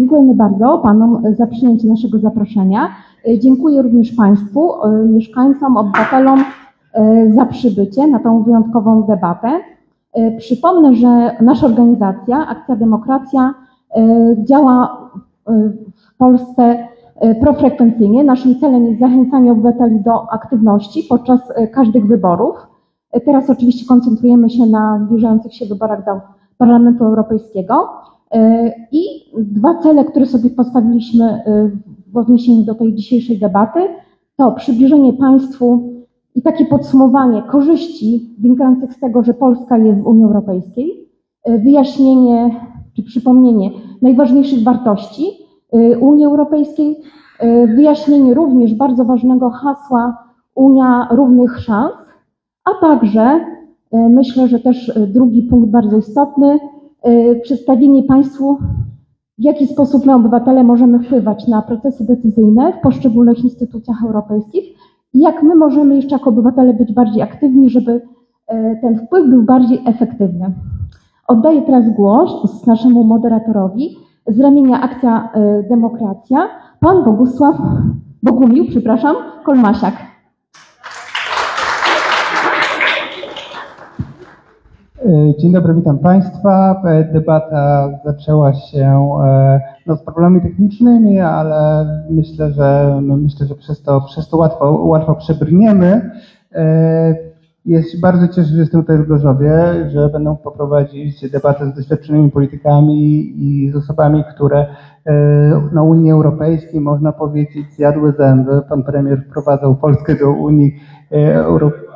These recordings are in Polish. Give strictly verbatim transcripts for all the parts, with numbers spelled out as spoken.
Dziękujemy bardzo Panom za przyjęcie naszego zaproszenia. Dziękuję również Państwu, mieszkańcom, obywatelom za przybycie na tą wyjątkową debatę. Przypomnę, że nasza organizacja, Akcja Demokracja, działa w Polsce profrekwencyjnie. Naszym celem jest zachęcanie obywateli do aktywności podczas każdych wyborów. Teraz oczywiście koncentrujemy się na zbliżających się wyborach do Parlamentu Europejskiego. I dwa cele, które sobie postawiliśmy w odniesieniu do tej dzisiejszej debaty, to przybliżenie Państwu i takie podsumowanie korzyści wynikających z tego, że Polska jest w Unii Europejskiej, wyjaśnienie czy przypomnienie najważniejszych wartości Unii Europejskiej, wyjaśnienie również bardzo ważnego hasła Unia równych szans, a także myślę, że też drugi punkt bardzo istotny, przedstawienie Państwu, w jaki sposób my, obywatele, możemy wpływać na procesy decyzyjne w poszczególnych instytucjach europejskich i jak my możemy jeszcze jako obywatele być bardziej aktywni, żeby ten wpływ był bardziej efektywny. Oddaję teraz głos naszemu moderatorowi z ramienia Akcja Demokracja, pan Bogusław, Bogumił, przepraszam, Kolmasiak. Dzień dobry, witam Państwa. Debata zaczęła się no, z problemami technicznymi, ale myślę, że no, myślę, że przez to, przez to łatwo, łatwo przebrniemy. Jest, bardzo cieszę się, że jestem tutaj w Gorzowie, że będą poprowadzić debatę z doświadczonymi politykami i z osobami, które na Unii Europejskiej, można powiedzieć, zjadły zęby. Pan premier wprowadzał Polskę do Unii Europejskiej.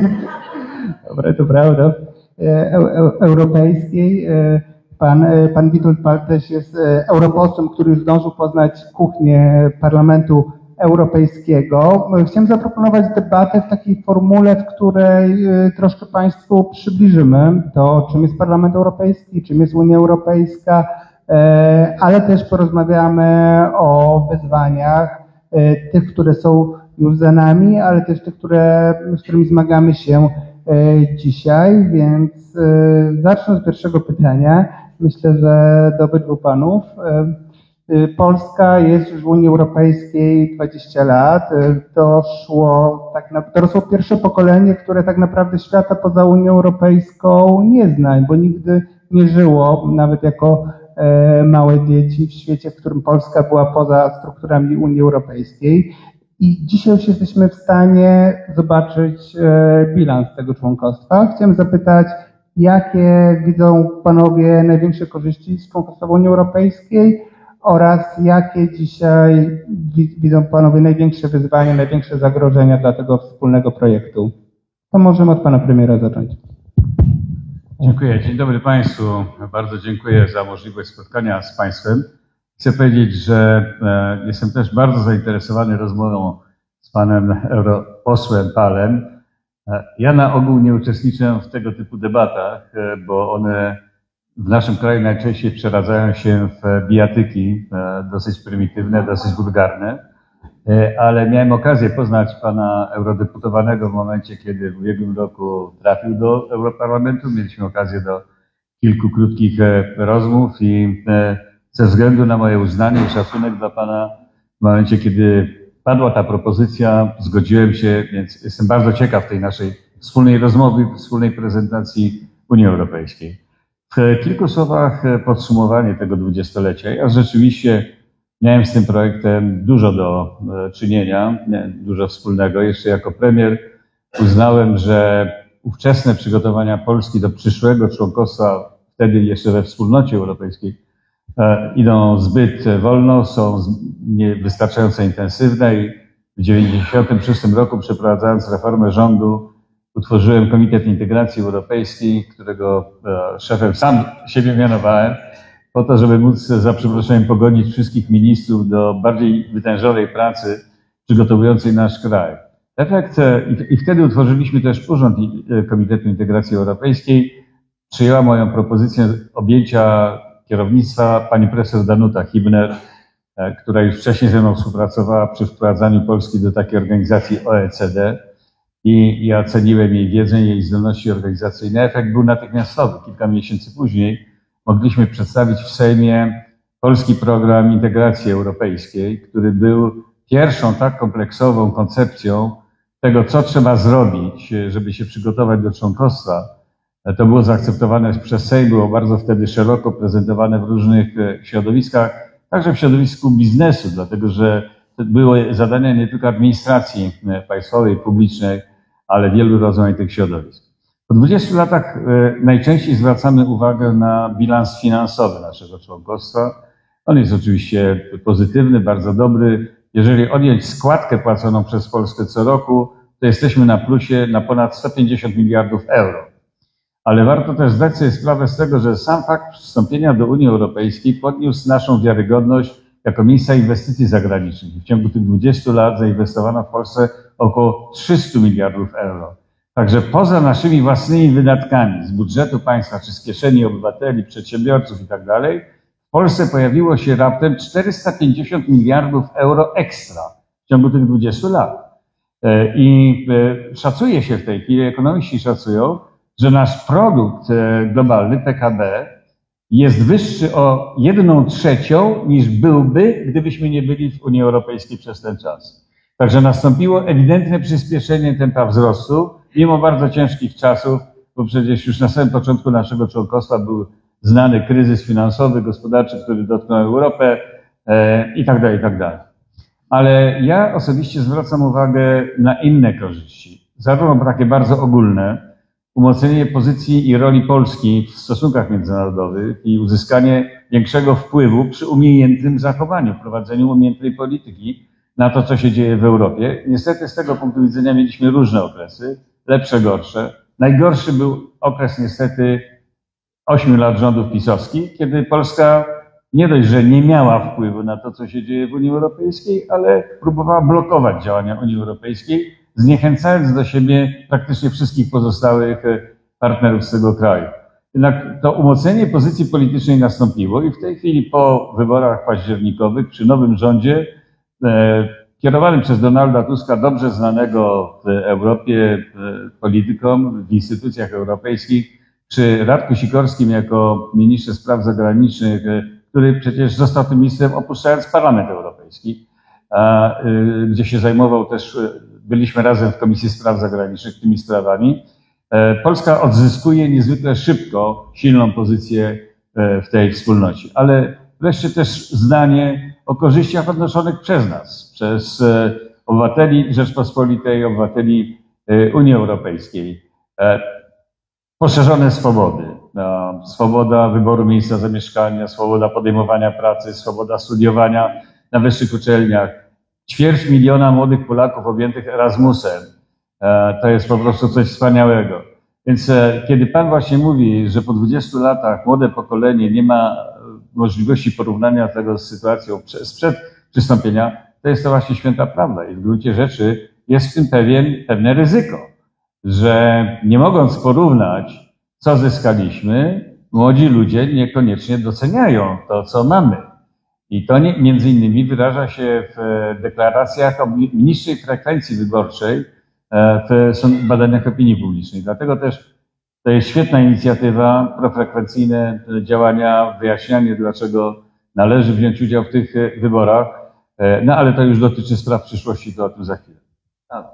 Dobra, to prawda. Europejskiej. Pan, pan Witold Paltes jest europosłem, który już zdążył poznać kuchnię Parlamentu Europejskiego. Chciałem zaproponować debatę w takiej formule, w której troszkę Państwu przybliżymy to, czym jest Parlament Europejski, czym jest Unia Europejska, ale też porozmawiamy o wyzwaniach, tych, które są już za nami, ale też tych, które, z którymi zmagamy się dzisiaj, więc zacznę od pierwszego pytania. Myślę, że do obydwu panów. Polska jest już w Unii Europejskiej dwadzieścia lat. Doszło, tak na, dorosło pierwsze pokolenie, które tak naprawdę świata poza Unią Europejską nie zna, bo nigdy nie żyło, nawet jako małe dzieci, w świecie, w którym Polska była poza strukturami Unii Europejskiej. I dzisiaj już jesteśmy w stanie zobaczyć bilans tego członkostwa. Chciałem zapytać, jakie widzą Panowie największe korzyści z członkostwa w Unii Europejskiej oraz jakie dzisiaj widzą Panowie największe wyzwania, największe zagrożenia dla tego wspólnego projektu. To możemy od Pana Premiera zacząć. Dziękuję. Dzień dobry Państwu. Bardzo dziękuję za możliwość spotkania z Państwem. Chcę powiedzieć, że e, jestem też bardzo zainteresowany rozmową z panem europosłem Palem. E, ja na ogół nie uczestniczę w tego typu debatach, e, bo one w naszym kraju najczęściej przeradzają się w bijatyki, e, dosyć prymitywne, dosyć wulgarne, e, ale miałem okazję poznać pana eurodeputowanego w momencie, kiedy w ubiegłym roku trafił do Europarlamentu. Mieliśmy okazję do kilku krótkich e, rozmów i e, ze względu na moje uznanie i szacunek dla Pana, w momencie, kiedy padła ta propozycja, zgodziłem się, więc jestem bardzo ciekaw tej naszej wspólnej rozmowy, wspólnej prezentacji Unii Europejskiej. W kilku słowach podsumowanie tego dwudziestolecia. Ja rzeczywiście miałem z tym projektem dużo do czynienia, dużo wspólnego. Jeszcze jako premier uznałem, że ówczesne przygotowania Polski do przyszłego członkostwa, wtedy jeszcze we Wspólnocie Europejskiej, idą zbyt wolno, są niewystarczająco intensywne i w dziewięćdziesiątym szóstym roku, przeprowadzając reformę rządu, utworzyłem Komitet Integracji Europejskiej, którego szefem sam siebie mianowałem, po to, żeby móc za przeproszeniem pogodzić wszystkich ministrów do bardziej wytężonej pracy przygotowującej nasz kraj. Efekt, i wtedy utworzyliśmy też Urząd Komitetu Integracji Europejskiej. Przyjęła moją propozycję objęcia kierownictwa pani profesor Danuta Hübner, która już wcześniej ze mną współpracowała przy wprowadzaniu Polski do takiej organizacji O E C D i ja ceniłem jej wiedzę, jej zdolności organizacyjne. Efekt był natychmiastowy. Kilka miesięcy później mogliśmy przedstawić w Sejmie polski program integracji europejskiej, który był pierwszą tak kompleksową koncepcją tego, co trzeba zrobić, żeby się przygotować do członkostwa. To było zaakceptowane przez Sejm, było bardzo wtedy szeroko prezentowane w różnych środowiskach, także w środowisku biznesu, dlatego że to były zadania nie tylko administracji państwowej, publicznej, ale wielu rozmaitych środowisk. Po dwudziestu latach najczęściej zwracamy uwagę na bilans finansowy naszego członkostwa. On jest oczywiście pozytywny, bardzo dobry. Jeżeli odjąć składkę płaconą przez Polskę co roku, to jesteśmy na plusie na ponad sto pięćdziesiąt miliardów euro. Ale warto też zdać sobie sprawę z tego, że sam fakt przystąpienia do Unii Europejskiej podniósł naszą wiarygodność jako miejsca inwestycji zagranicznych. W ciągu tych dwudziestu lat zainwestowano w Polsce około trzysta miliardów euro. Także poza naszymi własnymi wydatkami z budżetu państwa, czy z kieszeni obywateli, przedsiębiorców i tak dalej, w Polsce pojawiło się raptem czterysta pięćdziesiąt miliardów euro ekstra w ciągu tych dwudziestu lat. I szacuje się w tej chwili, ekonomiści szacują, że nasz produkt globalny, P K B, jest wyższy o jedną trzecią niż byłby, gdybyśmy nie byli w Unii Europejskiej przez ten czas. Także nastąpiło ewidentne przyspieszenie tempa wzrostu, mimo bardzo ciężkich czasów, bo przecież już na samym początku naszego członkostwa był znany kryzys finansowy, gospodarczy, który dotknął Europę e, i tak dalej, i tak dalej. Ale ja osobiście zwracam uwagę na inne korzyści, zarówno takie bardzo ogólne, umocnienie pozycji i roli Polski w stosunkach międzynarodowych i uzyskanie większego wpływu przy umiejętnym zachowaniu, prowadzeniu umiejętnej polityki na to, co się dzieje w Europie. Niestety z tego punktu widzenia mieliśmy różne okresy, lepsze, gorsze. Najgorszy był okres niestety ośmiu lat rządów pisowskich, kiedy Polska nie dość, że nie miała wpływu na to, co się dzieje w Unii Europejskiej, ale próbowała blokować działania Unii Europejskiej, zniechęcając do siebie praktycznie wszystkich pozostałych partnerów z tego kraju. Jednak to umocnienie pozycji politycznej nastąpiło i w tej chwili po wyborach październikowych przy nowym rządzie e, kierowanym przez Donalda Tuska, dobrze znanego w Europie e, politykom, w instytucjach europejskich, przy Radku Sikorskim jako ministrze spraw zagranicznych, e, który przecież został tym ministrem opuszczając Parlament Europejski, a, e, gdzie się zajmował też, byliśmy razem w Komisji Spraw Zagranicznych tymi sprawami. Polska odzyskuje niezwykle szybko silną pozycję w tej wspólnocie. Ale wreszcie też zdanie o korzyściach odnoszonych przez nas, przez obywateli Rzeczpospolitej, obywateli Unii Europejskiej. Poszerzone swobody. Swoboda wyboru miejsca zamieszkania, swoboda podejmowania pracy, swoboda studiowania na wyższych uczelniach. Ćwierć miliona młodych Polaków objętych Erasmusem. To jest po prostu coś wspaniałego. Więc kiedy Pan właśnie mówi, że po dwudziestu latach młode pokolenie nie ma możliwości porównania tego z sytuacją sprzed przystąpienia, to jest to właśnie święta prawda. I w gruncie rzeczy jest w tym pewien, pewne ryzyko, że nie mogąc porównać, co zyskaliśmy, młodzi ludzie niekoniecznie doceniają to, co mamy. I to nie, między innymi wyraża się w deklaracjach o niższej frekwencji wyborczej w badaniach opinii publicznej. Dlatego też to jest świetna inicjatywa, profrekwencyjne działania, wyjaśnianie, dlaczego należy wziąć udział w tych wyborach. No ale to już dotyczy spraw przyszłości, to o tym za chwilę. A,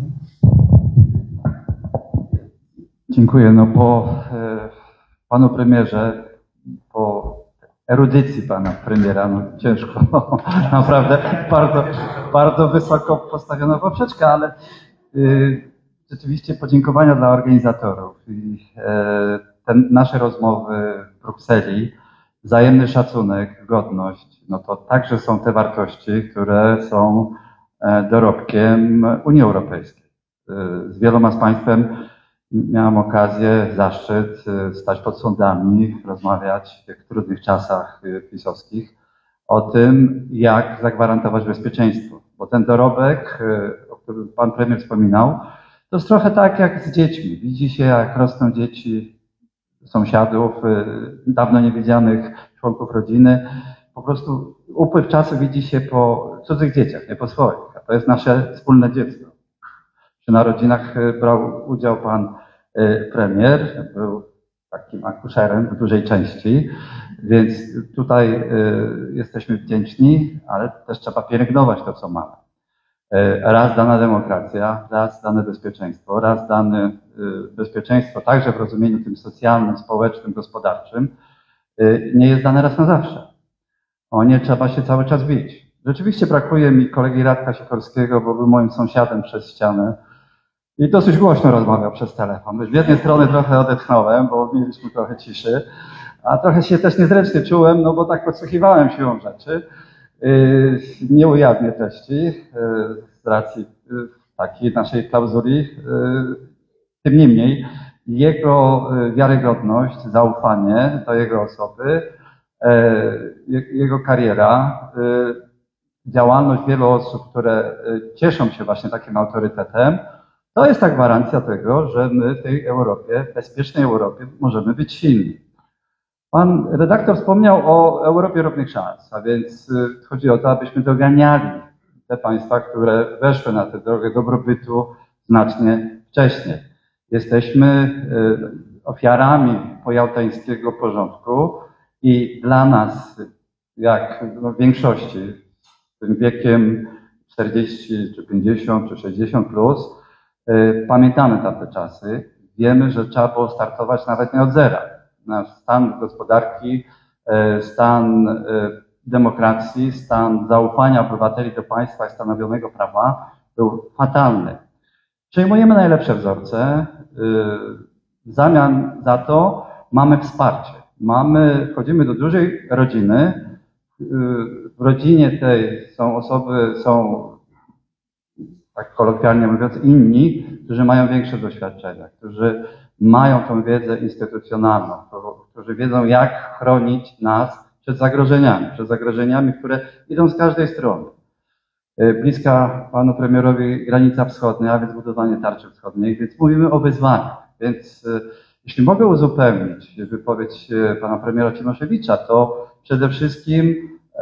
Dziękuję. No po e, panu premierze, po erudycji pana premiera, no ciężko, naprawdę bardzo, bardzo wysoko postawiono poprzeczkę, ale y, rzeczywiście podziękowania dla organizatorów. I, e, te nasze rozmowy w Brukseli, wzajemny szacunek, godność, no to także są te wartości, które są e, dorobkiem Unii Europejskiej. E, z wieloma z państwem miałem okazję, zaszczyt stać pod sądami, rozmawiać w tych trudnych czasach pisowskich o tym, jak zagwarantować bezpieczeństwo. Bo ten dorobek, o którym pan premier wspominał, to jest trochę tak jak z dziećmi. Widzi się, jak rosną dzieci sąsiadów, dawno niewidzianych członków rodziny. Po prostu upływ czasu widzi się po cudzych dzieciach, nie po swoich. A to jest nasze wspólne dziecko. Przy narodzinach brał udział pan premier, był takim akuszerem w dużej części, więc tutaj y, jesteśmy wdzięczni, ale też trzeba pielęgnować to, co mamy. Y, raz dana demokracja, raz dane bezpieczeństwo, raz dane y, bezpieczeństwo także w rozumieniu tym socjalnym, społecznym, gospodarczym y, nie jest dane raz na zawsze. O nie trzeba się cały czas bić. Rzeczywiście brakuje mi kolegi Radka Sikorskiego, bo był moim sąsiadem przez ścianę i dosyć głośno rozmawiał przez telefon. Z jednej strony trochę odetchnąłem, bo mieliśmy trochę ciszy, a trochę się też niezręcznie czułem, no bo tak podsłuchiwałem siłą rzeczy. Yy, nie ujawnię treści yy, z racji yy, takiej naszej klauzuli. Yy, tym niemniej jego yy, wiarygodność, zaufanie do jego osoby, yy, jego kariera, yy, działalność wielu osób, które yy, cieszą się właśnie takim autorytetem, to jest ta gwarancja tego, że my w tej Europie, bezpiecznej Europie możemy być silni. Pan redaktor wspomniał o Europie równych szans, a więc chodzi o to, abyśmy doganiali te państwa, które weszły na tę drogę dobrobytu znacznie wcześniej. Jesteśmy ofiarami pojałtańskiego porządku i dla nas, jak w większości, tym wiekiem czterdzieści, czy pięćdziesiąt, czy sześćdziesiąt plus, pamiętamy tamte czasy. Wiemy, że trzeba było startować nawet nie od zera. Nasz stan gospodarki, stan demokracji, stan zaufania obywateli do państwa i stanowionego prawa był fatalny. Przyjmujemy najlepsze wzorce. W zamian za to mamy wsparcie. Mamy, wchodzimy do dużej rodziny. W rodzinie tej są osoby, są, tak kolokwialnie mówiąc, inni, którzy mają większe doświadczenia, którzy mają tą wiedzę instytucjonalną, którzy wiedzą, jak chronić nas przed zagrożeniami, przed zagrożeniami, które idą z każdej strony. Bliska panu premierowi granica wschodnia, a więc budowanie tarczy wschodniej, więc mówimy o wyzwaniach. Więc jeśli mogę uzupełnić wypowiedź pana premiera Cimoszewicza, to przede wszystkim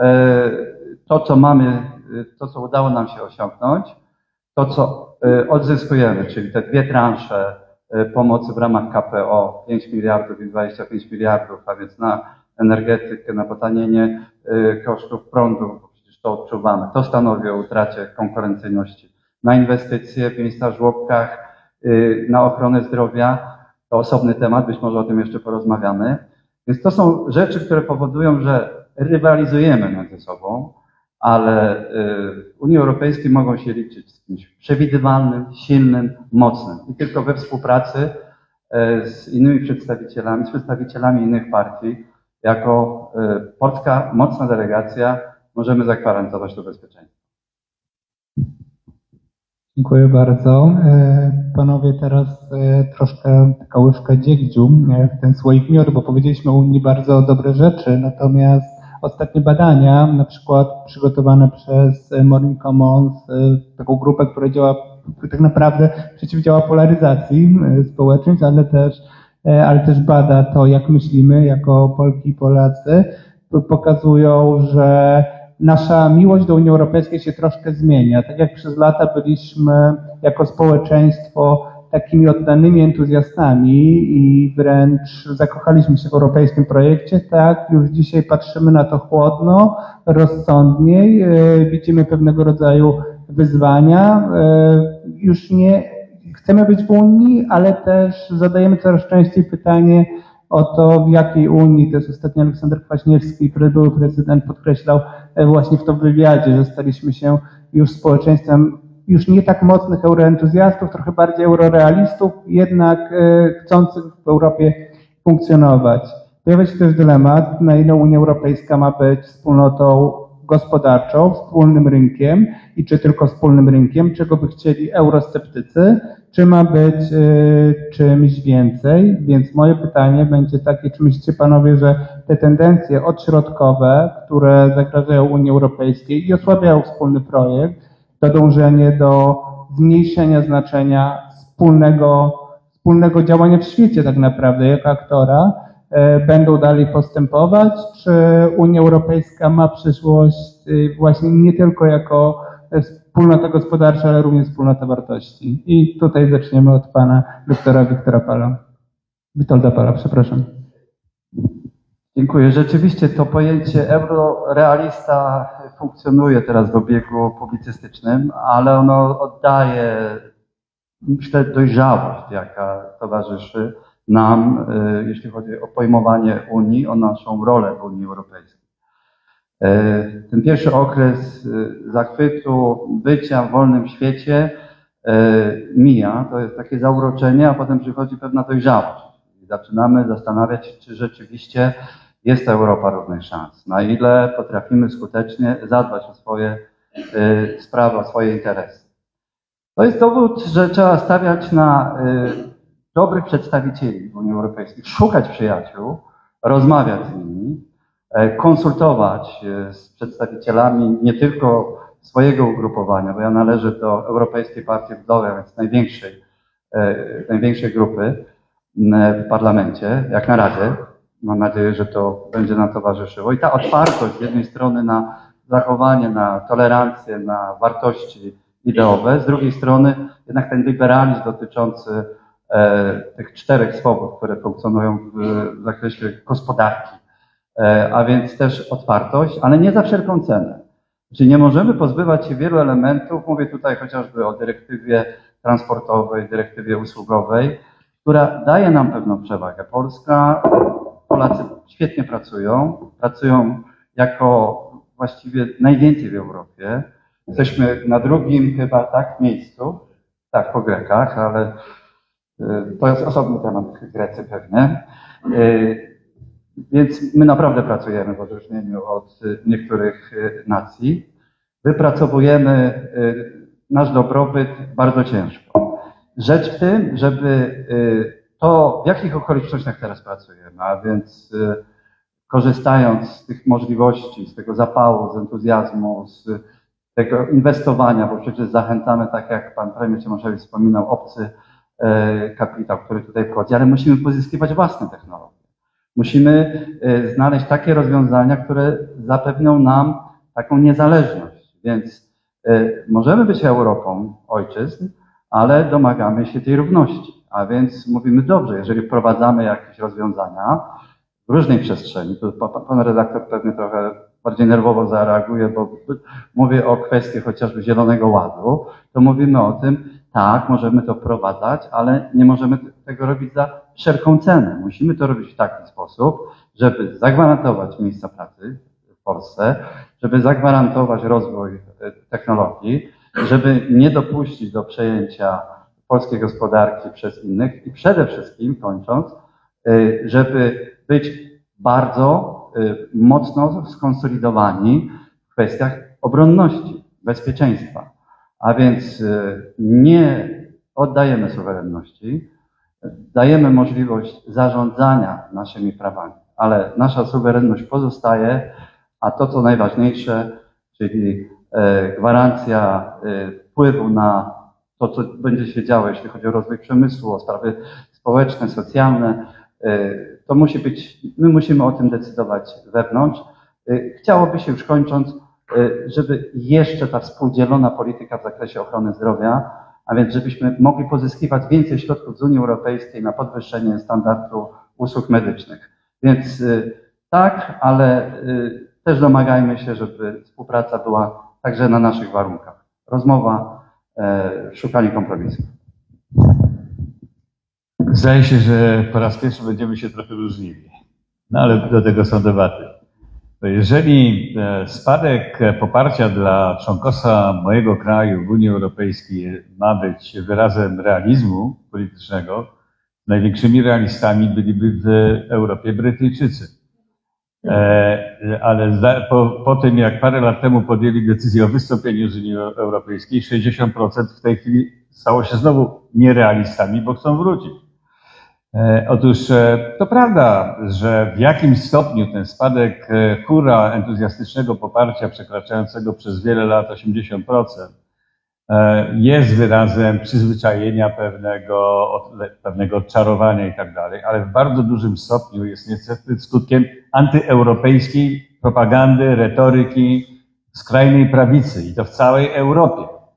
to, co mamy, to, co udało nam się osiągnąć, to, co odzyskujemy, czyli te dwie transze pomocy w ramach K P O, pięć miliardów i dwadzieścia pięć miliardów, a więc na energetykę, na potanienie kosztów prądu, bo przecież to odczuwamy, to stanowi o utracie konkurencyjności. Na inwestycje w miejscach, żłobkach, na ochronę zdrowia, to osobny temat, być może o tym jeszcze porozmawiamy. Więc to są rzeczy, które powodują, że rywalizujemy między sobą, ale w Unii Europejskiej mogą się liczyć z kimś przewidywalnym, silnym, mocnym. I tylko we współpracy z innymi przedstawicielami, z przedstawicielami innych partii, jako polska mocna delegacja możemy zagwarantować to bezpieczeństwo. Dziękuję bardzo. Panowie, teraz troszkę taka łyżka dziegciu w ten słoik miodu, bo powiedzieliśmy o Unii bardzo dobre rzeczy, natomiast ostatnie badania, na przykład przygotowane przez Morning Commons, taką grupę, która działa, tak naprawdę przeciwdziała polaryzacji społeczeństw, ale też, ale też bada to, jak myślimy jako Polki i Polacy, pokazują, że nasza miłość do Unii Europejskiej się troszkę zmienia. Tak jak przez lata byliśmy jako społeczeństwo takimi oddanymi entuzjastami i wręcz zakochaliśmy się w europejskim projekcie, tak już dzisiaj patrzymy na to chłodno, rozsądniej, widzimy pewnego rodzaju wyzwania. Już nie chcemy być w Unii, ale też zadajemy coraz częściej pytanie o to, w jakiej Unii. To jest ostatnio Aleksander Kwaśniewski, były prezydent, podkreślał właśnie w to wywiadzie, że staliśmy się już społeczeństwem już nie tak mocnych euroentuzjastów, trochę bardziej eurorealistów, jednak chcących w Europie funkcjonować. Pojawia się też dylemat, na ile Unia Europejska ma być wspólnotą gospodarczą, wspólnym rynkiem i czy tylko wspólnym rynkiem, czego by chcieli eurosceptycy, czy ma być y, czymś więcej. Więc moje pytanie będzie takie, czy myślicie panowie, że te tendencje odśrodkowe, które zagrażają Unii Europejskiej i osłabiają wspólny projekt, to dążenie do zmniejszenia znaczenia wspólnego, wspólnego działania w świecie tak naprawdę jako aktora, y, będą dalej postępować, czy Unia Europejska ma przyszłość y, właśnie nie tylko jako wspólnota gospodarcza, ale również wspólnota wartości. I tutaj zaczniemy od pana doktora Wiktora Pala. Witolda Pala, przepraszam. Dziękuję. Rzeczywiście to pojęcie eurorealista funkcjonuje teraz w obiegu publicystycznym, ale ono oddaje, myślę, dojrzałość, jaka towarzyszy nam, jeśli chodzi o pojmowanie Unii, o naszą rolę w Unii Europejskiej. Ten pierwszy okres zachwytu, bycia w wolnym świecie mija, to jest takie zauroczenie, a potem przychodzi pewna dojrzałość. I zaczynamy zastanawiać się, czy rzeczywiście jest to Europa równych szans, na ile potrafimy skutecznie zadbać o swoje sprawy, o swoje interesy. To jest dowód, że trzeba stawiać na dobrych przedstawicieli w Unii Europejskiej, szukać przyjaciół, rozmawiać z nimi, konsultować z przedstawicielami nie tylko swojego ugrupowania, bo ja należę do Europejskiej Partii Ludowej, więc największej, największej grupy w parlamencie, jak na razie. Mam nadzieję, że to będzie nam towarzyszyło. I ta otwartość z jednej strony na zachowanie, na tolerancję, na wartości ideowe, z drugiej strony jednak ten liberalizm dotyczący e, tych czterech swobód, które funkcjonują w, w zakresie gospodarki, e, a więc też otwartość, ale nie za wszelką cenę. Czyli nie możemy pozbywać się wielu elementów, mówię tutaj chociażby o dyrektywie transportowej, dyrektywie usługowej, która daje nam pewną przewagę. Polska, Polacy świetnie pracują, pracują jako właściwie najwięcej w Europie. Jesteśmy na drugim chyba tak miejscu, tak po Grekach, ale to jest osobny temat, Grecy pewnie. Więc my naprawdę pracujemy w odróżnieniu od niektórych nacji. Wypracowujemy nasz dobrobyt bardzo ciężko. Rzecz w tym, żeby to, w jakich okolicznościach teraz pracujemy, a więc korzystając z tych możliwości, z tego zapału, z entuzjazmu, z tego inwestowania, bo przecież zachęcamy, tak jak pan premier Cimoszewicz wspominał, obcy kapitał, który tutaj wchodzi, ale musimy pozyskiwać własne technologie. Musimy znaleźć takie rozwiązania, które zapewnią nam taką niezależność. Więc możemy być Europą ojczyzn, ale domagamy się tej równości. A więc mówimy, dobrze, jeżeli wprowadzamy jakieś rozwiązania w różnej przestrzeni, to pan redaktor pewnie trochę bardziej nerwowo zareaguje, bo mówię o kwestii chociażby Zielonego Ładu, to mówimy o tym, tak, możemy to wprowadzać, ale nie możemy tego robić za wszelką cenę. Musimy to robić w taki sposób, żeby zagwarantować miejsca pracy w Polsce, żeby zagwarantować rozwój technologii, żeby nie dopuścić do przejęcia polskiej gospodarki przez innych i przede wszystkim, kończąc, żeby być bardzo mocno skonsolidowani w kwestiach obronności, bezpieczeństwa. A więc nie oddajemy suwerenności, dajemy możliwość zarządzania naszymi prawami, ale nasza suwerenność pozostaje, a to, co najważniejsze, czyli gwarancja wpływu na to, co będzie się działo, jeśli chodzi o rozwój przemysłu, o sprawy społeczne, socjalne, to musi być, my musimy o tym decydować wewnątrz. Chciałoby się już kończąc, żeby jeszcze ta współdzielona polityka w zakresie ochrony zdrowia, a więc żebyśmy mogli pozyskiwać więcej środków z Unii Europejskiej na podwyższenie standardu usług medycznych. Więc tak, ale też domagajmy się, żeby współpraca była także na naszych warunkach. Rozmowa, szukanie kompromisu. Zdaje się, że po raz pierwszy będziemy się trochę różnili, no ale do tego są debaty. To jeżeli spadek poparcia dla członkostwa mojego kraju w Unii Europejskiej ma być wyrazem realizmu politycznego, największymi realistami byliby w Europie Brytyjczycy. Ale po, po tym, jak parę lat temu podjęli decyzję o wystąpieniu z Unii Europejskiej, sześćdziesiąt procent w tej chwili stało się znowu nierealistami, bo chcą wrócić. Otóż to prawda, że w jakimś stopniu ten spadek hura entuzjastycznego poparcia przekraczającego przez wiele lat osiemdziesiąt procent jest wyrazem przyzwyczajenia pewnego, pewnego odczarowania i tak dalej, ale w bardzo dużym stopniu jest niestety skutkiem antyeuropejskiej propagandy, retoryki skrajnej prawicy i to w całej Europie.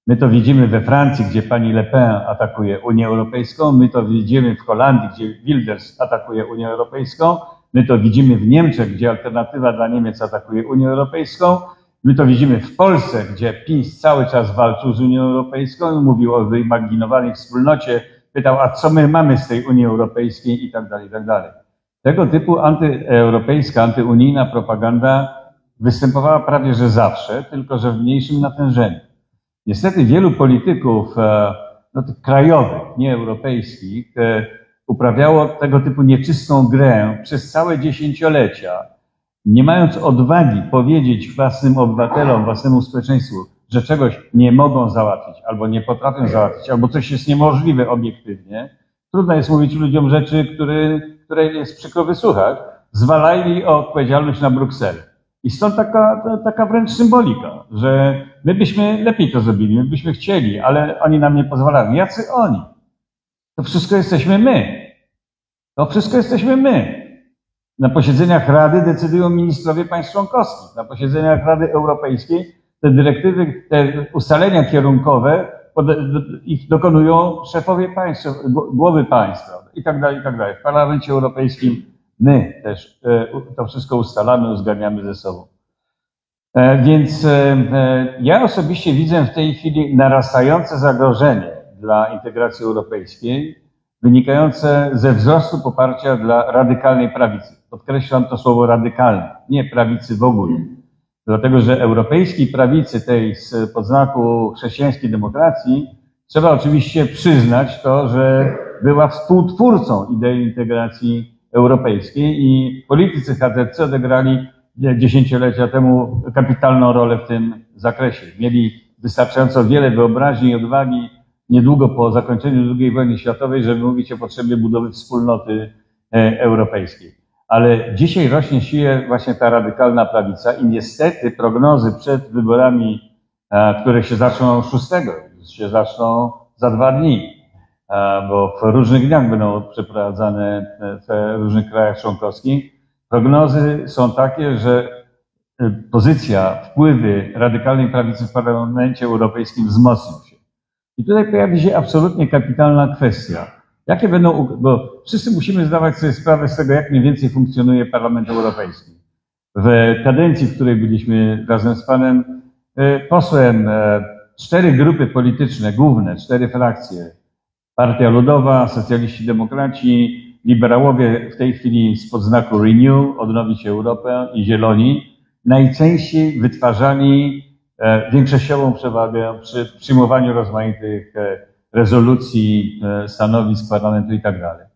My to widzimy we Francji, gdzie pani Le Pen atakuje Unię Europejską, my to widzimy w Holandii, gdzie Wilders atakuje Unię Europejską, my to widzimy w Niemczech, gdzie Alternatywa dla Niemiec atakuje Unię Europejską, my to widzimy w Polsce, gdzie PiS cały czas walczył z Unią Europejską i mówił o wyimaginowanej wspólnocie, pytał, a co my mamy z tej Unii Europejskiej i tak dalej, i tak dalej. Tego typu antyeuropejska, antyunijna propaganda występowała prawie że zawsze, tylko że w mniejszym natężeniu. Niestety wielu polityków no, krajowych, nie europejskich, uprawiało tego typu nieczystą grę przez całe dziesięciolecia, nie mając odwagi powiedzieć własnym obywatelom, własnemu społeczeństwu, że czegoś nie mogą załatwić, albo nie potrafią załatwić, albo coś jest niemożliwe obiektywnie. Trudno jest mówić ludziom rzeczy, które, które jest przykro wysłuchać. Zwalali odpowiedzialność na Brukselę. I stąd taka, taka wręcz symbolika, że my byśmy lepiej to zrobili, my byśmy chcieli, ale oni nam nie pozwalają. Jacy oni? To wszystko jesteśmy my. To wszystko jesteśmy my. Na posiedzeniach Rady decydują ministrowie państw członkowskich. Na posiedzeniach Rady Europejskiej te dyrektywy, te ustalenia kierunkowe, ich dokonują szefowie państw, głowy państwa i tak dalej, i tak dalej. W Parlamencie Europejskim my też to wszystko ustalamy, uzgadniamy ze sobą. Więc ja osobiście widzę w tej chwili narastające zagrożenie dla integracji europejskiej, wynikające ze wzrostu poparcia dla radykalnej prawicy. Podkreślam to słowo radykalne, nie prawicy w ogóle. Dlatego, że europejskiej prawicy, tej z podznaku chrześcijańskiej demokracji, trzeba oczywiście przyznać to, że była współtwórcą idei integracji europejskiej i politycy H Z C odegrali dziesięciolecia temu kapitalną rolę w tym zakresie. Mieli wystarczająco wiele wyobraźni i odwagi niedługo po zakończeniu drugiej wojny światowej, żeby mówić o potrzebie budowy wspólnoty europejskiej. Ale dzisiaj rośnie siłę właśnie ta radykalna prawica i niestety prognozy przed wyborami, które się zaczną szóstego, się zaczną za dwa dni, bo w różnych dniach będą przeprowadzane w różnych krajach członkowskich. Prognozy są takie, że pozycja, wpływy radykalnej prawicy w Parlamencie Europejskim wzmocnią się. I tutaj pojawi się absolutnie kapitalna kwestia. Jakie będą, bo wszyscy musimy zdawać sobie sprawę z tego, jak mniej więcej funkcjonuje Parlament Europejski. W kadencji, w której byliśmy razem z panem posłem, cztery grupy polityczne, główne, cztery frakcje. Partia Ludowa, Socjaliści Demokraci, Liberałowie w tej chwili spod znaku Renew, Odnowić Europę i Zieloni, najczęściej wytwarzali większościową przewagę przy przyjmowaniu rozmaitych rezolucji, stanowisk parlamentu i tak dalej.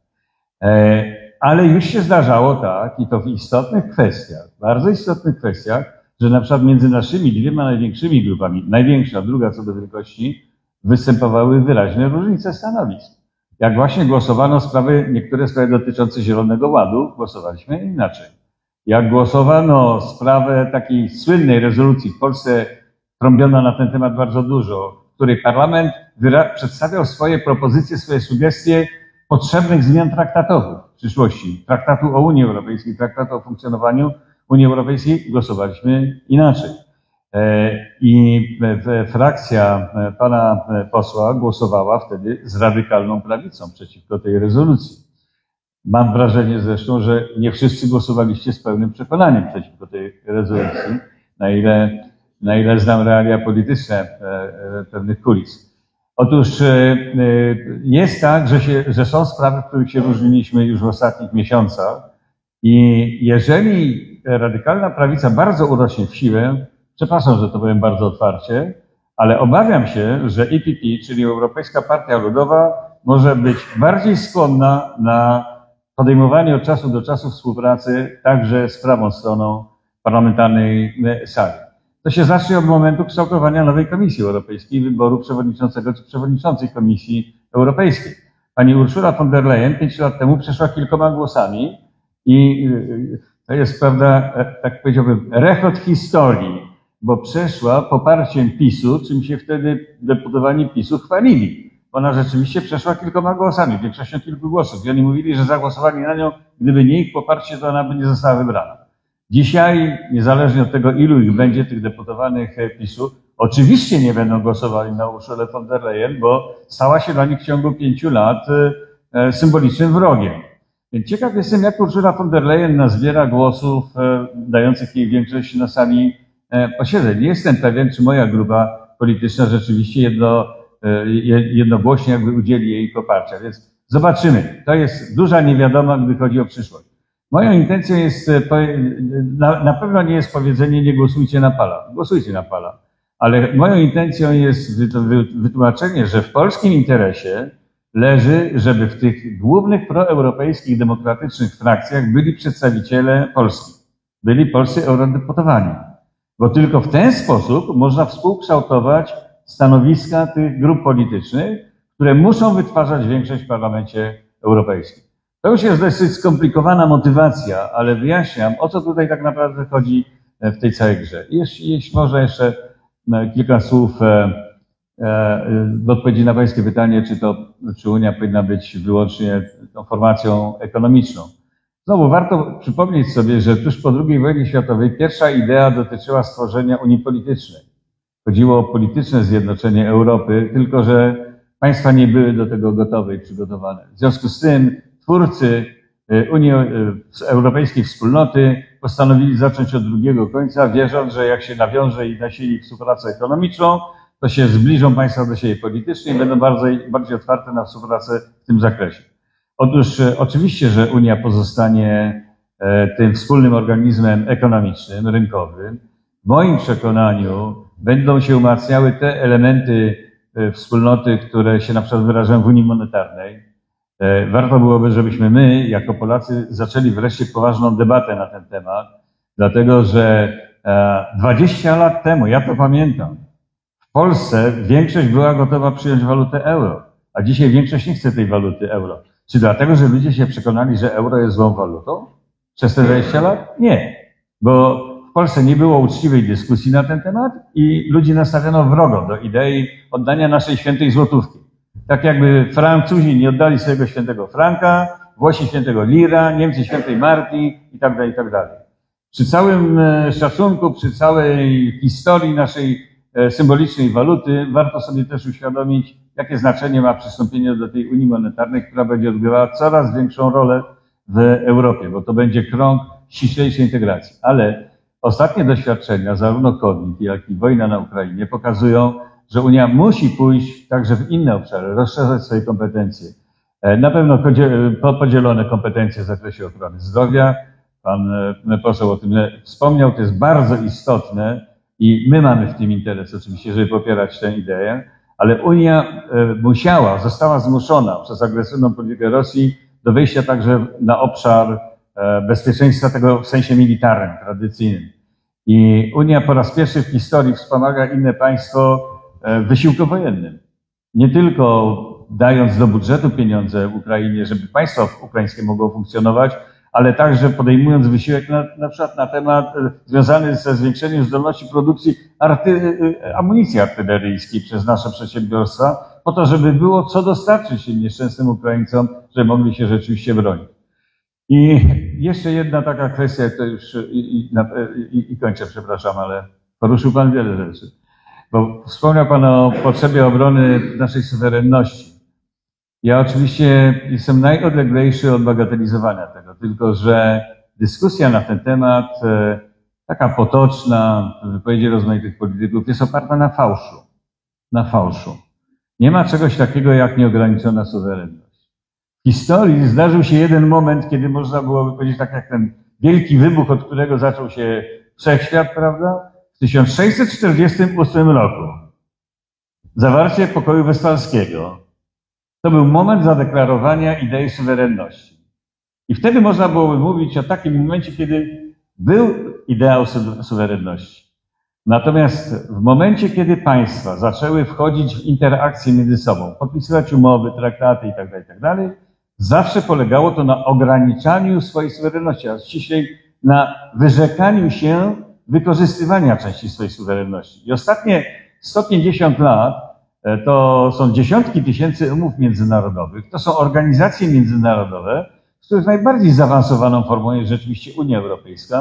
Ale już się zdarzało tak, i to w istotnych kwestiach, bardzo istotnych kwestiach, że na przykład między naszymi dwiema największymi grupami, największa, druga co do wielkości, występowały wyraźne różnice stanowisk. Jak właśnie głosowano sprawy, niektóre sprawy dotyczące Zielonego Ładu, głosowaliśmy inaczej. Jak głosowano sprawę takiej słynnej rezolucji, w Polsce trąbiono na ten temat bardzo dużo, w której parlament przedstawiał swoje propozycje, swoje sugestie potrzebnych zmian traktatowych w przyszłości. Traktatu o Unii Europejskiej, traktatu o funkcjonowaniu Unii Europejskiej, głosowaliśmy inaczej. I frakcja pana posła głosowała wtedy z radykalną prawicą przeciwko tej rezolucji. Mam wrażenie zresztą, że nie wszyscy głosowaliście z pełnym przekonaniem przeciwko tej rezolucji, na ile, na ile znam realia polityczne pewnych kulis. Otóż jest tak, że, się, że są sprawy, w których się różniliśmy już w ostatnich miesiącach i jeżeli radykalna prawica bardzo urośnie w siłę, przepraszam, że to powiem bardzo otwarcie, ale obawiam się, że E P P, czyli Europejska Partia Ludowa, może być bardziej skłonna na podejmowanie od czasu do czasu współpracy także z prawą stroną parlamentarnej sali. To się zacznie od momentu kształtowania nowej Komisji Europejskiej, wyboru przewodniczącego czy przewodniczącej Komisji Europejskiej. Pani Ursula von der Leyen pięć lat temu przeszła kilkoma głosami i to jest, prawda, tak powiedziałbym, rechot historii, bo przeszła poparciem PiSu, czym się wtedy deputowani PiSu chwalili. Ona rzeczywiście przeszła kilkoma głosami, większością kilku głosów. I oni mówili, że zagłosowali na nią, gdyby nie ich poparcie, to ona by nie została wybrana. Dzisiaj, niezależnie od tego, ilu ich będzie, tych deputowanych PiSu, oczywiście nie będą głosowali na Urszulę von der Leyen, bo stała się dla nich w ciągu pięciu lat symbolicznym wrogiem. Więc ciekaw jestem, jak Urszula von der Leyen nazbiera głosów dających jej większość na sali posiedzeń. Nie jestem pewien, czy moja grupa polityczna rzeczywiście jedno, jednogłośnie jakby udzieli jej poparcia. Więc zobaczymy. To jest duża niewiadoma, gdy chodzi o przyszłość. Moją intencją jest, na, na pewno nie jest powiedzenie nie głosujcie na Pala. Głosujcie na Pala. Ale moją intencją jest wytłumaczenie, że w polskim interesie leży, żeby w tych głównych proeuropejskich, demokratycznych frakcjach byli przedstawiciele Polski. Byli polscy eurodeputowani. Bo tylko w ten sposób można współkształtować stanowiska tych grup politycznych, które muszą wytwarzać większość w Parlamencie Europejskim. To już jest dosyć skomplikowana motywacja, ale wyjaśniam, o co tutaj tak naprawdę chodzi w tej całej grze. Jeśli, jeśli może jeszcze kilka słów w odpowiedzi na pańskie pytanie, czy to, czy Unia powinna być wyłącznie tą formacją ekonomiczną. Znowu warto przypomnieć sobie, że tuż po drugiej wojnie światowej pierwsza idea dotyczyła stworzenia Unii Politycznej. Chodziło o polityczne zjednoczenie Europy, tylko że państwa nie były do tego gotowe i przygotowane. W związku z tym twórcy Unii Europejskiej Wspólnoty postanowili zacząć od drugiego końca, wierząc, że jak się nawiąże i nasili współpracę ekonomiczną, to się zbliżą państwa do siebie politycznie i będą bardziej, bardziej otwarte na współpracę w tym zakresie. Otóż oczywiście, że Unia pozostanie tym wspólnym organizmem ekonomicznym, rynkowym. W moim przekonaniu będą się umacniały te elementy wspólnoty, które się na przykład wyrażają w Unii Monetarnej. Warto byłoby, żebyśmy my, jako Polacy, zaczęli wreszcie poważną debatę na ten temat, dlatego że dwadzieścia lat temu, ja to pamiętam, w Polsce większość była gotowa przyjąć walutę euro, a dzisiaj większość nie chce tej waluty euro. Czy dlatego, że ludzie się przekonali, że euro jest złą walutą przez te dwadzieścia lat? Nie, bo w Polsce nie było uczciwej dyskusji na ten temat i ludzi nastawiono wrogo do idei oddania naszej świętej złotówki. Tak jakby Francuzi nie oddali swojego świętego franka, Włosi świętego lira, Niemcy świętej marki i tak dalej, i tak dalej. Przy całym szacunku, przy całej historii naszej symbolicznej waluty warto sobie też uświadomić, jakie znaczenie ma przystąpienie do tej Unii Monetarnej, która będzie odgrywała coraz większą rolę w Europie, bo to będzie krąg ściślejszej integracji. Ale ostatnie doświadczenia, zarówno COVID, jak i wojna na Ukrainie, pokazują, że Unia musi pójść także w inne obszary, rozszerzać swoje kompetencje. Na pewno podzielone kompetencje w zakresie ochrony zdrowia. Pan poseł o tym wspomniał, to jest bardzo istotne i my mamy w tym interes oczywiście, żeby popierać tę ideę, ale Unia musiała, została zmuszona przez agresywną politykę Rosji do wejścia także na obszar bezpieczeństwa tego w sensie militarnym, tradycyjnym. I Unia po raz pierwszy w historii wspomaga inne państwo w wysiłku wojennym. Nie tylko dając do budżetu pieniądze Ukrainie, żeby państwo ukraińskie mogło funkcjonować, ale także podejmując wysiłek na, na przykład na temat związany ze zwiększeniem zdolności produkcji arty, amunicji artyleryjskiej przez nasze przedsiębiorstwa, po to, żeby było co dostarczyć tym nieszczęsnym Ukraińcom, żeby mogli się rzeczywiście bronić. I jeszcze jedna taka kwestia, to już i, i, i, i kończę, przepraszam, ale poruszył Pan wiele rzeczy. Bo wspomniał Pan o potrzebie obrony naszej suwerenności. Ja oczywiście jestem najodleglejszy od bagatelizowania tego, tylko że dyskusja na ten temat, taka potoczna, w wypowiedzi rozmaitych polityków, jest oparta na fałszu. Na fałszu. Nie ma czegoś takiego jak nieograniczona suwerenność. W historii zdarzył się jeden moment, kiedy można byłoby powiedzieć, tak jak ten wielki wybuch, od którego zaczął się wszechświat, prawda? W tysiąc sześćset czterdziestym ósmym roku. Zawarcie pokoju westfalskiego. To był moment zadeklarowania idei suwerenności. I wtedy można byłoby mówić o takim momencie, kiedy był ideał suwerenności. Natomiast w momencie, kiedy państwa zaczęły wchodzić w interakcje między sobą, podpisywać umowy, traktaty itd., itd., zawsze polegało to na ograniczaniu swojej suwerenności, a ściślej na wyrzekaniu się wykorzystywania części swojej suwerenności. I ostatnie sto pięćdziesiąt lat to są dziesiątki tysięcy umów międzynarodowych, to są organizacje międzynarodowe, z których najbardziej zaawansowaną formą jest rzeczywiście Unia Europejska.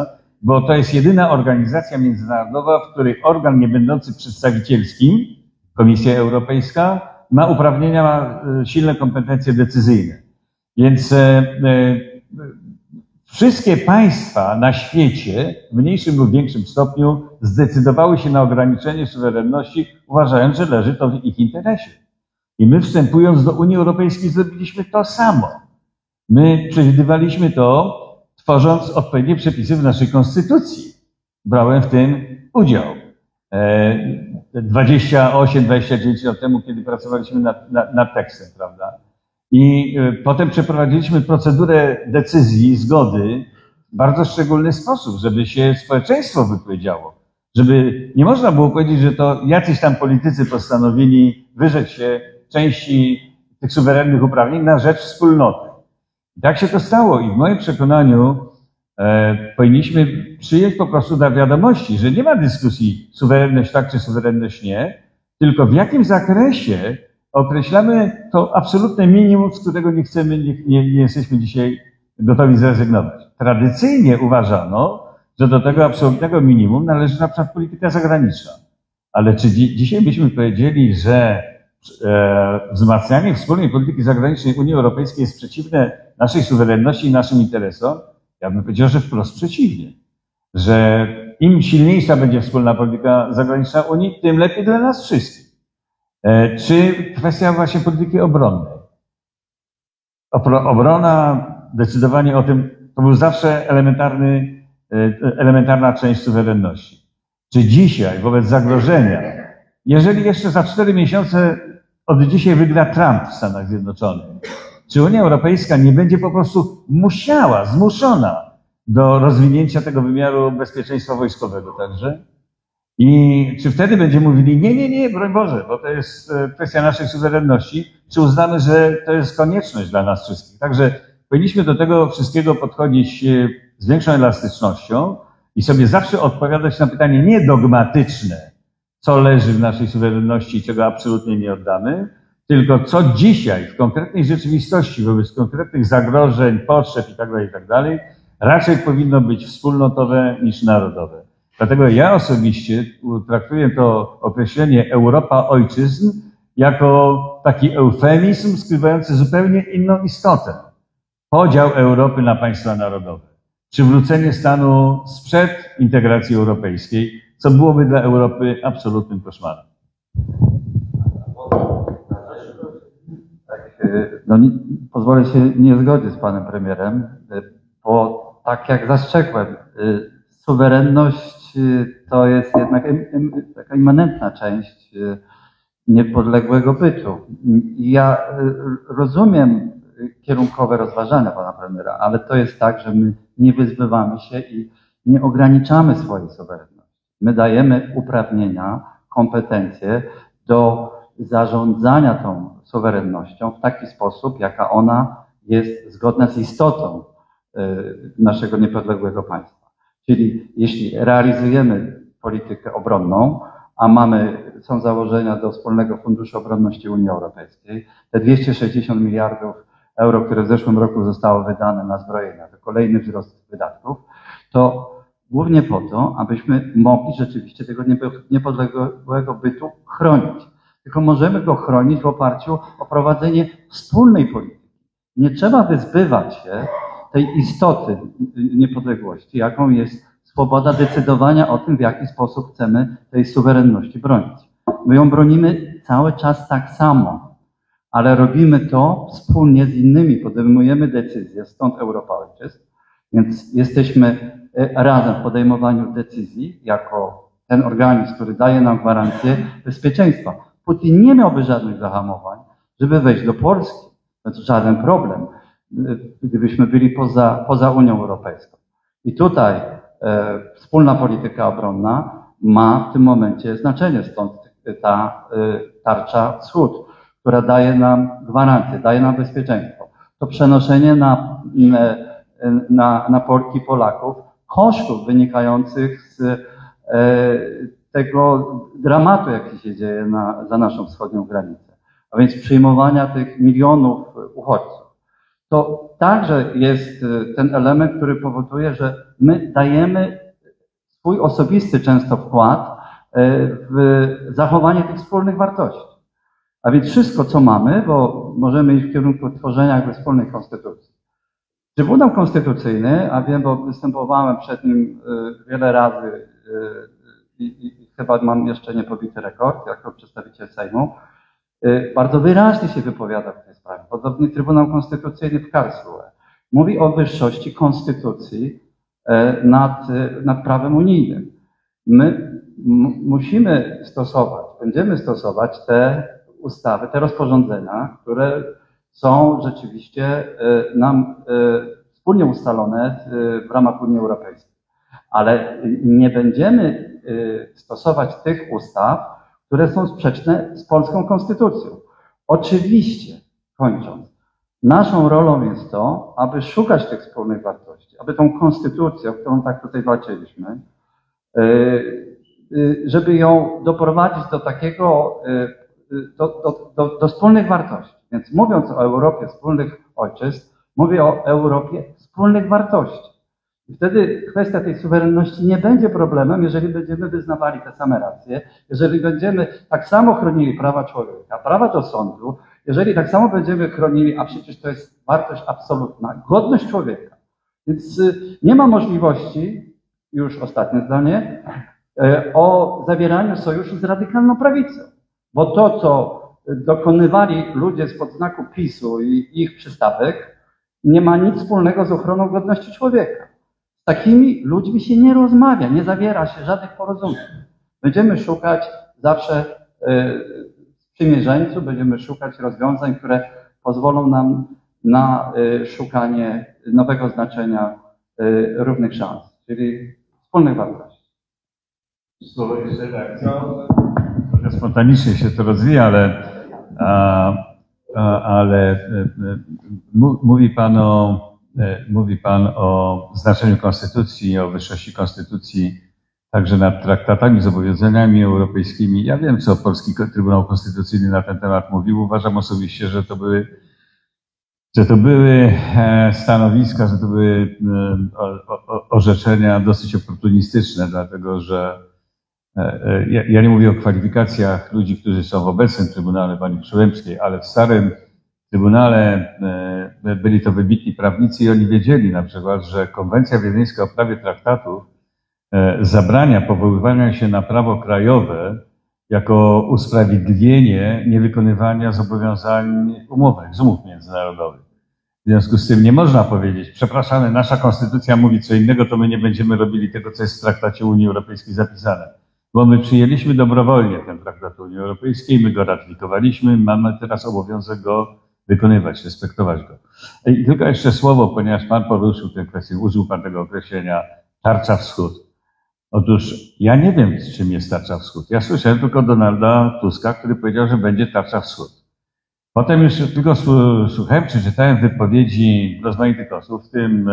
bo to jest jedyna organizacja międzynarodowa, w której organ nie będący przedstawicielskim, Komisja Europejska, ma uprawnienia, ma silne kompetencje decyzyjne. Więc e, e, wszystkie państwa na świecie w mniejszym lub większym stopniu zdecydowały się na ograniczenie suwerenności, uważając, że leży to w ich interesie. I my, wstępując do Unii Europejskiej, zrobiliśmy to samo. My przewidywaliśmy to, tworząc odpowiednie przepisy w naszej konstytucji. Brałem w tym udział. dwadzieścia osiem, dwadzieścia dziewięć lat temu, kiedy pracowaliśmy nad, nad, nad tekstem, prawda? I potem przeprowadziliśmy procedurę decyzji, zgody w bardzo szczególny sposób, żeby się społeczeństwo wypowiedziało. Żeby nie można było powiedzieć, że to jacyś tam politycy postanowili wyrzec się części tych suwerennych uprawnień na rzecz wspólnoty. I tak się to stało i w moim przekonaniu e, powinniśmy przyjąć po prostu do wiadomości, że nie ma dyskusji suwerenność tak czy suwerenność nie, tylko w jakim zakresie określamy to absolutne minimum, z którego nie chcemy, nie, nie, nie jesteśmy dzisiaj gotowi zrezygnować. Tradycyjnie uważano, że do tego absolutnego minimum należy na przykład polityka zagraniczna. Ale czy dzi dzisiaj byśmy powiedzieli, że e, wzmacnianie wspólnej polityki zagranicznej Unii Europejskiej jest przeciwne naszej suwerenności i naszym interesom? Ja bym powiedział, że wprost przeciwnie. Że im silniejsza będzie wspólna polityka zagraniczna Unii, tym lepiej dla nas wszystkich. E, czy kwestia właśnie polityki obronnej? Obrona, decydowanie o tym, to był zawsze elementarny, elementarna część suwerenności. Czy dzisiaj wobec zagrożenia, jeżeli jeszcze za cztery miesiące od dzisiaj wygra Trump w Stanach Zjednoczonych, czy Unia Europejska nie będzie po prostu musiała, zmuszona do rozwinięcia tego wymiaru bezpieczeństwa wojskowego także? I czy wtedy będziemy mówili, nie, nie, nie, broń Boże, bo to jest kwestia naszej suwerenności, czy uznamy, że to jest konieczność dla nas wszystkich? Także powinniśmy do tego wszystkiego podchodzić z większą elastycznością i sobie zawsze odpowiadać na pytanie nie dogmatyczne, co leży w naszej suwerenności i czego absolutnie nie oddamy, tylko co dzisiaj w konkretnej rzeczywistości wobec konkretnych zagrożeń, potrzeb itd., itd. raczej powinno być wspólnotowe niż narodowe. Dlatego ja osobiście traktuję to określenie Europa ojczyzn jako taki eufemizm skrywający zupełnie inną istotę. Podział Europy na państwa narodowe. Przywrócenie stanu sprzed integracji europejskiej, co byłoby dla Europy absolutnym koszmarem. No, nie, pozwolę się nie zgodzić z panem premierem, bo tak jak zastrzegłem, suwerenność to jest jednak taka immanentna część niepodległego bytu. Ja rozumiem kierunkowe rozważania pana premiera, ale to jest tak, że my nie wyzbywamy się i nie ograniczamy swojej suwerenności. My dajemy uprawnienia, kompetencje do zarządzania tą suwerennością w taki sposób, jaka ona jest zgodna z istotą naszego niepodległego państwa. Czyli jeśli realizujemy politykę obronną, a mamy, są założenia do wspólnego funduszu obronności Unii Europejskiej, te dwieście sześćdziesiąt miliardów euro, które w zeszłym roku zostało wydane na zbrojenia, to kolejny wzrost wydatków, to głównie po to, abyśmy mogli rzeczywiście tego niepodległego bytu chronić. Tylko możemy go chronić w oparciu o prowadzenie wspólnej polityki. Nie trzeba wyzbywać się tej istoty niepodległości, jaką jest swoboda decydowania o tym, w jaki sposób chcemy tej suwerenności bronić. My ją bronimy cały czas tak samo, ale robimy to wspólnie z innymi, podejmujemy decyzje, stąd Europa ojczyzn, więc jesteśmy razem w podejmowaniu decyzji jako ten organizm, który daje nam gwarancję bezpieczeństwa. Putin nie miałby żadnych zahamowań, żeby wejść do Polski. To jest żaden problem, gdybyśmy byli poza, poza Unią Europejską. I tutaj e, wspólna polityka obronna ma w tym momencie znaczenie, stąd ta e, tarcza wschód, która daje nam gwarancję, daje nam bezpieczeństwo. To przenoszenie na, na, na Polki i Polaków kosztów wynikających z e, tego dramatu, jaki się dzieje na, za naszą wschodnią granicę. A więc przyjmowania tych milionów uchodźców. To także jest ten element, który powoduje, że my dajemy swój osobisty często wkład w zachowanie tych wspólnych wartości. A więc wszystko, co mamy, bo możemy iść w kierunku tworzenia jakby wspólnej konstytucji. Trybunał Konstytucyjny, a wiem, bo występowałem przed nim wiele razy i, i, i chyba mam jeszcze niepobity rekord jako przedstawiciel Sejmu, bardzo wyraźnie się wypowiada w tej sprawie. Podobnie Trybunał Konstytucyjny w Karlsruhe mówi o wyższości konstytucji nad, nad prawem unijnym. My musimy stosować, będziemy stosować te ustawy, te rozporządzenia, które są rzeczywiście nam wspólnie ustalone w ramach Unii Europejskiej. Ale nie będziemy stosować tych ustaw, które są sprzeczne z polską konstytucją. Oczywiście, kończąc, naszą rolą jest to, aby szukać tych wspólnych wartości, aby tą konstytucję, o którą tak tutaj walczyliśmy, żeby ją doprowadzić do takiego, do, do, do, do wspólnych wartości. Więc mówiąc o Europie wspólnych ojczyzn, mówię o Europie wspólnych wartości. I wtedy kwestia tej suwerenności nie będzie problemem, jeżeli będziemy wyznawali te same racje, jeżeli będziemy tak samo chronili prawa człowieka, prawa do sądu, jeżeli tak samo będziemy chronili, a przecież to jest wartość absolutna, godność człowieka. Więc nie ma możliwości, już ostatnie zdanie, o zawieraniu sojuszu z radykalną prawicą. Bo to, co dokonywali ludzie spod znaku PiSu i ich przystawek, nie ma nic wspólnego z ochroną godności człowieka. Z takimi ludźmi się nie rozmawia, nie zawiera się żadnych porozumień. Będziemy szukać zawsze sprzymierzeńców, będziemy szukać rozwiązań, które pozwolą nam na szukanie nowego znaczenia równych szans, czyli wspólnych wartości. Słowo jeszcze tak. Trochę spontanicznie się to rozwija, ale, a, a, ale mówi Pan o, mówi Pan o znaczeniu Konstytucji, o wyższości Konstytucji, także nad traktatami, zobowiązaniami europejskimi. Ja wiem, co Polski Trybunał Konstytucyjny na ten temat mówił. Uważam osobiście, że to były, że to były stanowiska, że to były orzeczenia dosyć oportunistyczne, dlatego że Ja, ja nie mówię o kwalifikacjach ludzi, którzy są w obecnym Trybunale pani Przyłębskiej, ale w starym Trybunale byli to wybitni prawnicy i oni wiedzieli na przykład, że Konwencja Wiedeńska o prawie traktatów zabrania powoływania się na prawo krajowe jako usprawiedliwienie niewykonywania zobowiązań umowy, z umów międzynarodowych. W związku z tym nie można powiedzieć, przepraszamy, nasza konstytucja mówi co innego, to my nie będziemy robili tego, co jest w traktacie Unii Europejskiej zapisane. Bo my przyjęliśmy dobrowolnie ten traktat Unii Europejskiej, my go ratyfikowaliśmy, mamy teraz obowiązek go wykonywać, respektować go. I tylko jeszcze słowo, ponieważ Pan poruszył tę kwestię, użył Pan tego określenia tarcza wschód. Otóż ja nie wiem, z czym jest tarcza wschód. Ja słyszałem tylko Donalda Tuska, który powiedział, że będzie tarcza wschód. Potem już tylko słuchałem, czy czytałem wypowiedzi rozmaitych osób, w tym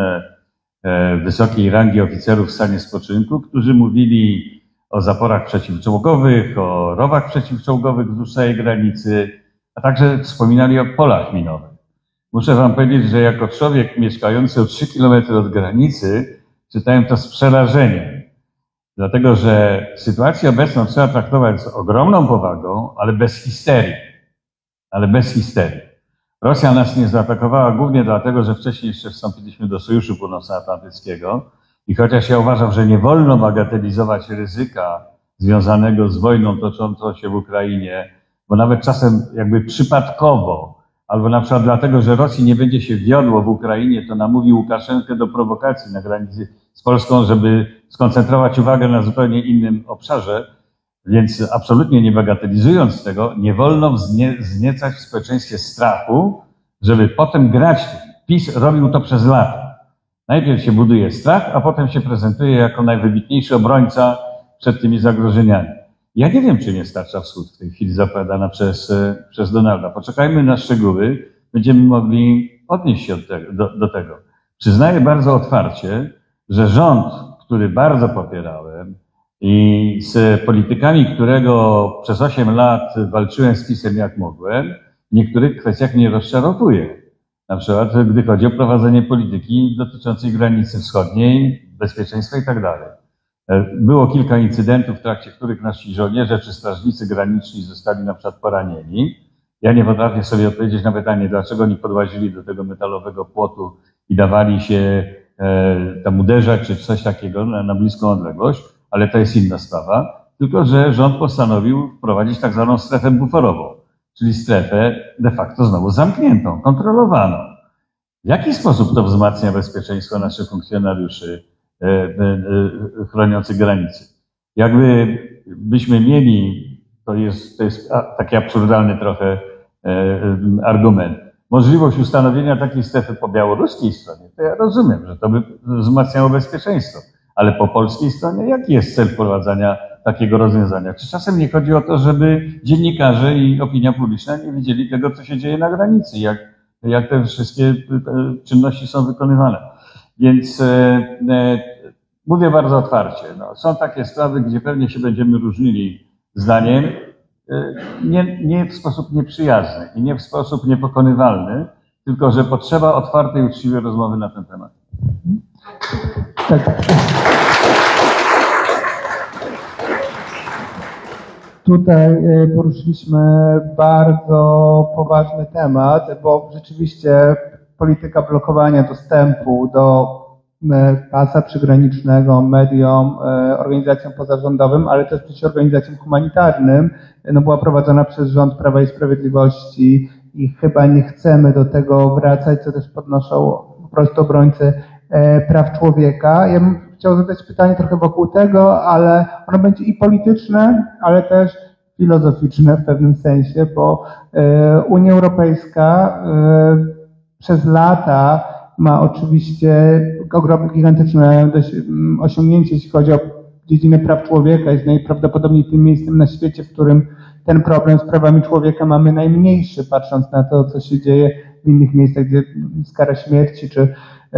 wysokiej rangi oficerów w stanie spoczynku, którzy mówili o zaporach przeciwczołgowych, o rowach przeciwczołgowych wzdłuż całej granicy, a także wspominali o polach minowych. Muszę Wam powiedzieć, że jako człowiek mieszkający o trzy kilometry od granicy czytałem to z przerażeniem. Dlatego, że sytuację obecną trzeba traktować z ogromną powagą, ale bez histerii. Ale bez histerii. Rosja nas nie zaatakowała głównie dlatego, że wcześniej jeszcze wstąpiliśmy do Sojuszu Północnoatlantyckiego i chociaż ja uważam, że nie wolno bagatelizować ryzyka związanego z wojną toczącą się w Ukrainie, bo nawet czasem jakby przypadkowo, albo na przykład dlatego, że Rosji nie będzie się wiodło w Ukrainie, to namówi Łukaszenkę do prowokacji na granicy z Polską, żeby skoncentrować uwagę na zupełnie innym obszarze. Więc absolutnie nie bagatelizując tego, nie wolno wznie, wzniecać w społeczeństwie strachu, żeby potem grać. PiS robił to przez lata. Najpierw się buduje strach, a potem się prezentuje jako najwybitniejszy obrońca przed tymi zagrożeniami. Ja nie wiem, czym jest tarcza wschód w tej chwili zapowiadana przez, przez Donalda. Poczekajmy na szczegóły, będziemy mogli odnieść się do tego. Do, do tego. Przyznaję bardzo otwarcie, że rząd, który bardzo popierałem, i z politykami, którego przez osiem lat walczyłem z PiS-em jak mogłem, w niektórych kwestiach mnie rozczarowuje. Na przykład, gdy chodzi o prowadzenie polityki dotyczącej granicy wschodniej, bezpieczeństwa i tak dalej. Było kilka incydentów, w trakcie których nasi żołnierze czy strażnicy graniczni zostali na przykład poranieni. Ja nie potrafię sobie odpowiedzieć na pytanie, dlaczego oni podłazili do tego metalowego płotu i dawali się tam uderzać czy coś takiego na, na bliską odległość, ale to jest inna sprawa. Tylko że rząd postanowił wprowadzić tak zwaną strefę buforową, czyli strefę de facto znowu zamkniętą, kontrolowaną. W jaki sposób to wzmacnia bezpieczeństwo naszych funkcjonariuszy chroniących granice? Jakby byśmy mieli, to jest, to jest taki absurdalny trochę argument, możliwość ustanowienia takiej strefy po białoruskiej stronie, to ja rozumiem, że to by wzmacniało bezpieczeństwo, ale po polskiej stronie jaki jest cel wprowadzania takiego rozwiązania? Czy czasem nie chodzi o to, żeby dziennikarze i opinia publiczna nie widzieli tego, co się dzieje na granicy, jak, jak te wszystkie czynności są wykonywane? Więc e, mówię bardzo otwarcie, no, są takie sprawy, gdzie pewnie się będziemy różnili zdaniem, e, nie, nie w sposób nieprzyjazny i nie w sposób niepokonywalny, tylko że potrzeba otwartej, uczciwej rozmowy na ten temat. Tak. Tutaj poruszyliśmy bardzo poważny temat, bo rzeczywiście polityka blokowania dostępu do pasa przygranicznego mediom, organizacjom pozarządowym, ale też przecież organizacjom humanitarnym, no była prowadzona przez rząd Prawa i Sprawiedliwości i chyba nie chcemy do tego wracać, co też podnoszą po prostu obrońcy praw człowieka. Ja bym chciał zadać pytanie trochę wokół tego, ale ono będzie i polityczne, ale też filozoficzne w pewnym sensie, bo Unia Europejska przez lata ma oczywiście ogromne, gigantyczne osiągnięcie, jeśli chodzi o dziedzinę praw człowieka. Jest najprawdopodobniej tym miejscem na świecie, w którym ten problem z prawami człowieka mamy najmniejszy, patrząc na to, co się dzieje w innych miejscach, gdzie jest kara śmierci, czy,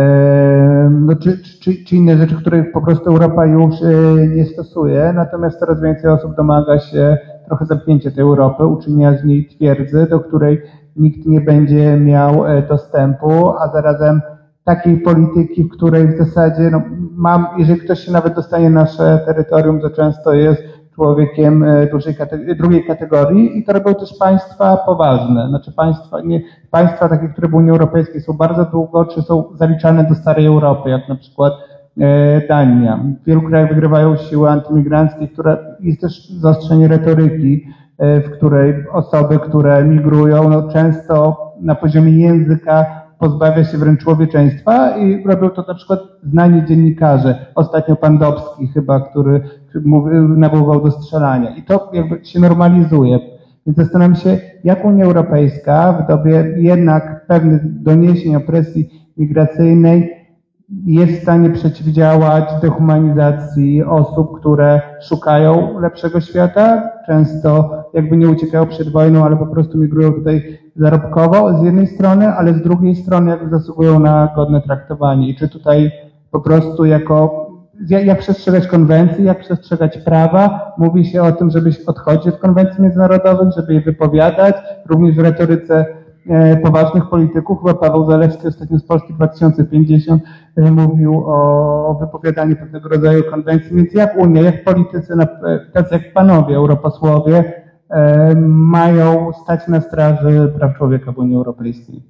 no, czy, czy, czy inne rzeczy, których po prostu Europa już nie stosuje. Natomiast coraz więcej osób domaga się trochę zamknięcia tej Europy, uczynienia z niej twierdzy, do której nikt nie będzie miał dostępu, a zarazem takiej polityki, w której w zasadzie no, mam, jeżeli ktoś się nawet dostanie na nasze terytorium, to często jest człowiekiem dużej kategorii, drugiej kategorii i to robią też państwa poważne. Znaczy państwa, nie, państwa takie, które w Unii Europejskiej są bardzo długo, czy są zaliczane do starej Europy, jak na przykład e, Dania. W wielu krajach wygrywają siły antymigranckie, które jest też zaostrzenie retoryki, e, w której osoby, które migrują, no często na poziomie języka pozbawia się wręcz człowieczeństwa i robią to na przykład znani dziennikarze. Ostatnio pan Dobski chyba, który nawoływał do strzelania. I to jakby się normalizuje. Więc zastanawiam się, jak Unia Europejska w dobie jednak pewnych doniesień o presji migracyjnej jest w stanie przeciwdziałać dehumanizacji osób, które szukają lepszego świata, często jakby nie uciekają przed wojną, ale po prostu migrują tutaj zarobkowo z jednej strony, ale z drugiej strony jakby zasługują na godne traktowanie. I czy tutaj po prostu jako, jak przestrzegać konwencji, jak przestrzegać prawa, mówi się o tym, żeby odchodzić od konwencji międzynarodowych, żeby je wypowiadać, również w retoryce poważnych polityków. Chyba Paweł Zalewski ostatnio z Polski dwa tysiące pięćdziesiąt mówił o wypowiadaniu pewnego rodzaju konwencji. Więc jak Unia, jak politycy, tacy jak panowie europosłowie, mają stać na straży praw człowieka w Unii Europejskiej?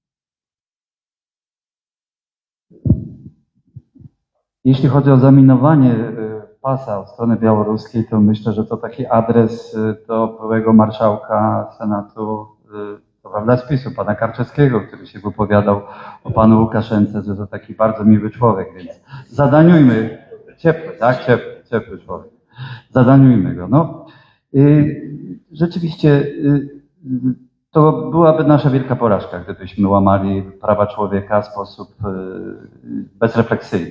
Jeśli chodzi o zaminowanie pasa od strony białoruskiej, to myślę, że to taki adres do byłego marszałka Senatu, to prawda, z PiSu, pana Karczewskiego, który się wypowiadał o panu Łukaszence, że to taki bardzo miły człowiek, więc zadaniujmy, ciepły, tak, ciepły, ciepły człowiek, zadaniujmy go. No, rzeczywiście to byłaby nasza wielka porażka, gdybyśmy łamali prawa człowieka w sposób bezrefleksyjny.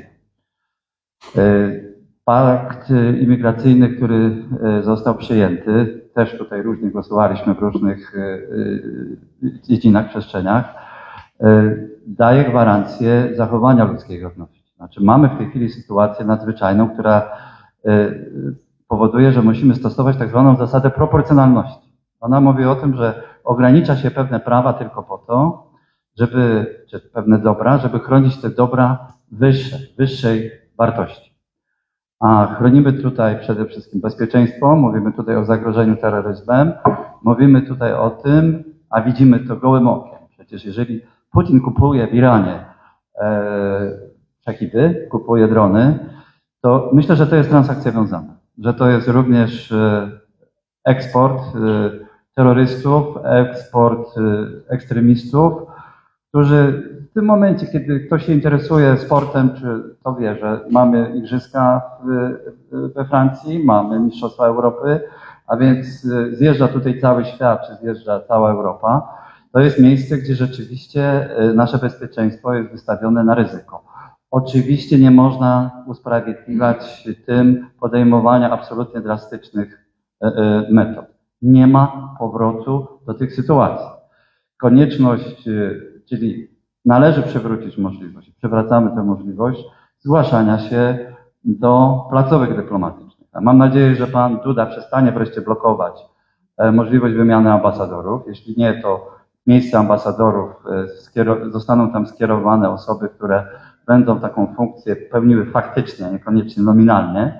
Pakt imigracyjny, który został przyjęty, też tutaj różnie głosowaliśmy w różnych dziedzinach, przestrzeniach, daje gwarancję zachowania ludzkiej godności. Znaczy mamy w tej chwili sytuację nadzwyczajną, która powoduje, że musimy stosować tak zwaną zasadę proporcjonalności. Ona mówi o tym, że ogranicza się pewne prawa tylko po to, żeby, czy pewne dobra, żeby chronić te dobra wyższe, wyższej wartości. A chronimy tutaj przede wszystkim bezpieczeństwo, mówimy tutaj o zagrożeniu terroryzmem, mówimy tutaj o tym, a widzimy to gołym okiem. Przecież jeżeli Putin kupuje w Iranie e, przekipy, kupuje drony, to myślę, że to jest transakcja wiązana, że to jest również e, eksport e, terrorystów, eksport e, ekstremistów, którzy w tym momencie, kiedy ktoś się interesuje sportem, czy to wie, że mamy igrzyska w, we Francji, mamy Mistrzostwa Europy, a więc zjeżdża tutaj cały świat, czy zjeżdża cała Europa, to jest miejsce, gdzie rzeczywiście nasze bezpieczeństwo jest wystawione na ryzyko. Oczywiście nie można usprawiedliwiać tym podejmowania absolutnie drastycznych metod. Nie ma powrotu do tych sytuacji. Konieczność, czyli należy przywrócić możliwość, przywracamy tę możliwość zgłaszania się do placówek dyplomatycznych. Mam nadzieję, że pan Duda przestanie wreszcie blokować możliwość wymiany ambasadorów. Jeśli nie, to w miejsce ambasadorów zostaną tam skierowane osoby, które będą taką funkcję pełniły faktycznie, niekoniecznie nominalnie.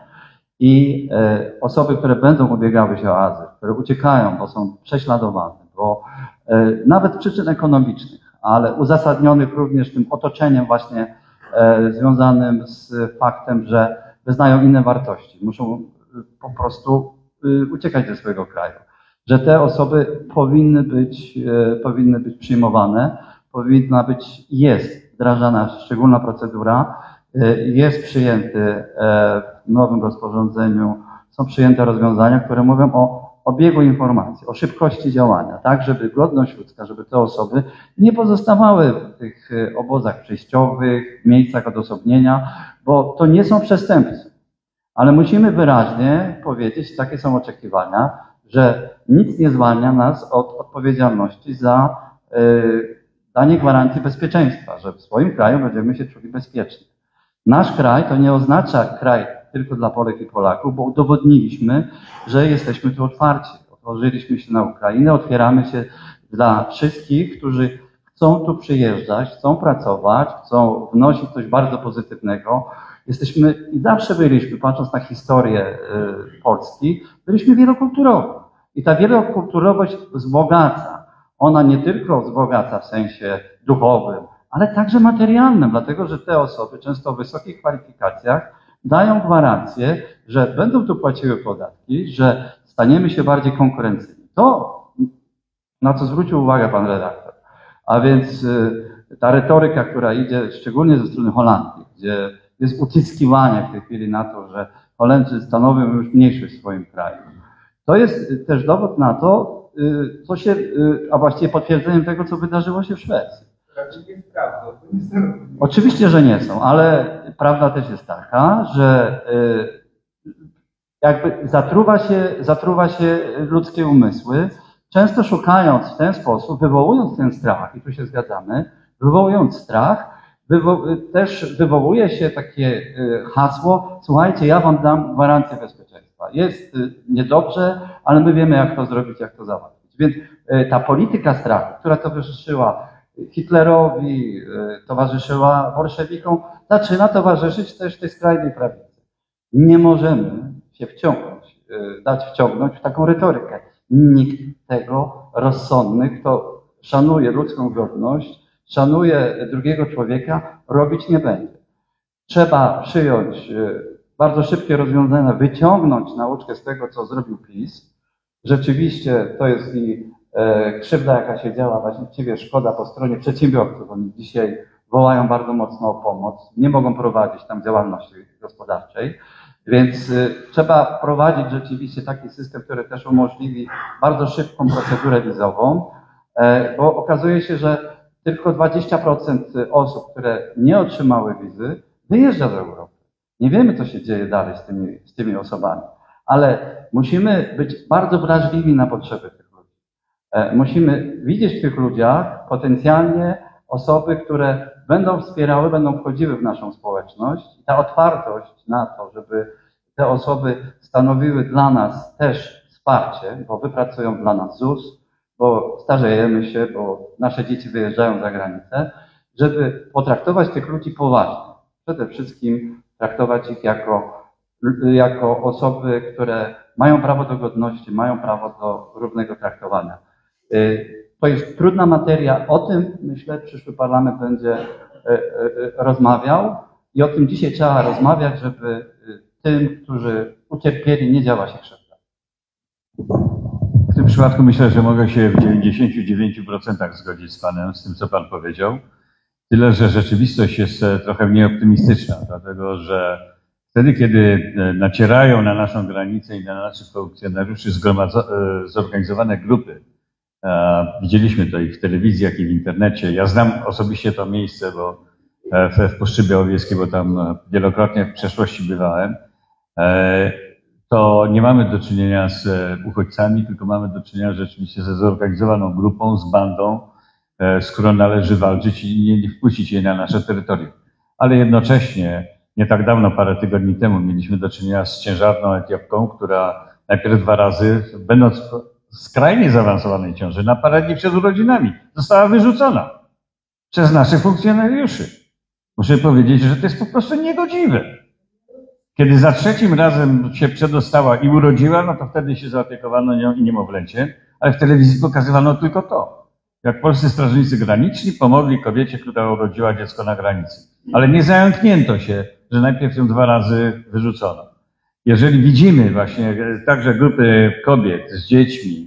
I osoby, które będą ubiegały się o azyl, które uciekają, bo są prześladowane, bo nawet z przyczyn ekonomicznych, ale uzasadnionych również tym otoczeniem właśnie e, związanym z faktem, że wyznają inne wartości. Muszą po prostu y, uciekać ze swojego kraju. Że te osoby powinny być, e, powinny być przyjmowane, powinna być, jest wdrażana szczególna procedura, e, jest przyjęty e, w nowym rozporządzeniu, są przyjęte rozwiązania, które mówią o obiegu informacji, o szybkości działania, tak, żeby godność ludzka, żeby te osoby nie pozostawały w tych obozach przejściowych, miejscach odosobnienia, bo to nie są przestępcy. Ale musimy wyraźnie powiedzieć, takie są oczekiwania, że nic nie zwalnia nas od odpowiedzialności za y, danie gwarancji bezpieczeństwa, że w swoim kraju będziemy się czuli bezpieczni. Nasz kraj to nie oznacza kraj tylko dla Polek i Polaków, bo udowodniliśmy, że jesteśmy tu otwarci. Otworzyliśmy się na Ukrainę, otwieramy się dla wszystkich, którzy chcą tu przyjeżdżać, chcą pracować, chcą wnosić coś bardzo pozytywnego. Jesteśmy i zawsze byliśmy, patrząc na historię y, Polski, byliśmy wielokulturowi. I ta wielokulturowość wzbogaca. Ona nie tylko wzbogaca w sensie duchowym, ale także materialnym, dlatego że te osoby, często o wysokich kwalifikacjach, dają gwarancję, że będą tu płaciły podatki, że staniemy się bardziej konkurencyjni. To, na co zwrócił uwagę pan redaktor. A więc ta retoryka, która idzie szczególnie ze strony Holandii, gdzie jest utyskiwanie w tej chwili na to, że Holendrzy stanowią już mniejszość w swoim kraju. To jest też dowód na to, co się, a właściwie potwierdzeniem tego, co wydarzyło się w Szwecji. Oczywiście, że nie są, ale prawda też jest taka, że jakby zatruwa się, zatruwa się ludzkie umysły, często szukając w ten sposób, wywołując ten strach, i tu się zgadzamy, wywołując strach, wywo- też wywołuje się takie hasło, słuchajcie, ja wam dam gwarancję bezpieczeństwa. Jest niedobrze, ale my wiemy, jak to zrobić, jak to załatwić. Więc ta polityka strachu, która towarzyszyła Hitlerowi, towarzyszyła bolszewikom, zaczyna towarzyszyć też tej skrajnej prawicy. Nie możemy się wciągnąć, dać wciągnąć w taką retorykę. Nikt tego rozsądny, kto szanuje ludzką godność, szanuje drugiego człowieka, robić nie będzie. Trzeba przyjąć bardzo szybkie rozwiązania, wyciągnąć nauczkę z tego, co zrobił PiS. Rzeczywiście to jest i krzywda, jaka się działa, właściwie szkoda po stronie przedsiębiorców. Oni dzisiaj wołają bardzo mocno o pomoc, nie mogą prowadzić tam działalności gospodarczej, więc trzeba wprowadzić rzeczywiście taki system, który też umożliwi bardzo szybką procedurę wizową, bo okazuje się, że tylko dwadzieścia procent osób, które nie otrzymały wizy, wyjeżdża z Europy. Nie wiemy, co się dzieje dalej z tymi, z tymi osobami, ale musimy być bardzo wrażliwi na potrzeby tych ludzi. Musimy widzieć w tych ludziach potencjalnie osoby, które będą wspierały, będą wchodziły w naszą społeczność. I ta otwartość na to, żeby te osoby stanowiły dla nas też wsparcie, bo wypracują dla nas Z U S, bo starzejemy się, bo nasze dzieci wyjeżdżają za granicę, żeby potraktować tych ludzi poważnie. Przede wszystkim traktować ich jako jako osoby, które mają prawo do godności, mają prawo do równego traktowania. To jest trudna materia. O tym, myślę, przyszły parlament będzie rozmawiał i o tym dzisiaj trzeba rozmawiać, żeby tym, którzy ucierpieli, nie działa się krzywda. W tym przypadku myślę, że mogę się w dziewięćdziesięciu dziewięciu procentach zgodzić z Panem, z tym, co Pan powiedział. Tyle, że rzeczywistość jest trochę mniej optymistyczna, dlatego że wtedy, kiedy nacierają na naszą granicę i na naszych funkcjonariuszy zorganizowane grupy, widzieliśmy to i w telewizji, jak i w internecie. Ja znam osobiście to miejsce, bo w Puszczy Białowieskiej, bo tam wielokrotnie w przeszłości bywałem, to nie mamy do czynienia z uchodźcami, tylko mamy do czynienia rzeczywiście ze zorganizowaną grupą, z bandą, z którą należy walczyć i nie, nie wpuścić jej na nasze terytorium. Ale jednocześnie, nie tak dawno, parę tygodni temu, mieliśmy do czynienia z ciężarną Etiopką, która najpierw dwa razy, będąc w skrajnie zaawansowanej ciąży, na parę dni przed urodzinami, została wyrzucona przez naszych funkcjonariuszy. Muszę powiedzieć, że to jest po prostu niegodziwe. Kiedy za trzecim razem się przedostała i urodziła, no to wtedy się zaopiekowano nią i niemowlęciem, ale w telewizji pokazywano tylko to. Jak polscy strażnicy graniczni pomogli kobiecie, która urodziła dziecko na granicy. Ale nie zająknięto się, że najpierw ją dwa razy wyrzucono. Jeżeli widzimy właśnie także grupy kobiet z dziećmi,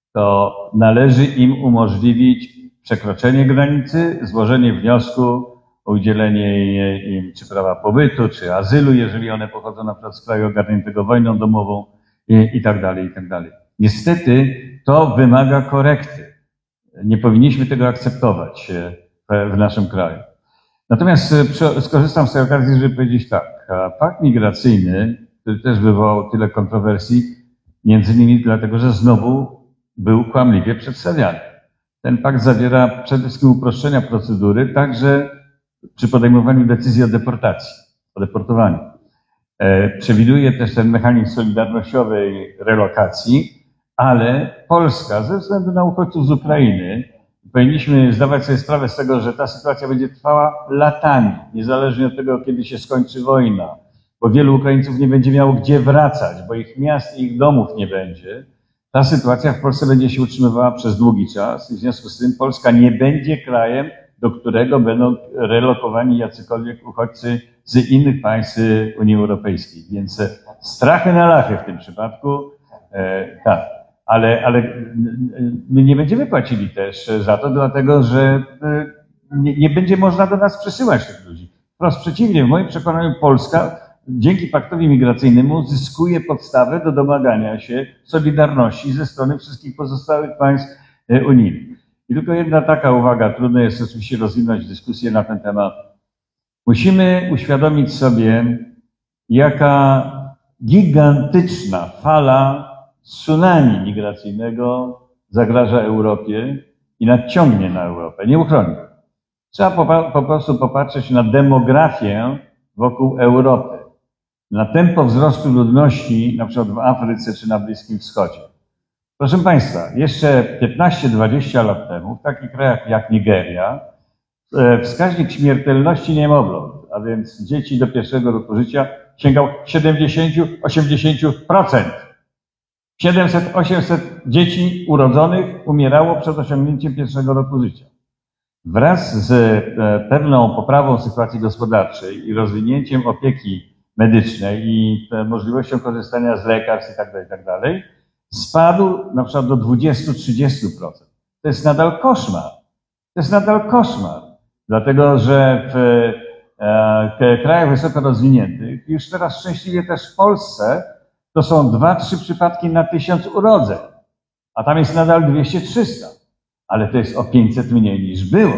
to należy im umożliwić przekroczenie granicy, złożenie wniosku o udzielenie im czy prawa pobytu, czy azylu, jeżeli one pochodzą na przykład z kraju ogarniętego wojną domową i, i tak dalej, i tak dalej. Niestety to wymaga korekty. Nie powinniśmy tego akceptować w, w naszym kraju. Natomiast skorzystam z tej okazji, żeby powiedzieć tak. Pakt migracyjny, który też wywołał tyle kontrowersji, między innymi dlatego, że znowu był kłamliwie przedstawiany. Ten pakt zawiera przede wszystkim uproszczenia procedury, także przy podejmowaniu decyzji o deportacji, o deportowaniu. Przewiduje też ten mechanizm solidarnościowej relokacji, ale Polska, ze względu na uchodźców z Ukrainy, powinniśmy zdawać sobie sprawę z tego, że ta sytuacja będzie trwała latami, niezależnie od tego, kiedy się skończy wojna, bo wielu Ukraińców nie będzie miało gdzie wracać, bo ich miast i ich domów nie będzie. Ta sytuacja w Polsce będzie się utrzymywała przez długi czas i w związku z tym Polska nie będzie krajem, do którego będą relokowani jacykolwiek uchodźcy z innych państw Unii Europejskiej. Więc strachy na lachy w tym przypadku, e, tak. Ale, ale my nie będziemy płacili też za to, dlatego że nie, nie będzie można do nas przesyłać tych ludzi. Wprost przeciwnie, w moim przekonaniu Polska dzięki paktowi migracyjnemu zyskuje podstawę do domagania się solidarności ze strony wszystkich pozostałych państw unijnych. I tylko jedna taka uwaga, trudno jest oczywiście rozwinąć dyskusję na ten temat. Musimy uświadomić sobie, jaka gigantyczna fala tsunami migracyjnego zagraża Europie i nadciągnie na Europę, nieuchronnie. Trzeba po, po prostu popatrzeć na demografię wokół Europy, na tempo wzrostu ludności na przykład w Afryce czy na Bliskim Wschodzie. Proszę Państwa, jeszcze piętnaście dwadzieścia lat temu w takich krajach jak Nigeria wskaźnik śmiertelności niemowląt, a więc dzieci do pierwszego roku życia, sięgał siedemdziesiąt do osiemdziesięciu procent. siedemset osiemset dzieci urodzonych umierało przed osiągnięciem pierwszego roku życia. Wraz z pewną poprawą sytuacji gospodarczej i rozwinięciem opieki medycznej i możliwością korzystania z lekarstw i tak dalej, i tak dalej, spadł na przykład do dwudziestu do trzydziestu procent. To jest nadal koszmar. To jest nadal koszmar. Dlatego, że w, w krajach wysoko rozwiniętych, już teraz szczęśliwie też w Polsce, to są dwa, trzy przypadki na tysiąc urodzeń, a tam jest nadal dwieście trzysta, ale to jest o pięćset mniej niż było.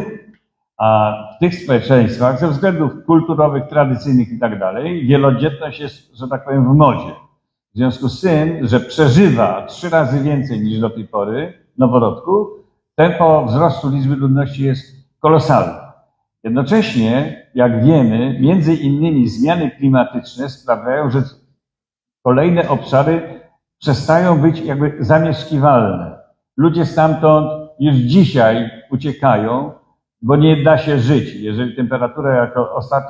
A w tych społeczeństwach ze względów kulturowych, tradycyjnych i tak dalej, wielodzietność jest, że tak powiem, w modzie. W związku z tym, że przeżywa trzy razy więcej niż do tej pory noworodków, tempo wzrostu liczby ludności jest kolosalne. Jednocześnie, jak wiemy, między innymi zmiany klimatyczne sprawiają, że kolejne obszary przestają być jakby zamieszkiwalne. Ludzie stamtąd już dzisiaj uciekają, bo nie da się żyć. Jeżeli temperatura, jak ostatnio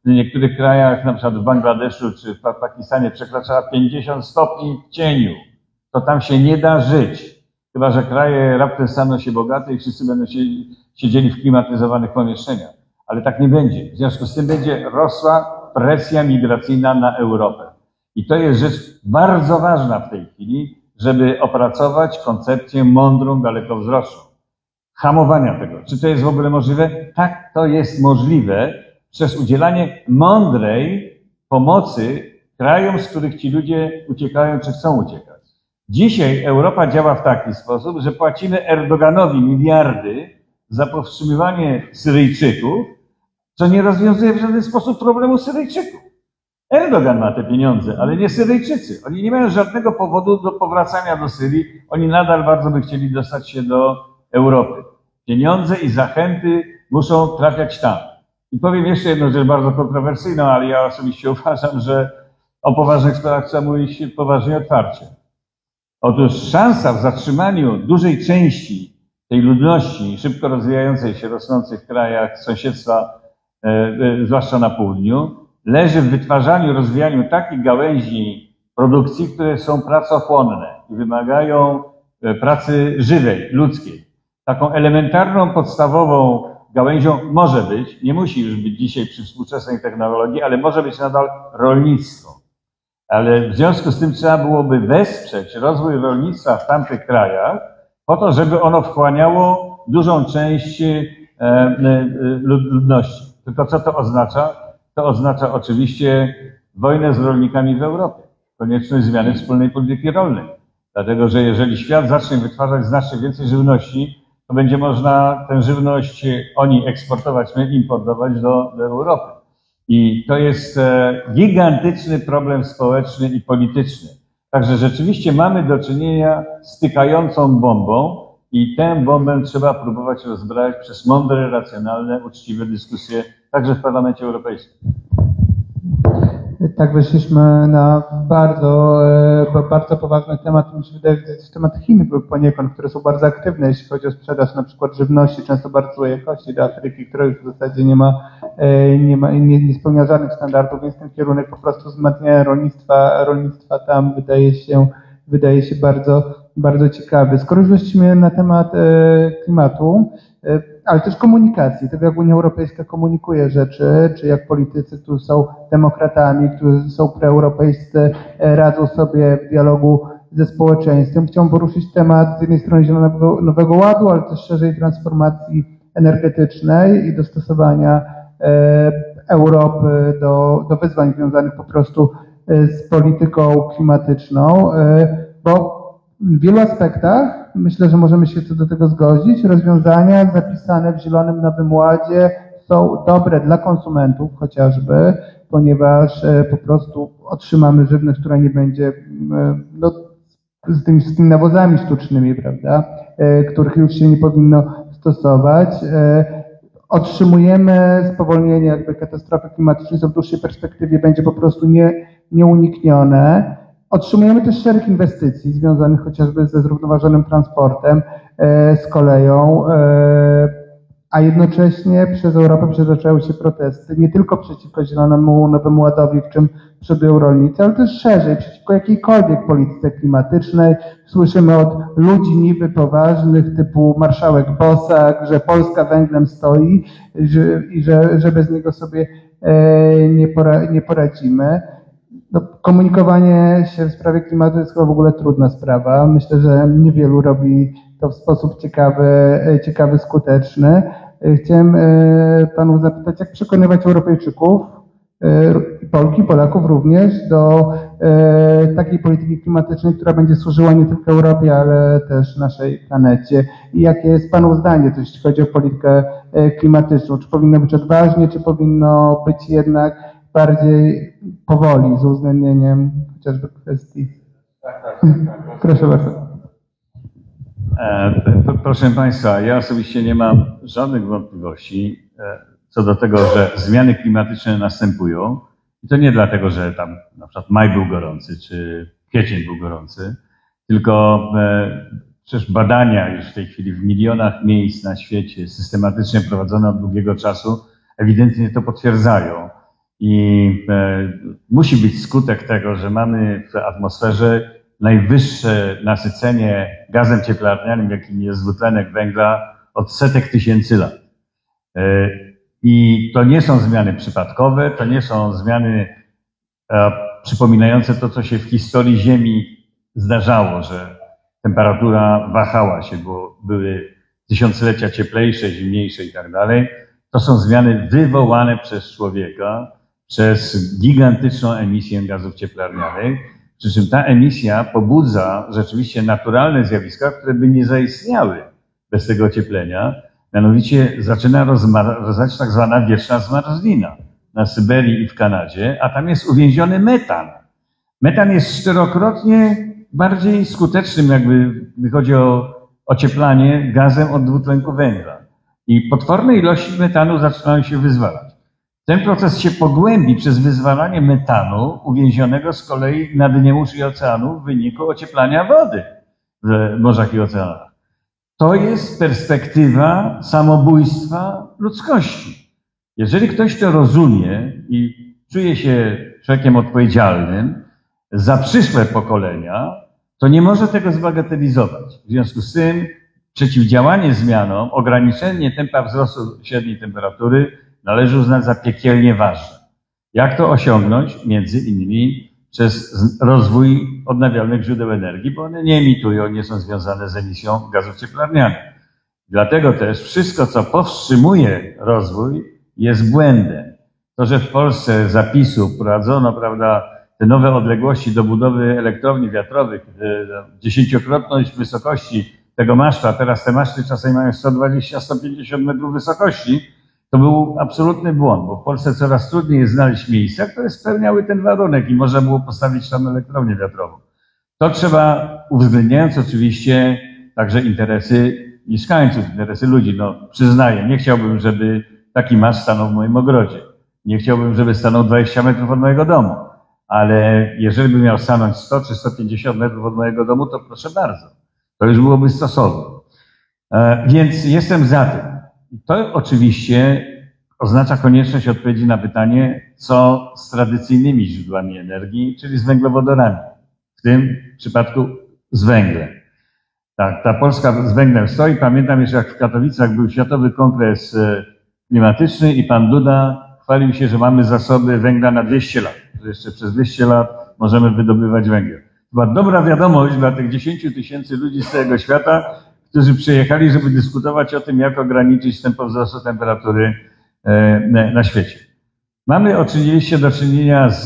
w niektórych krajach, na przykład w Bangladeszu czy w Pakistanie, przekraczała pięćdziesiąt stopni w cieniu. To tam się nie da żyć. Chyba że kraje raptem staną się bogate i wszyscy będą siedzieli w klimatyzowanych pomieszczeniach. Ale tak nie będzie. W związku z tym będzie rosła presja migracyjna na Europę. I to jest rzecz bardzo ważna w tej chwili, żeby opracować koncepcję mądrą, dalekowzroczną. Hamowania tego. Czy to jest w ogóle możliwe? Tak, to jest możliwe przez udzielanie mądrej pomocy krajom, z których ci ludzie uciekają czy chcą uciekać. Dzisiaj Europa działa w taki sposób, że płacimy Erdoganowi miliardy za powstrzymywanie Syryjczyków, co nie rozwiązuje w żaden sposób problemu Syryjczyków. Erdogan ma te pieniądze, ale nie Syryjczycy. Oni nie mają żadnego powodu do powracania do Syrii. Oni nadal bardzo by chcieli dostać się do Europy. Pieniądze i zachęty muszą trafiać tam. I powiem jeszcze jedną rzecz bardzo kontrowersyjną, ale ja osobiście uważam, że o poważnych sprawach trzeba mówić poważnie, otwarcie. Otóż szansa w zatrzymaniu dużej części tej ludności szybko rozwijającej się, rosnącej w krajach sąsiedztwa, e, e, zwłaszcza na południu, leży w wytwarzaniu, rozwijaniu takich gałęzi produkcji, które są pracochłonne i wymagają pracy żywej, ludzkiej. Taką elementarną, podstawową gałęzią może być, nie musi już być dzisiaj przy współczesnej technologii, ale może być nadal rolnictwo. Ale w związku z tym trzeba byłoby wesprzeć rozwój rolnictwa w tamtych krajach po to, żeby ono wchłaniało dużą część ludności. Tylko co to oznacza? To oznacza oczywiście wojnę z rolnikami w Europie. Konieczność zmiany wspólnej polityki rolnej. Dlatego, że jeżeli świat zacznie wytwarzać znacznie więcej żywności, to będzie można tę żywność oni eksportować, my importować do, do Europy. I to jest gigantyczny problem społeczny i polityczny. Także rzeczywiście mamy do czynienia z tykającą bombą i tę bombę trzeba próbować rozbrać przez mądre, racjonalne, uczciwe dyskusje, także w Parlamencie Europejskim. Tak, weszliśmy na bardzo, bardzo poważny temat. Mi się wydaje, że to jest temat Chin poniekąd, które są bardzo aktywne, jeśli chodzi o sprzedaż na przykład żywności, często bardzo złej jakości do Afryki, która już w zasadzie nie ma, nie ma, nie, nie spełnia żadnych standardów, więc ten kierunek po prostu wzmacniania rolnictwa, rolnictwa tam wydaje się, wydaje się bardzo, bardzo ciekawy. Skoro już weszliśmy na temat klimatu, ale też komunikacji, tego jak Unia Europejska komunikuje rzeczy, czy jak politycy, którzy są demokratami, którzy są proeuropejscy, radzą sobie w dialogu ze społeczeństwem. Chciałbym poruszyć temat z jednej strony Zielonego Nowego Ładu, ale też szerzej transformacji energetycznej i dostosowania Europy do, do wyzwań związanych po prostu z polityką klimatyczną, bo w wielu aspektach myślę, że możemy się co do tego zgodzić. Rozwiązania zapisane w Zielonym Nowym Ładzie są dobre dla konsumentów chociażby, ponieważ po prostu otrzymamy żywność, która nie będzie no, z, tymi, z tymi nawozami sztucznymi, prawda, których już się nie powinno stosować. Otrzymujemy spowolnienie jakby katastrofy klimatycznej, co w dłuższej perspektywie będzie po prostu nie, nieuniknione. Otrzymujemy też szereg inwestycji związanych chociażby ze zrównoważonym transportem, z koleją, a jednocześnie przez Europę przezaczęły się protesty nie tylko przeciwko Zielonemu Nowemu Ładowi, w czym przodują rolnicy, ale też szerzej przeciwko jakiejkolwiek polityce klimatycznej. Słyszymy od ludzi niby poważnych typu marszałek Bosak, że Polska węglem stoi że, i że, że bez niego sobie nie, pora, nie poradzimy. No, komunikowanie się w sprawie klimatu jest chyba w ogóle trudna sprawa. Myślę, że niewielu robi to w sposób ciekawy, ciekawy, skuteczny. Chciałem panów zapytać, jak przekonywać Europejczyków, Polki, Polaków również do takiej polityki klimatycznej, która będzie służyła nie tylko Europie, ale też naszej planecie. I jakie jest panów zdanie, jeśli chodzi o politykę klimatyczną? Czy powinno być odważnie, czy powinno być jednak bardziej powoli, z uwzględnieniem chociażby kwestii. Tak, tak, tak. Proszę bardzo. E, proszę Państwa, ja osobiście nie mam żadnych wątpliwości e, co do tego, że zmiany klimatyczne następują. I to nie dlatego, że tam na przykład maj był gorący, czy kwiecień był gorący, tylko e, przecież badania już w tej chwili w milionach miejsc na świecie systematycznie prowadzone od długiego czasu ewidentnie to potwierdzają. I e, musi być skutek tego, że mamy w atmosferze najwyższe nasycenie gazem cieplarnianym, jakim jest dwutlenek węgla, od setek tysięcy lat. E, I to nie są zmiany przypadkowe, to nie są zmiany e, przypominające to, co się w historii Ziemi zdarzało, że temperatura wahała się, bo były tysiąclecia cieplejsze, zimniejsze i tak dalej. To są zmiany wywołane przez człowieka, przez gigantyczną emisję gazów cieplarnianych, przy czym ta emisja pobudza rzeczywiście naturalne zjawiska, które by nie zaistniały bez tego ocieplenia. Mianowicie zaczyna rozmarzać tak zwana wieczna zmarzlina na Syberii i w Kanadzie, a tam jest uwięziony metan. Metan jest czterokrotnie bardziej skutecznym, jakby gdy chodzi o ocieplanie, gazem od dwutlenku węgla. I potworne ilości metanu zaczynają się wyzwalać. Ten proces się pogłębi przez wyzwalanie metanu uwięzionego z kolei na dnie mórz i oceanów w wyniku ocieplania wody w morzach i oceanach. To jest perspektywa samobójstwa ludzkości. Jeżeli ktoś to rozumie i czuje się człowiekiem odpowiedzialnym za przyszłe pokolenia, to nie może tego zbagatelizować. W związku z tym przeciwdziałanie zmianom, ograniczenie tempa wzrostu średniej temperatury należy uznać za piekielnie ważne. Jak to osiągnąć? Między innymi przez rozwój odnawialnych źródeł energii, bo one nie emitują, nie są związane z emisją gazów cieplarnianych. Dlatego też wszystko, co powstrzymuje rozwój, jest błędem. To, że w Polsce zapisu wprowadzono, prawda, te nowe odległości do budowy elektrowni wiatrowych, dziesięciokrotność wysokości tego masztu, teraz te maszty czasami mają sto dwadzieścia do stu pięćdziesięciu metrów wysokości, to był absolutny błąd, bo w Polsce coraz trudniej jest znaleźć miejsca, które spełniały ten warunek i można było postawić tam elektrownię wiatrową. To trzeba, uwzględniając oczywiście także interesy mieszkańców, interesy ludzi. No, przyznaję, nie chciałbym, żeby taki maszt stanął w moim ogrodzie. Nie chciałbym, żeby stanął dwadzieścia metrów od mojego domu. Ale jeżeli by miał stanąć sto czy sto pięćdziesiąt metrów od mojego domu, to proszę bardzo. To już byłoby stosowne. E, więc jestem za tym. To oczywiście oznacza konieczność odpowiedzi na pytanie, co z tradycyjnymi źródłami energii, czyli z węglowodorami. W tym przypadku z węglem. Tak, ta Polska z węglem stoi. Pamiętam jeszcze, jak w Katowicach był Światowy Kongres Klimatyczny i pan Duda chwalił się, że mamy zasoby węgla na dwieście lat. Że jeszcze przez dwieście lat możemy wydobywać węgiel. To była dobra wiadomość dla tych dziesięciu tysięcy ludzi z całego świata, którzy przyjechali, żeby dyskutować o tym, jak ograniczyć tempo wzrostu temperatury na świecie. Mamy oczywiście do czynienia z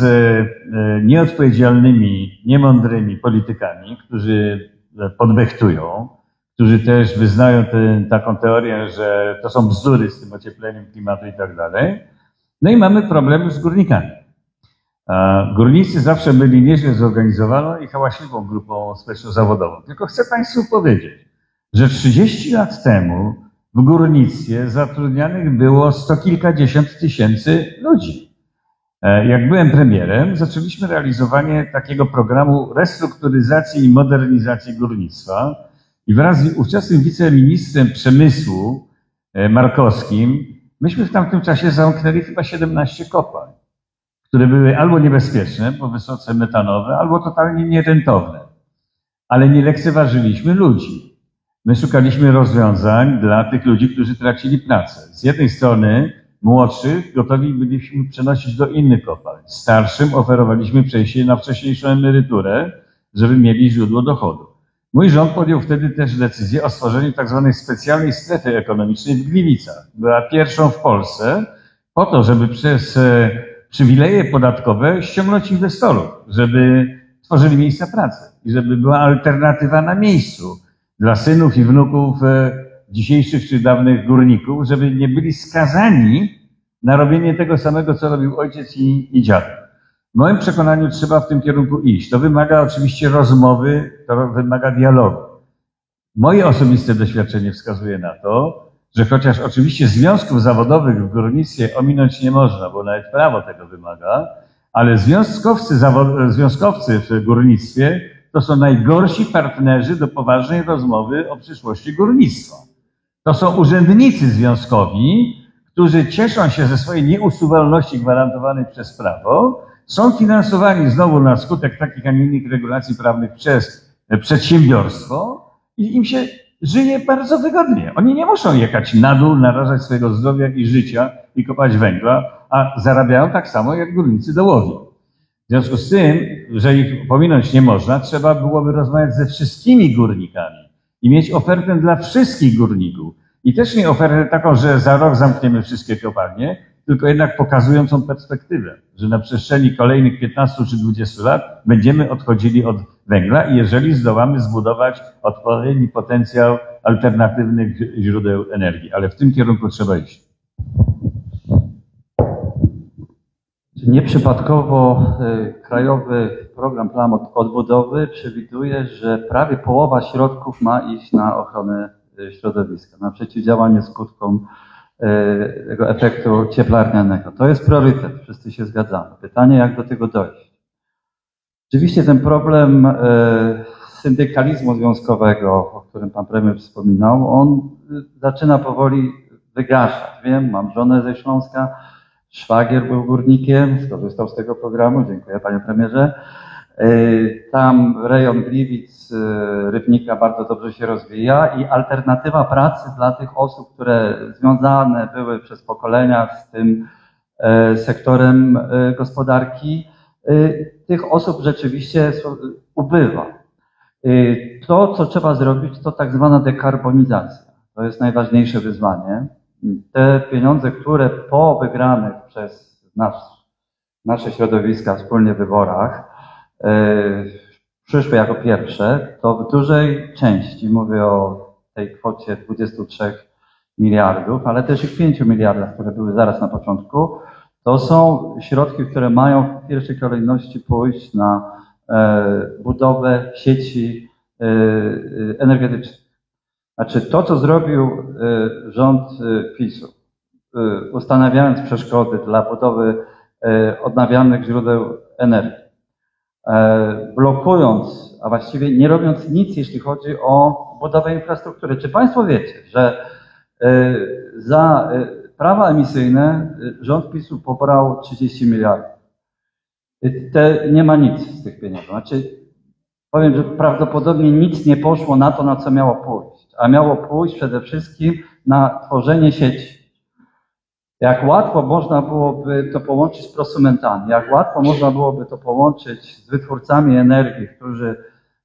nieodpowiedzialnymi, niemądrymi politykami, którzy podbechtują, którzy też wyznają tę, taką teorię, że to są bzdury z tym ociepleniem klimatu i tak dalej. No i mamy problem z górnikami. Górnicy zawsze byli nieźle zorganizowaną i hałaśliwą grupą społeczno-zawodową. Tylko chcę Państwu powiedzieć, że trzydzieści lat temu w górnictwie zatrudnianych było sto kilkadziesiąt tysięcy ludzi. Jak byłem premierem, zaczęliśmy realizowanie takiego programu restrukturyzacji i modernizacji górnictwa i wraz z ówczesnym wiceministrem przemysłu Markowskim myśmy w tamtym czasie zamknęli chyba siedemnaście kopalń, które były albo niebezpieczne, bo wysoce metanowe, albo totalnie nierentowne. Ale nie lekceważyliśmy ludzi. My szukaliśmy rozwiązań dla tych ludzi, którzy tracili pracę. Z jednej strony młodszych gotowi byliśmy przenosić do innych kopalń. Starszym oferowaliśmy przejście na wcześniejszą emeryturę, żeby mieli źródło dochodu. Mój rząd podjął wtedy też decyzję o stworzeniu tak zwanej specjalnej strefy ekonomicznej w Gliwicach. Była pierwszą w Polsce po to, żeby przez przywileje podatkowe ściągnąć inwestorów, żeby tworzyli miejsca pracy i żeby była alternatywa na miejscu dla synów i wnuków dzisiejszych czy dawnych górników, żeby nie byli skazani na robienie tego samego, co robił ojciec i, i dziadek. W moim przekonaniu trzeba w tym kierunku iść. To wymaga oczywiście rozmowy, to wymaga dialogu. Moje osobiste doświadczenie wskazuje na to, że chociaż oczywiście związków zawodowych w górnictwie ominąć nie można, bo nawet prawo tego wymaga, ale związkowcy, związkowcy w górnictwie to są najgorsi partnerzy do poważnej rozmowy o przyszłości górnictwa. To są urzędnicy związkowi, którzy cieszą się ze swojej nieusuwalności gwarantowanej przez prawo, są finansowani znowu na skutek takich, a nie innych regulacji prawnych przez przedsiębiorstwo i im się żyje bardzo wygodnie. Oni nie muszą jechać na dół, narażać swojego zdrowia i życia i kopać węgla, a zarabiają tak samo jak górnicy dołowi. W związku z tym, że ich pominąć nie można, trzeba byłoby rozmawiać ze wszystkimi górnikami i mieć ofertę dla wszystkich górników. I też nie ofertę taką, że za rok zamkniemy wszystkie kopalnie, tylko jednak pokazującą perspektywę, że na przestrzeni kolejnych piętnastu czy dwudziestu lat będziemy odchodzili od węgla i jeżeli zdołamy zbudować odpowiedni potencjał alternatywnych źródeł energii. Ale w tym kierunku trzeba iść. Nieprzypadkowo Krajowy Program Plan Odbudowy przewiduje, że prawie połowa środków ma iść na ochronę środowiska, na przeciwdziałanie skutkom tego efektu cieplarnianego. To jest priorytet, wszyscy się zgadzamy. Pytanie, jak do tego dojść? Oczywiście ten problem syndykalizmu związkowego, o którym pan premier wspominał, on zaczyna powoli wygaszać. Wiem, mam żonę ze Śląska, szwagier był górnikiem, skorzystał z tego programu, dziękuję panie premierze. Tam rejon Gliwic, Rybnika bardzo dobrze się rozwija i alternatywa pracy dla tych osób, które związane były przez pokolenia z tym sektorem gospodarki, tych osób rzeczywiście ubywa. To, co trzeba zrobić, to tak zwana dekarbonizacja. To jest najważniejsze wyzwanie. Te pieniądze, które po wygranych przez nas, nasze środowiska wspólnie w wyborach przyszły jako pierwsze, to w dużej części, mówię o tej kwocie dwudziestu trzech miliardów, ale też i pięciu miliardach, które były zaraz na początku, to są środki, które mają w pierwszej kolejności pójść na budowę sieci energetycznych. Znaczy to, co zrobił rząd PiSu, ustanawiając przeszkody dla budowy odnawialnych źródeł energii, blokując, a właściwie nie robiąc nic, jeśli chodzi o budowę infrastruktury. Czy państwo wiecie, że za prawa emisyjne rząd PiSu pobrał trzydzieści miliardów? Te, nie ma nic z tych pieniędzy. Znaczy, powiem, że prawdopodobnie nic nie poszło na to, na co miało pójść, a miało pójść przede wszystkim na tworzenie sieci. Jak łatwo można byłoby to połączyć z prosumentami, jak łatwo można byłoby to połączyć z wytwórcami energii, którzy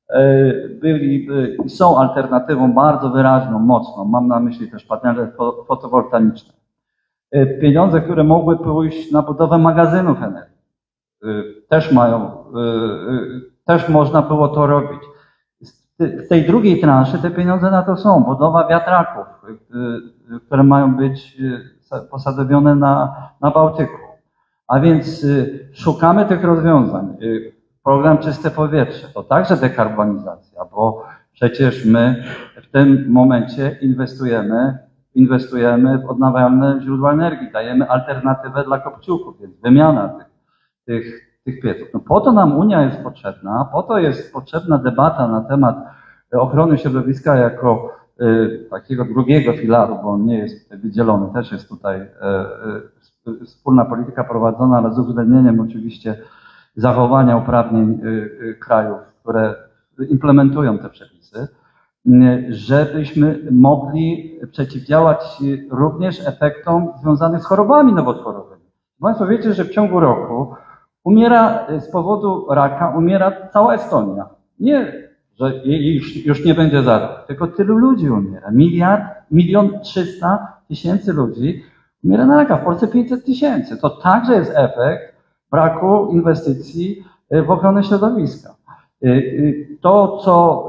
byliby i są alternatywą bardzo wyraźną, mocną. Mam na myśli też panele fotowoltaiczne. Pieniądze, które mogły pójść na budowę magazynów energii, też mają, też można było to robić. W tej drugiej transzy te pieniądze na to są. Budowa wiatraków, które mają być posadowione na, na Bałtyku. A więc szukamy tych rozwiązań. Program Czyste Powietrze to także dekarbonizacja, bo przecież my w tym momencie inwestujemy, inwestujemy w odnawialne źródła energii, dajemy alternatywę dla kopciuchów, więc wymiana tych, tych, tych pieców. No po to nam Unia jest potrzebna, po to jest potrzebna debata na temat ochrony środowiska jako y, takiego drugiego filaru, bo on nie jest wydzielony, też jest tutaj y, y, wspólna polityka prowadzona, ale z uwzględnieniem oczywiście zachowania uprawnień y, y, krajów, które implementują te przepisy, y, żebyśmy mogli przeciwdziałać również efektom związanych z chorobami nowotworowymi. Państwo wiecie, że w ciągu roku umiera z powodu raka, umiera cała Estonia. Nie, że jej już, już nie będzie za rok, tylko tylu ludzi umiera. Miliard, milion trzysta tysięcy ludzi umiera na raka. W Polsce pięćset tysięcy. To także jest efekt braku inwestycji w ochronę środowiska. To, co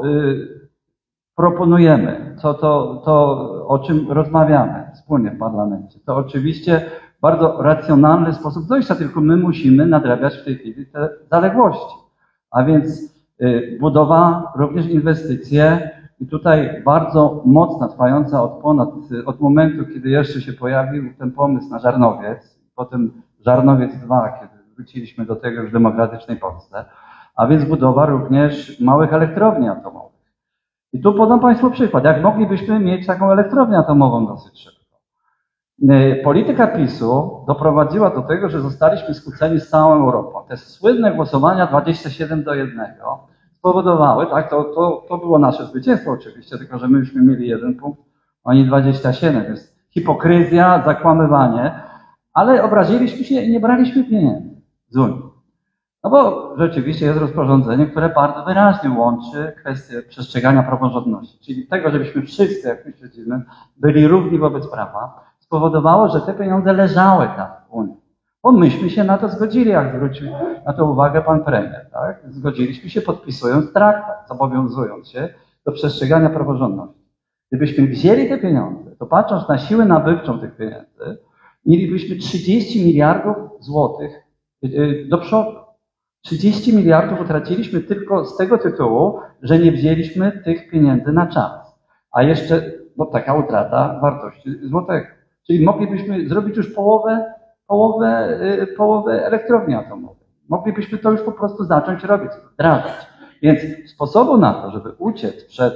proponujemy, to, to, to o czym rozmawiamy wspólnie w parlamencie, to oczywiście bardzo racjonalny sposób dojścia, tylko my musimy nadrabiać w tej chwili te zaległości. A więc budowa, również inwestycje i tutaj bardzo mocna, trwająca od ponad, od momentu, kiedy jeszcze się pojawił ten pomysł na Żarnowiec, potem Żarnowiec dwa, kiedy wróciliśmy do tego już w demokratycznej Polsce, a więc budowa również małych elektrowni atomowych. I tu podam Państwu przykład, jak moglibyśmy mieć taką elektrownię atomową dosyć szybko. Polityka PiSu doprowadziła do tego, że zostaliśmy skłóceni z całą Europą. Te słynne głosowania dwadzieścia siedem do jednego spowodowały, tak, to, to, to było nasze zwycięstwo oczywiście, tylko że myśmy mieli jeden punkt, oni dwadzieścia siedem, więc hipokryzja, zakłamywanie, ale obraziliśmy się i nie braliśmy pieniędzy z Unii. No bo rzeczywiście jest rozporządzenie, które bardzo wyraźnie łączy kwestię przestrzegania praworządności, czyli tego, żebyśmy wszyscy, jak my siedzimy, byli równi wobec prawa, spowodowało, że te pieniądze leżały tam w Unii. Bo myśmy się na to zgodzili, jak zwrócił na to uwagę pan premier, tak? Zgodziliśmy się podpisując traktat, zobowiązując się do przestrzegania praworządności. Gdybyśmy wzięli te pieniądze, to patrząc na siłę nabywczą tych pieniędzy, mielibyśmy trzydzieści miliardów złotych do przodu. trzydzieści miliardów utraciliśmy tylko z tego tytułu, że nie wzięliśmy tych pieniędzy na czas. A jeszcze, bo taka utrata wartości złotego. Czyli moglibyśmy zrobić już połowę, połowę, połowę elektrowni atomowej. Moglibyśmy to już po prostu zacząć robić, wdrażać. Więc sposobu na to, żeby uciec przed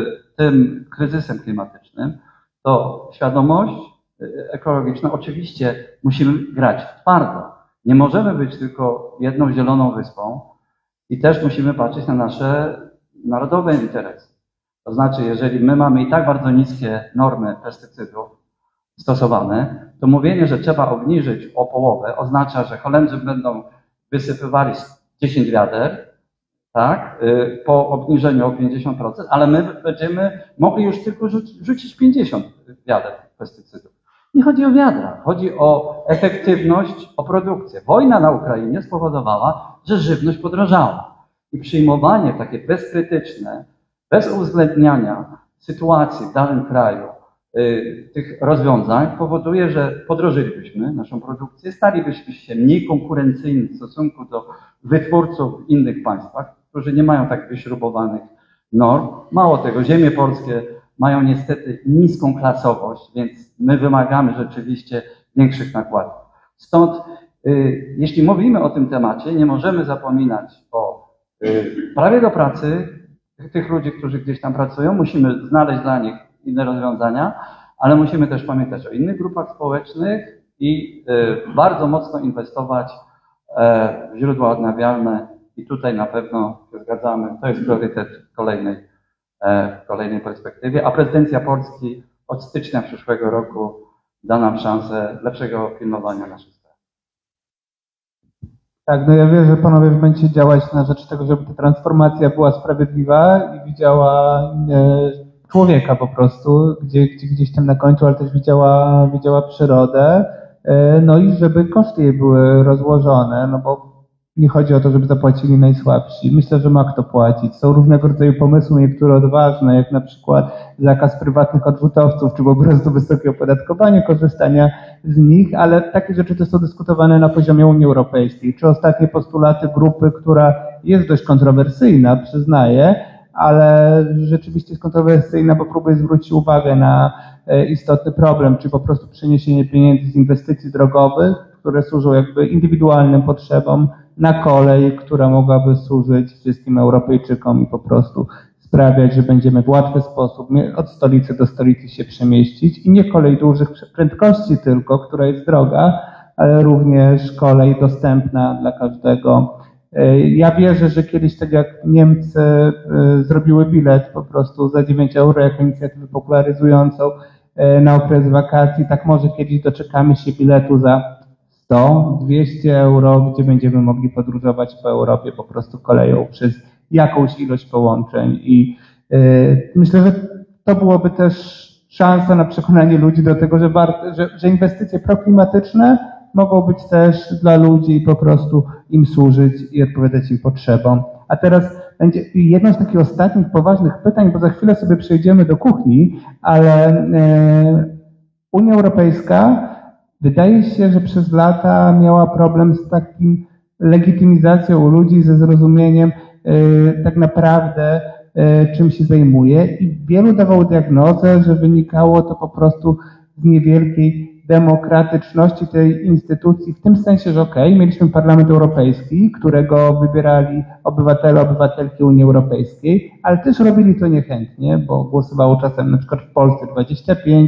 tym kryzysem klimatycznym, to świadomość ekologiczna, oczywiście musimy grać twardo. Nie możemy być tylko jedną zieloną wyspą i też musimy patrzeć na nasze narodowe interesy. To znaczy, jeżeli my mamy i tak bardzo niskie normy pestycydów stosowane, to mówienie, że trzeba obniżyć o połowę, oznacza, że Holendrzy będą wysypywali dziesięć wiader, tak, po obniżeniu o pięćdziesiąt procent, ale my będziemy mogli już tylko rzucić pięćdziesiąt wiader pestycydów. Nie chodzi o wiadra, chodzi o efektywność, o produkcję. Wojna na Ukrainie spowodowała, że żywność podrożała. I przyjmowanie takie bezkrytyczne, bez uwzględniania sytuacji w danym kraju, y, tych rozwiązań powoduje, że podrożylibyśmy naszą produkcję, stalibyśmy się mniej konkurencyjni w stosunku do wytwórców w innych państwach, którzy nie mają tak wyśrubowanych norm. Mało tego, ziemie polskie mają niestety niską klasowość, więc my wymagamy rzeczywiście większych nakładów. Stąd, y, jeśli mówimy o tym temacie, nie możemy zapominać o y, prawie do pracy tych ludzi, którzy gdzieś tam pracują. Musimy znaleźć dla nich inne rozwiązania, ale musimy też pamiętać o innych grupach społecznych i y, bardzo mocno inwestować e, w źródła odnawialne i tutaj na pewno się zgadzamy. To jest priorytet kolejnej w kolejnej perspektywie, a prezydencja Polski od stycznia przyszłego roku da nam szansę lepszego pilnowania naszych spraw. Tak, no ja wiem, że panowie będziecie działać na rzecz tego, żeby ta transformacja była sprawiedliwa i widziała e, człowieka po prostu, gdzie, gdzie, gdzieś tam na końcu, ale też widziała, widziała przyrodę, e, no i żeby koszty jej były rozłożone, no bo nie chodzi o to, żeby zapłacili najsłabsi. Myślę, że ma kto płacić. Są różnego rodzaju pomysły, niektóre odważne, jak na przykład zakaz prywatnych odrzutowców, czy po prostu wysokie opodatkowanie korzystania z nich, ale takie rzeczy też są dyskutowane na poziomie Unii Europejskiej. Czy ostatnie postulaty grupy, która jest dość kontrowersyjna, przyznaję, ale rzeczywiście jest kontrowersyjna, bo próbuje zwrócić uwagę na istotny problem, czy po prostu przeniesienie pieniędzy z inwestycji drogowych, które służą jakby indywidualnym potrzebom, na kolej, która mogłaby służyć wszystkim Europejczykom i po prostu sprawiać, że będziemy w łatwy sposób od stolicy do stolicy się przemieścić i nie kolej dużych prędkości tylko, która jest droga, ale również kolej dostępna dla każdego. Ja wierzę, że kiedyś tak jak Niemcy zrobiły bilet po prostu za dziewięć euro jako inicjatywę popularyzującą na okres wakacji, tak może kiedyś doczekamy się biletu za sto, dwieście euro, gdzie będziemy mogli podróżować po Europie po prostu koleją przez jakąś ilość połączeń i yy, myślę, że to byłoby też szansa na przekonanie ludzi do tego, że, warto, że, że inwestycje proklimatyczne mogą być też dla ludzi i po prostu im służyć i odpowiadać ich potrzebom. A teraz będzie jedno z takich ostatnich poważnych pytań, bo za chwilę sobie przejdziemy do kuchni, ale yy, Unia Europejska wydaje się, że przez lata miała problem z takim legitymizacją u ludzi, ze zrozumieniem yy, tak naprawdę yy, czym się zajmuje i wielu dawało diagnozę, że wynikało to po prostu z niewielkiej demokratyczności tej instytucji, w tym sensie, że okej, okay, mieliśmy Parlament Europejski, którego wybierali obywatele, obywatelki Unii Europejskiej, ale też robili to niechętnie, bo głosowało czasem na przykład w Polsce dwadzieścia pięć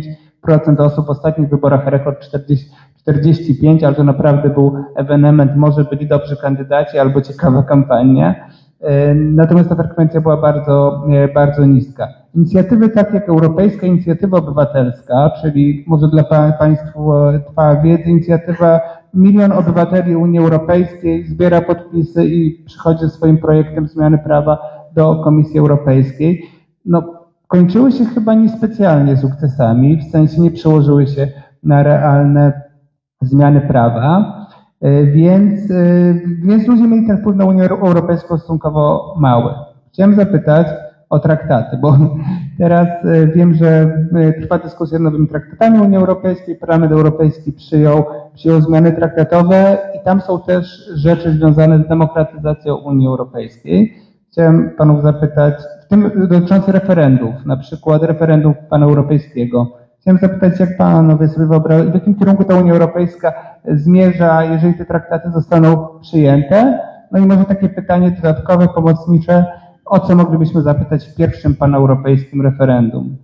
procent osób w ostatnich wyborach, rekord czterdzieści, czterdzieści pięć, ale to naprawdę był ewenement, może byli dobrzy kandydaci albo ciekawa kampania. Natomiast ta frekwencja była bardzo, bardzo niska. Inicjatywy takie jak Europejska Inicjatywa Obywatelska, czyli może dla Państwu trwa wiedzy, inicjatywa Milion Obywateli Unii Europejskiej zbiera podpisy i przychodzi ze swoim projektem zmiany prawa do Komisji Europejskiej. No, kończyły się chyba niespecjalnie sukcesami, w sensie nie przełożyły się na realne zmiany prawa. Więc, więc ludzie mieli ten wpływ na Unię Europejską stosunkowo mały. Chciałem zapytać o traktaty, bo teraz wiem, że trwa dyskusja nad nowymi traktatami Unii Europejskiej. Parlament Europejski przyjął, przyjął zmiany traktatowe i tam są też rzeczy związane z demokratyzacją Unii Europejskiej. Chciałem Panów zapytać, w tym dotyczące referendów, na przykład referendum paneuropejskiego. Chciałem zapytać, jak Panowie sobie wyobrażają, w jakim kierunku ta Unia Europejska zmierza, jeżeli te traktaty zostaną przyjęte? No i może takie pytanie dodatkowe, pomocnicze, o co moglibyśmy zapytać w pierwszym paneuropejskim referendum?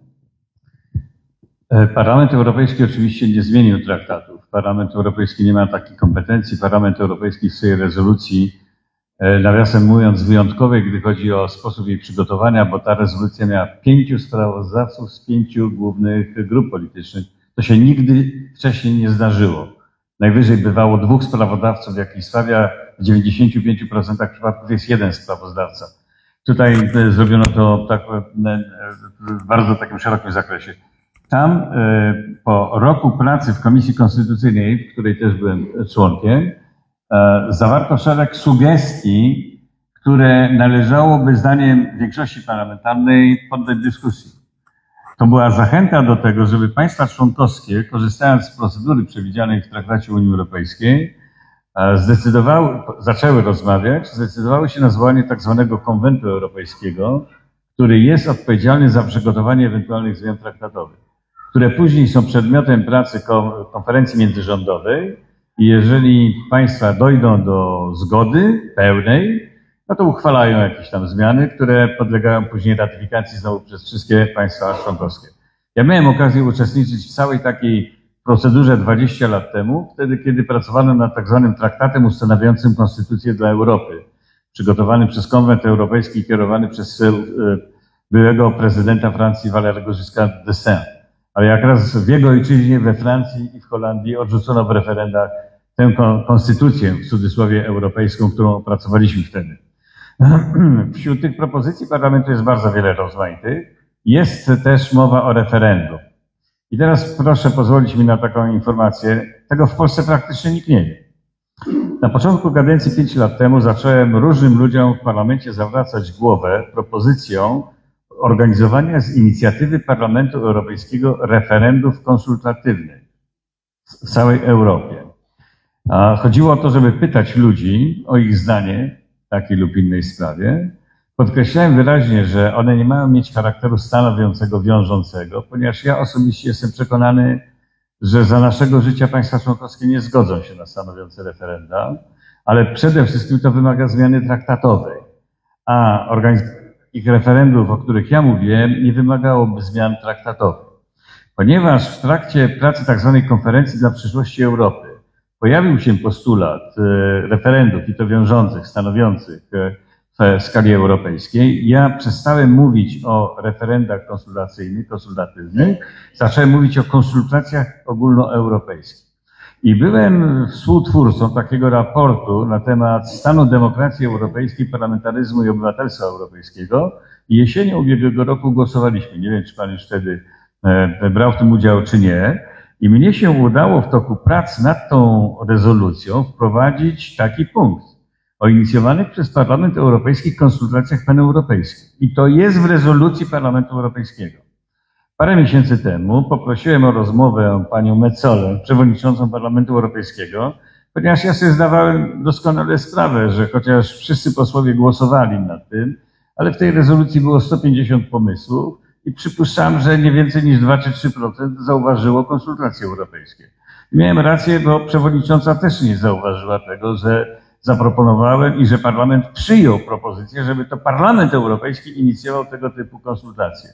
Parlament Europejski oczywiście nie zmienił traktatów. Parlament Europejski nie ma takich kompetencji. Parlament Europejski w swojej rezolucji, nawiasem mówiąc, wyjątkowej, gdy chodzi o sposób jej przygotowania, bo ta rezolucja miała pięciu sprawozdawców z pięciu głównych grup politycznych. To się nigdy wcześniej nie zdarzyło. Najwyżej bywało dwóch sprawozdawców w jakiejś sprawie, a w dziewięćdziesięciu pięciu procentach przypadków jest jeden sprawozdawca. Tutaj zrobiono to tak, w bardzo takim szerokim zakresie. Tam po roku pracy w Komisji Konstytucyjnej, w której też byłem członkiem, zawarto szereg sugestii, które należałoby zdaniem większości parlamentarnej poddać dyskusji. To była zachęta do tego, żeby państwa członkowskie, korzystając z procedury przewidzianej w Traktacie Unii Europejskiej, zdecydowały, zaczęły rozmawiać, zdecydowały się na zwołanie tak zwanego Konwentu Europejskiego, który jest odpowiedzialny za przygotowanie ewentualnych zmian traktatowych, które później są przedmiotem pracy konferencji międzyrządowej i jeżeli państwa dojdą do zgody pełnej, no to uchwalają jakieś tam zmiany, które podlegają później ratyfikacji znowu przez wszystkie państwa członkowskie. Ja miałem okazję uczestniczyć w całej takiej procedurze dwadzieścia lat temu, wtedy kiedy pracowano nad tak zwanym traktatem ustanawiającym konstytucję dla Europy, przygotowany przez Konwent Europejski i kierowany przez byłego prezydenta Francji Valéry'ego Giscard d'Estaing. Ale jak raz w jego ojczyźnie, we Francji i w Holandii odrzucono w referendach tę konstytucję, w cudzysłowie europejską, którą opracowaliśmy wtedy. Wśród tych propozycji parlamentu jest bardzo wiele rozmaitych. Jest też mowa o referendum. I teraz proszę pozwolić mi na taką informację. Tego w Polsce praktycznie nikt nie wie. Na początku kadencji pięć lat temu zacząłem różnym ludziom w parlamencie zawracać głowę propozycją organizowania z inicjatywy Parlamentu Europejskiego referendów konsultatywnych w całej Europie. A chodziło o to, żeby pytać ludzi o ich zdanie w takiej lub innej sprawie. Podkreślałem wyraźnie, że one nie mają mieć charakteru stanowiącego, wiążącego, ponieważ ja osobiście jestem przekonany, że za naszego życia państwa członkowskie nie zgodzą się na stanowiące referenda, ale przede wszystkim to wymaga zmiany traktatowej. A organizacja ich referendów, o których ja mówię, nie wymagałoby zmian traktatowych. Ponieważ w trakcie pracy tak zwanej konferencji dla przyszłości Europy pojawił się postulat referendów i to wiążących, stanowiących w skali europejskiej, ja przestałem mówić o referendach konsultacyjnych, konsultatywnych, zacząłem mówić o konsultacjach ogólnoeuropejskich. I byłem współtwórcą takiego raportu na temat stanu demokracji europejskiej, parlamentaryzmu i obywatelstwa europejskiego. I jesienią ubiegłego roku głosowaliśmy. Nie wiem, czy pan już wtedy brał w tym udział, czy nie. I mnie się udało w toku prac nad tą rezolucją wprowadzić taki punkt o inicjowanych przez Parlament Europejski konsultacjach paneuropejskich. I to jest w rezolucji Parlamentu Europejskiego. Parę miesięcy temu poprosiłem o rozmowę panią Metsolę, przewodniczącą Parlamentu Europejskiego, ponieważ ja sobie zdawałem doskonale sprawę, że chociaż wszyscy posłowie głosowali nad tym, ale w tej rezolucji było sto pięćdziesiąt pomysłów i przypuszczam, że nie więcej niż dwa czy trzy procent zauważyło konsultacje europejskie. I miałem rację, bo przewodnicząca też nie zauważyła tego, że zaproponowałem i że Parlament przyjął propozycję, żeby to Parlament Europejski inicjował tego typu konsultacje.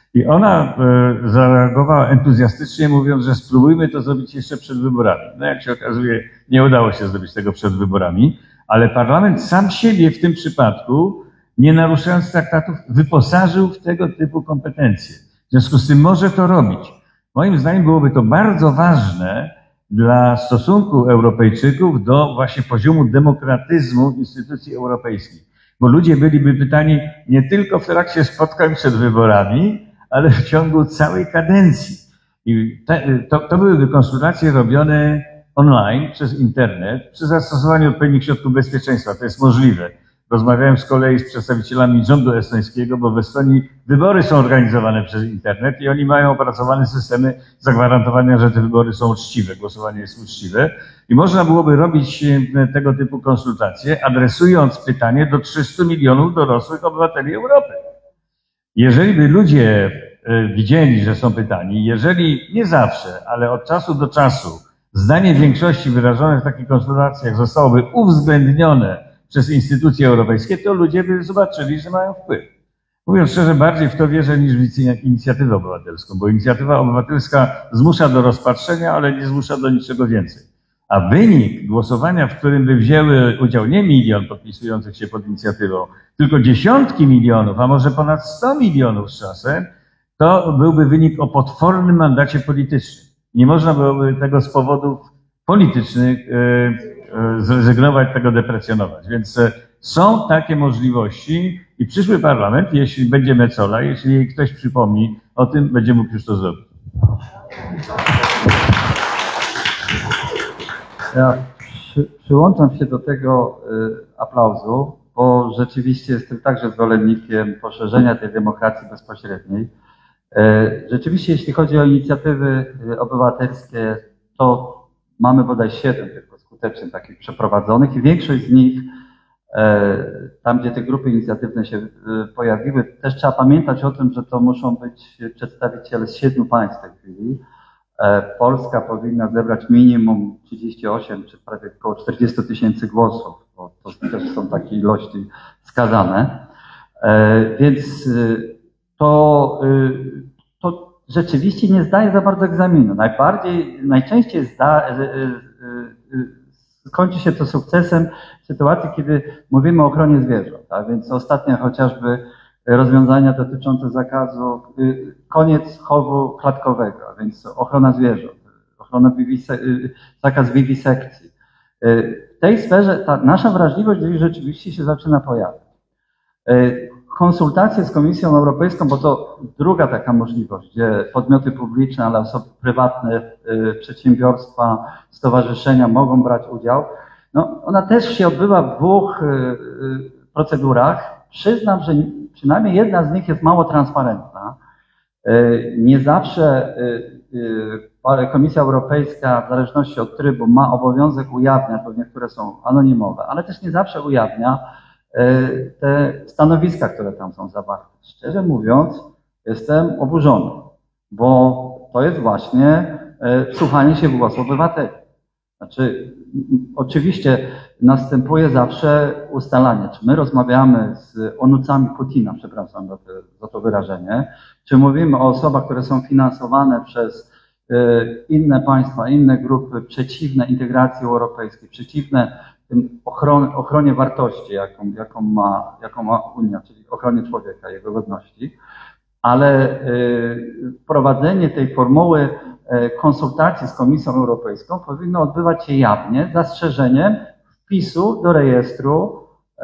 I ona e, zareagowała entuzjastycznie, mówiąc, że spróbujmy to zrobić jeszcze przed wyborami. No jak się okazuje, nie udało się zrobić tego przed wyborami, ale parlament sam siebie w tym przypadku, nie naruszając traktatów, wyposażył w tego typu kompetencje. W związku z tym może to robić. Moim zdaniem byłoby to bardzo ważne dla stosunku Europejczyków do właśnie poziomu demokratyzmu instytucji europejskich. Bo ludzie byliby pytani nie tylko w trakcie spotkań przed wyborami, ale w ciągu całej kadencji. I te, to, to byłyby konsultacje robione online, przez internet, przy zastosowaniu odpowiednich środków bezpieczeństwa. To jest możliwe. Rozmawiałem z kolei z przedstawicielami rządu estońskiego, bo w Estonii wybory są organizowane przez internet i oni mają opracowane systemy zagwarantowania, że te wybory są uczciwe, głosowanie jest uczciwe. I można byłoby robić tego typu konsultacje, adresując pytanie do trzystu milionów dorosłych obywateli Europy. Jeżeli by ludzie widzieli, że są pytani, jeżeli nie zawsze, ale od czasu do czasu zdanie większości wyrażone w takich konsultacjach zostałoby uwzględnione przez instytucje europejskie, to ludzie by zobaczyli, że mają wpływ. Mówiąc szczerze, bardziej w to wierzę niż w inicjatywę obywatelską, bo inicjatywa obywatelska zmusza do rozpatrzenia, ale nie zmusza do niczego więcej. A wynik głosowania, w którym by wzięły udział nie milion podpisujących się pod inicjatywą, tylko dziesiątki milionów, a może ponad sto milionów z czasem, to byłby wynik o potwornym mandacie politycznym. Nie można byłoby tego z powodów politycznych zrezygnować, tego deprecjonować. Więc są takie możliwości i przyszły parlament, jeśli będzie Metzola, jeśli ktoś przypomni o tym, będzie mógł już to zrobić. Ja przy, przyłączam się do tego y, aplauzu, bo rzeczywiście jestem także zwolennikiem poszerzenia tej demokracji bezpośredniej. Y, rzeczywiście, jeśli chodzi o inicjatywy y, obywatelskie, to mamy bodaj siedem tylko skutecznie takich przeprowadzonych i większość z nich, y, tam gdzie te grupy inicjatywne się y, pojawiły, też trzeba pamiętać o tym, że to muszą być przedstawiciele z siedmiu państw w tej chwili. Polska powinna zebrać minimum trzydzieści osiem czy prawie około czterdzieści tysięcy głosów, bo to też są takie ilości wskazane. Więc to, to rzeczywiście nie zdaje za bardzo egzaminu. Najbardziej, najczęściej zda, kończy się to sukcesem w sytuacji, kiedy mówimy o ochronie zwierząt. Tak? Więc ostatnio chociażby rozwiązania dotyczące zakazu, koniec chowu klatkowego, więc ochrona zwierząt, ochrona wiwise, zakaz wiwisekcji. W tej sferze ta nasza wrażliwość rzeczywiście się zaczyna pojawiać. Konsultacje z Komisją Europejską, bo to druga taka możliwość, gdzie podmioty publiczne, ale osoby prywatne, przedsiębiorstwa, stowarzyszenia mogą brać udział. No, ona też się odbywa w dwóch procedurach. Przyznam, że przynajmniej jedna z nich jest mało transparentna. Nie zawsze Komisja Europejska, w zależności od trybu, ma obowiązek ujawniać, bo niektóre są anonimowe, ale też nie zawsze ujawnia te stanowiska, które tam są zawarte. Szczerze mówiąc, jestem oburzony, bo to jest właśnie wsłuchanie się w głos obywateli. Znaczy, oczywiście następuje zawsze ustalanie, czy my rozmawiamy z onucami Putina, przepraszam za to, za to wyrażenie, czy mówimy o osobach, które są finansowane przez y, inne państwa, inne grupy przeciwne integracji europejskiej, przeciwne tym ochronie, ochronie wartości, jaką, jaką, ma, jaką ma Unia, czyli ochronie człowieka, jego godności, ale y, wprowadzenie tej formuły konsultacji z Komisją Europejską powinno odbywać się jawnie, z zastrzeżeniem wpisu do rejestru,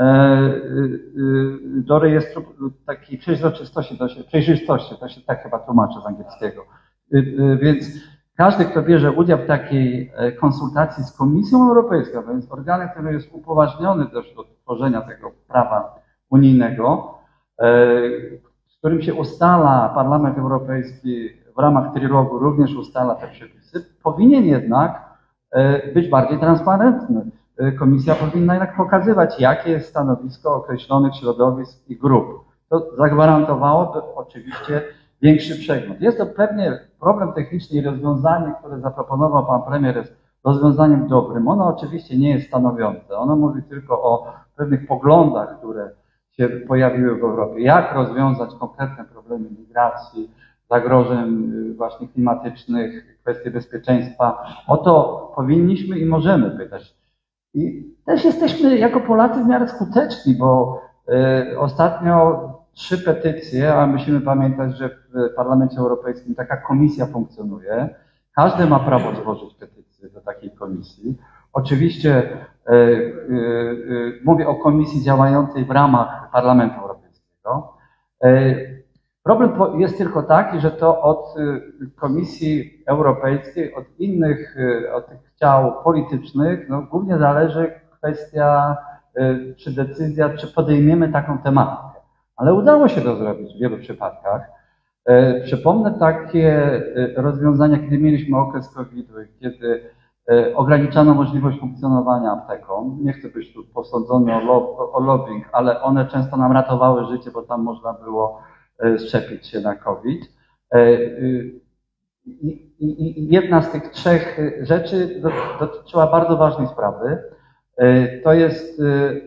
do rejestru takiej przejrzystości, to się, przejrzystości, to się tak chyba tłumaczy z angielskiego. Więc każdy, kto bierze udział w takiej konsultacji z Komisją Europejską, to jest organem, który jest upoważniony też do tworzenia tego prawa unijnego, z którym się ustala Parlament Europejski w ramach trilogu również ustala te przepisy, powinien jednak być bardziej transparentny. Komisja powinna jednak pokazywać, jakie jest stanowisko określonych środowisk i grup. To zagwarantowałoby oczywiście większy przegląd. Jest to pewnie problem techniczny i rozwiązanie, które zaproponował pan premier, jest rozwiązaniem dobrym. Ono oczywiście nie jest stanowiące. Ono mówi tylko o pewnych poglądach, które się pojawiły w Europie. Jak rozwiązać konkretne problemy migracji, zagrożeń właśnie klimatycznych, kwestie bezpieczeństwa. O to powinniśmy i możemy pytać. I też jesteśmy jako Polacy w miarę skuteczni, bo y, ostatnio trzy petycje, a musimy pamiętać, że w Parlamencie Europejskim taka komisja funkcjonuje. Każdy ma prawo złożyć petycję do takiej komisji. Oczywiście y, y, y, mówię o komisji działającej w ramach Parlamentu Europejskiego. Y, problem jest tylko taki, że to od y, Komisji Europejskiej, od innych, y, od tych ciał politycznych, no, głównie zależy kwestia, y, czy decyzja, czy podejmiemy taką tematykę. Ale udało się to zrobić w wielu przypadkach. Y, przypomnę takie y, rozwiązania, kiedy mieliśmy okres kowida, kiedy y, ograniczano możliwość funkcjonowania aptekom. Nie chcę być tu posądzony o, lo, o lobbying, ale one często nam ratowały życie, bo tam można było y, szczepić się na COVID. Y, y, I, i, I jedna z tych trzech rzeczy dotyczyła bardzo ważnej sprawy. To jest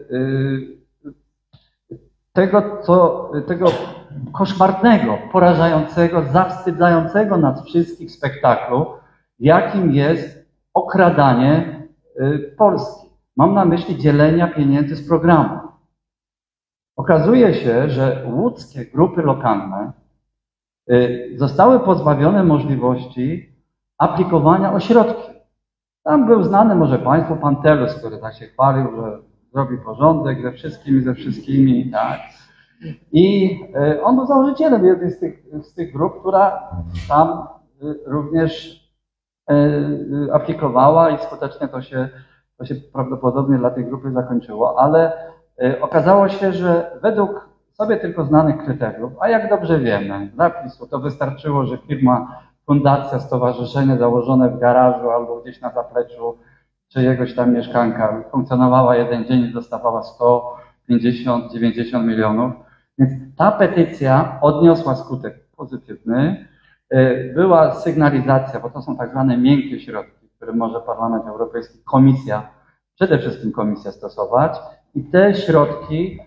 tego, co, tego koszmarnego, porażającego, zawstydzającego nas wszystkich spektaklu, jakim jest okradanie Polski. Mam na myśli dzielenia pieniędzy z programu. Okazuje się, że łódzkie grupy lokalne zostały pozbawione możliwości aplikowania o środki. Tam był znany może Państwu pan Telus, który tak się chwalił, że zrobi porządek ze wszystkimi, ze wszystkimi, tak. I on był założycielem jednej z tych, z tych grup, która tam również aplikowała i skutecznie to się, to się prawdopodobnie dla tej grupy zakończyło, ale okazało się, że według sobie tylko znanych kryteriów, a jak dobrze wiemy, dla PiSu to wystarczyło, że firma, fundacja, stowarzyszenie założone w garażu albo gdzieś na zapleczu czyjegoś tam mieszkanka funkcjonowała jeden dzień i dostawała sto pięćdziesiąt dziewięćdziesiąt milionów. Więc ta petycja odniosła skutek pozytywny. Była sygnalizacja, bo to są tak zwane miękkie środki, które może Parlament Europejski, Komisja, przede wszystkim Komisja stosować i te środki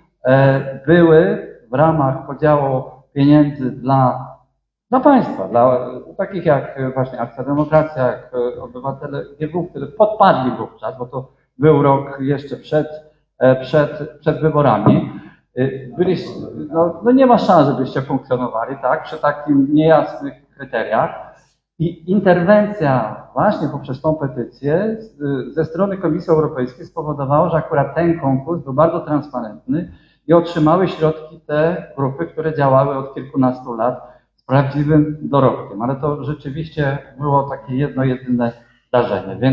były w ramach podziału pieniędzy dla, dla państwa, dla takich jak właśnie Akcja Demokracja, jak obywatele G W, którzy podpadli wówczas, bo to był rok jeszcze przed, przed, przed wyborami. Byliście, no, no nie ma szans, żebyście funkcjonowali, tak, przy takich niejasnych kryteriach. I interwencja właśnie poprzez tą petycję ze strony Komisji Europejskiej spowodowała, że akurat ten konkurs był bardzo transparentny i otrzymały środki te grupy, które działały od kilkunastu lat z prawdziwym dorobkiem. Ale to rzeczywiście było takie jedno, jedyne zdarzenie. Więc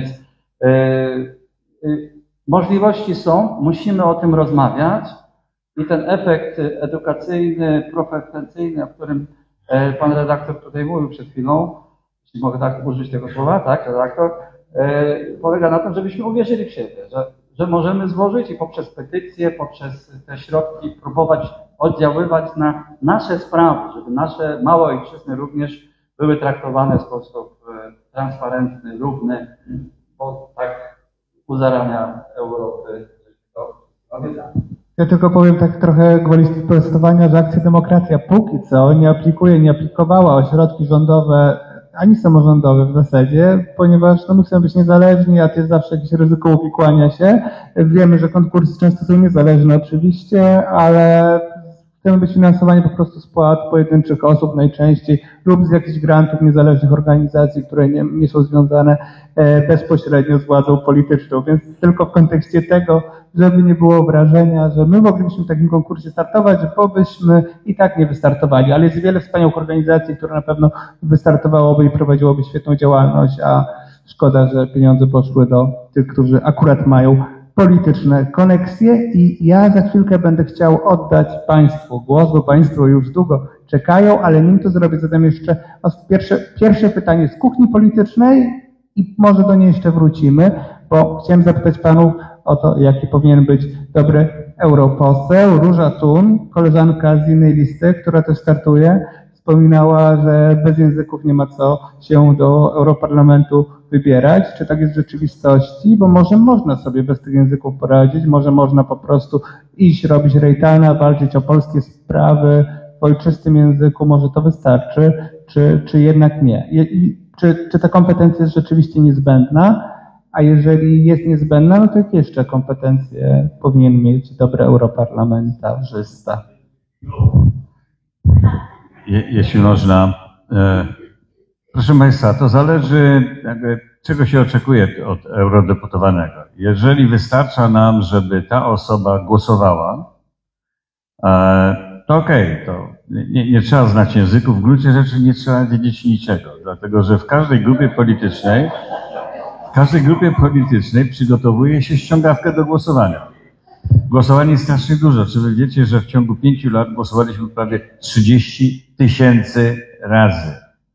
yy, yy, możliwości są, musimy o tym rozmawiać i ten efekt edukacyjny, profesjonalny, o którym yy, pan redaktor tutaj mówił przed chwilą, jeśli mogę tak użyć tego słowa, tak, redaktor, yy, polega na tym, żebyśmy uwierzyli w siebie, że że możemy złożyć i poprzez petycje, poprzez te środki próbować oddziaływać na nasze sprawy, żeby nasze małe ojczyzny również były traktowane w sposób transparentny, równy, bo tak u zarania Europy to obiecano. Ja tylko powiem tak trochę gwoli sprostowania, że Akcja Demokracja póki co nie aplikuje, nie aplikowała o środki rządowe ani samorządowe w zasadzie, ponieważ no, my chcemy być niezależni, a to jest zawsze jakieś ryzyko uwikłania się. Wiemy, że konkursy często są niezależne oczywiście, ale chcemy być finansowani po prostu z płat pojedynczych osób najczęściej lub z jakichś grantów niezależnych organizacji, które nie, nie są związane e, bezpośrednio z władzą polityczną. Więc tylko w kontekście tego, żeby nie było wrażenia, że my moglibyśmy w takim konkursie startować, bo byśmy i tak nie wystartowali. Ale jest wiele wspaniałych organizacji, które na pewno wystartowałoby i prowadziłoby świetną działalność, a szkoda, że pieniądze poszły do tych, którzy akurat mają polityczne koneksje i ja za chwilkę będę chciał oddać Państwu głos, bo Państwo już długo czekają, ale nim to zrobię, zadam jeszcze pierwsze, pierwsze pytanie z kuchni politycznej i może do niej jeszcze wrócimy, bo chciałem zapytać Panów o to, jaki powinien być dobry europoseł. Róża Thun, koleżanka z innej listy, która też startuje z wspominała, że bez języków nie ma co się do Europarlamentu wybierać. Czy tak jest w rzeczywistości? Bo może można sobie bez tych języków poradzić, może można po prostu iść, robić rejtana, walczyć o polskie sprawy w ojczystym języku, może to wystarczy, czy, czy jednak nie? I, czy, czy ta kompetencja jest rzeczywiście niezbędna? A jeżeli jest niezbędna, no to jakie jeszcze kompetencje powinien mieć dobry europarlamentarzysta? Je, jeśli można. E, proszę Państwa, to zależy, jakby, czego się oczekuje od eurodeputowanego. Jeżeli wystarcza nam, żeby ta osoba głosowała, e, to okej, okay, to nie, nie trzeba znać języków, w gruncie rzeczy nie trzeba wiedzieć niczego, dlatego że w każdej grupie politycznej w każdej grupie politycznej przygotowuje się ściągawkę do głosowania. Głosowanie jest strasznie dużo. Czy wy wiecie, że w ciągu pięciu lat głosowaliśmy prawie trzydzieści tysięcy razy?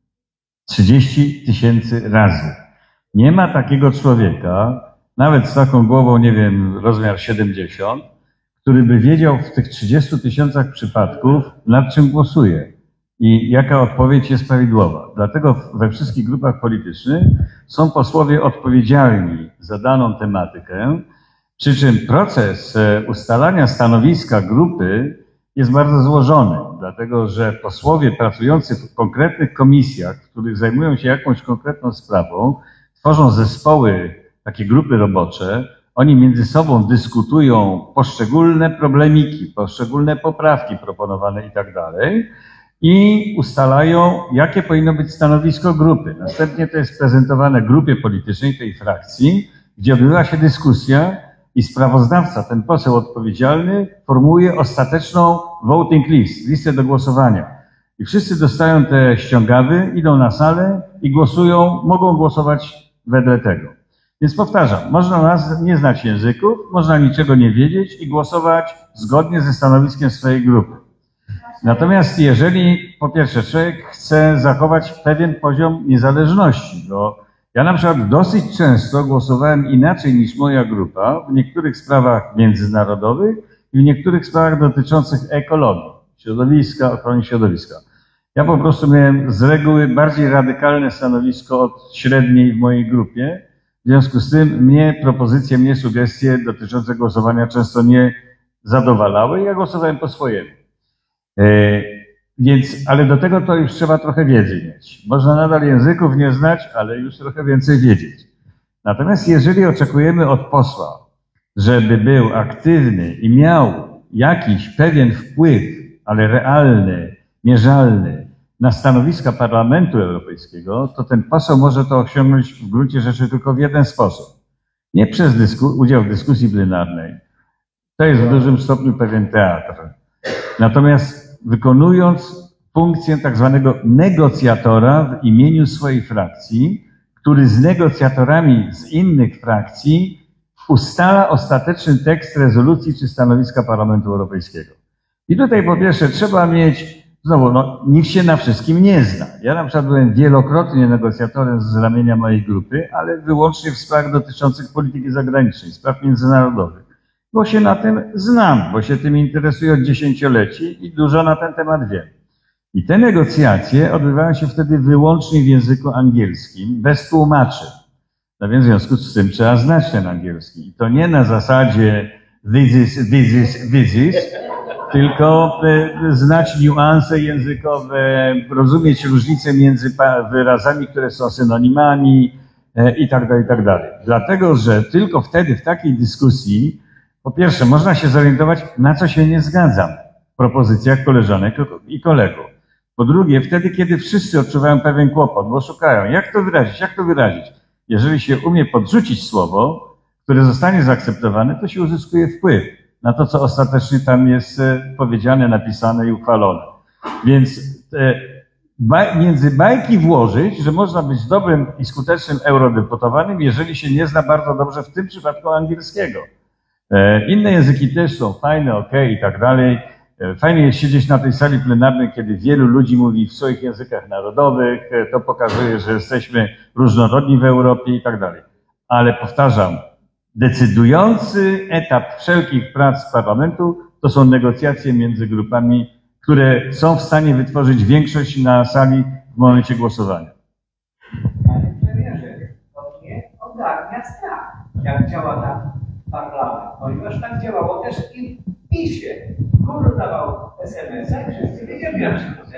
trzydzieści tysięcy razy. Nie ma takiego człowieka, nawet z taką głową, nie wiem, rozmiar siedemdziesiąt, który by wiedział w tych trzydziestu tysiącach przypadków, nad czym głosuje i jaka odpowiedź jest prawidłowa. Dlatego we wszystkich grupach politycznych są posłowie odpowiedzialni za daną tematykę, przy czym proces ustalania stanowiska grupy jest bardzo złożony, dlatego że posłowie pracujący w konkretnych komisjach, w których zajmują się jakąś konkretną sprawą, tworzą zespoły, takie grupy robocze, oni między sobą dyskutują poszczególne problemiki, poszczególne poprawki proponowane i tak dalej i ustalają, jakie powinno być stanowisko grupy. Następnie to jest prezentowane grupie politycznej, tej frakcji, gdzie odbywa się dyskusja i sprawozdawca, ten poseł odpowiedzialny, formułuje ostateczną voting list, listę do głosowania. I wszyscy dostają te ściągawy, idą na salę i głosują, mogą głosować wedle tego. Więc powtarzam, można nas nie znać języków, można niczego nie wiedzieć i głosować zgodnie ze stanowiskiem swojej grupy. Natomiast jeżeli, po pierwsze, człowiek chce zachować pewien poziom niezależności, bo ja na przykład dosyć często głosowałem inaczej niż moja grupa w niektórych sprawach międzynarodowych i w niektórych sprawach dotyczących ekologii, środowiska, ochrony środowiska. Ja po prostu miałem z reguły bardziej radykalne stanowisko od średniej w mojej grupie. W związku z tym mnie propozycje, mnie sugestie dotyczące głosowania często nie zadowalały i ja głosowałem po swojemu. E, więc, ale do tego to już trzeba trochę wiedzy mieć. Można nadal języków nie znać, ale już trochę więcej wiedzieć. Natomiast jeżeli oczekujemy od posła, żeby był aktywny i miał jakiś pewien wpływ, ale realny, mierzalny, na stanowiska Parlamentu Europejskiego, to ten poseł może to osiągnąć w gruncie rzeczy tylko w jeden sposób. Nie przez dysku- udział w dyskusji plenarnej. To jest w dużym stopniu pewien teatr. Natomiast wykonując funkcję tak zwanego negocjatora w imieniu swojej frakcji, który z negocjatorami z innych frakcji ustala ostateczny tekst rezolucji czy stanowiska Parlamentu Europejskiego. I tutaj po pierwsze trzeba mieć, znowu, no, nikt się na wszystkim nie zna. Ja na przykład byłem wielokrotnie negocjatorem z ramienia mojej grupy, ale wyłącznie w sprawach dotyczących polityki zagranicznej, spraw międzynarodowych. Bo się na tym znam, bo się tym interesuję od dziesięcioleci i dużo na ten temat wiem. I te negocjacje odbywają się wtedy wyłącznie w języku angielskim, bez tłumaczy. No więc w związku z tym trzeba znać ten angielski. I to nie na zasadzie this is, this is, this is, tylko znać niuanse językowe, rozumieć różnice między wyrazami, które są synonimami i tak dalej, i tak dalej. Dlatego, że tylko wtedy w takiej dyskusji, po pierwsze, można się zorientować, na co się nie zgadzam w propozycjach koleżanek i kolegów. Po drugie, wtedy, kiedy wszyscy odczuwają pewien kłopot, bo szukają, jak to wyrazić, jak to wyrazić. Jeżeli się umie podrzucić słowo, które zostanie zaakceptowane, to się uzyskuje wpływ na to, co ostatecznie tam jest powiedziane, napisane i uchwalone. Więc e, baj, między bajki włożyć, że można być dobrym i skutecznym eurodeputowanym, jeżeli się nie zna bardzo dobrze, w tym przypadku angielskiego. E, inne języki też są fajne, okej, okay, i tak dalej. E, fajnie jest siedzieć na tej sali plenarnej, kiedy wielu ludzi mówi w swoich językach narodowych. E, to pokazuje, że jesteśmy różnorodni w Europie i tak dalej. Ale powtarzam, decydujący etap wszelkich prac parlamentu to są negocjacje między grupami które są w stanie wytworzyć większość na sali w momencie głosowania. Panie premierze, to nie ogarnia strach, jak działa tam parlament, ponieważ tak działało też i w PiSie. Kur dawał es em es a i wszyscy wiedzieli, jak się to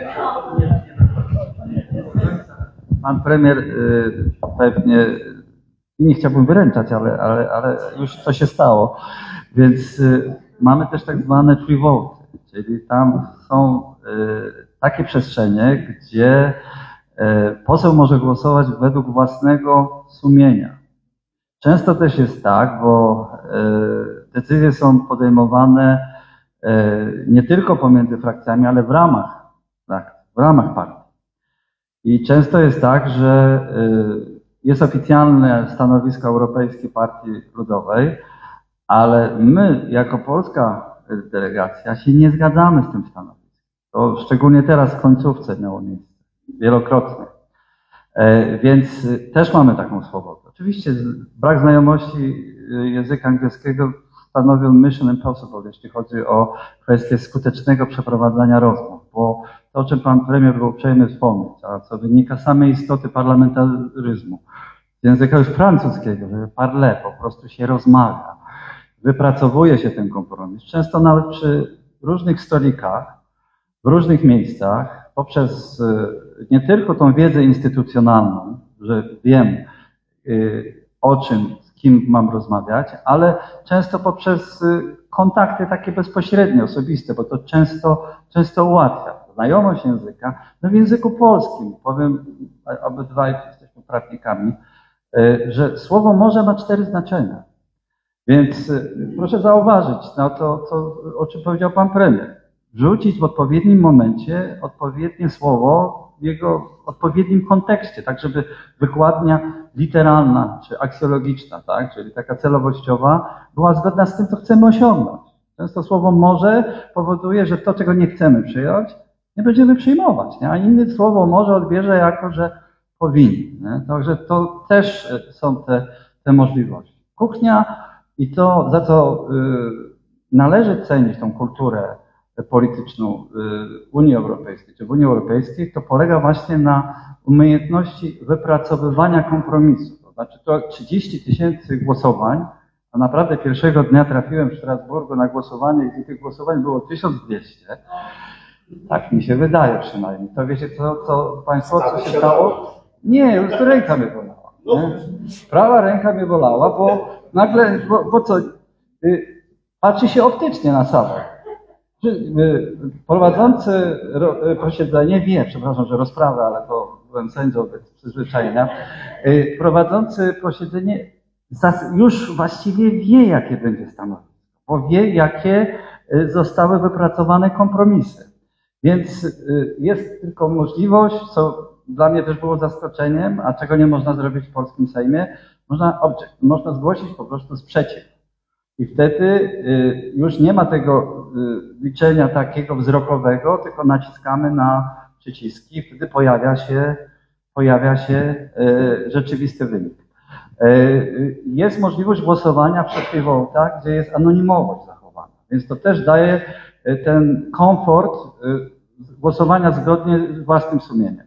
Pan premier y, pewnie, nie chciałbym wyręczać, ale, ale, ale już to się stało. Więc y, mamy też tak zwane free vote, czyli tam są y, takie przestrzenie, gdzie y, poseł może głosować według własnego sumienia. Często też jest tak, bo y, decyzje są podejmowane y, nie tylko pomiędzy frakcjami, ale w ramach, tak, w ramach partii. I często jest tak, że y, jest oficjalne stanowisko Europejskiej Partii Ludowej, ale my, jako polska delegacja, się nie zgadzamy z tym stanowiskiem. To szczególnie teraz w końcówce miało miejsce, wielokrotnie. E, więc też mamy taką swobodę. Oczywiście brak znajomości języka angielskiego stanowił mission impossible, jeśli chodzi o kwestię skutecznego przeprowadzania rozmów, bo to, o czym pan premier był uprzejmy wspomnieć, a co wynika z samej istoty parlamentaryzmu, z języka już francuskiego, że parler, po prostu się rozmawia, wypracowuje się ten kompromis. Często nawet przy różnych stolikach, w różnych miejscach, poprzez nie tylko tą wiedzę instytucjonalną, że wiem o czym, z kim mam rozmawiać, ale często poprzez kontakty takie bezpośrednie, osobiste, bo to często, często ułatwia. Znajomość języka, no w języku polskim, powiem, obydwaj jesteśmy prawnikami, że słowo może ma cztery znaczenia. Więc proszę zauważyć na to, to, o czym powiedział pan premier. Wrzucić w odpowiednim momencie odpowiednie słowo w jego odpowiednim kontekście, tak żeby wykładnia literalna czy aksjologiczna, tak, czyli taka celowościowa, była zgodna z tym, co chcemy osiągnąć. Często słowo może powoduje, że to, czego nie chcemy przyjąć, nie będziemy przyjmować, nie? A inne słowo może odbierze jako, że powinien. Nie? Także to też są te, te możliwości. Kuchnia i to, za co y, należy cenić tą kulturę polityczną y, Unii Europejskiej, czy w Unii Europejskiej, to polega właśnie na umiejętności wypracowywania kompromisu. To znaczy to trzydzieści tysięcy głosowań, a naprawdę pierwszego dnia trafiłem w Strasburgu na głosowanie i tych głosowań było tysiąc dwieście. Tak mi się wydaje przynajmniej. To wiecie co, co państwo, co się stało? Nie, już ręka mnie bolała. Nie? Prawa ręka mnie bolała, bo nagle, bo, bo co, y, patrzy się optycznie na salę. Y, prowadzący ro, y, posiedzenie wie, przepraszam, że rozprawę, ale to byłem sędzią, więc przyzwyczajenia. Y, prowadzący posiedzenie zas, już właściwie wie, jakie będzie stanowisko, bo wie, jakie y, zostały wypracowane kompromisy. Więc y, jest tylko możliwość, co dla mnie też było zaskoczeniem, a czego nie można zrobić w polskim Sejmie, można, object, można zgłosić po prostu sprzeciw. I wtedy y, już nie ma tego y, liczenia takiego wzrokowego, tylko naciskamy na przyciski i wtedy pojawia się, pojawia się y, rzeczywisty wynik. Y, y, jest możliwość głosowania przy free vote'ach, gdzie jest anonimowość zachowana. Więc to też daje y, ten komfort y, głosowania zgodnie z własnym sumieniem.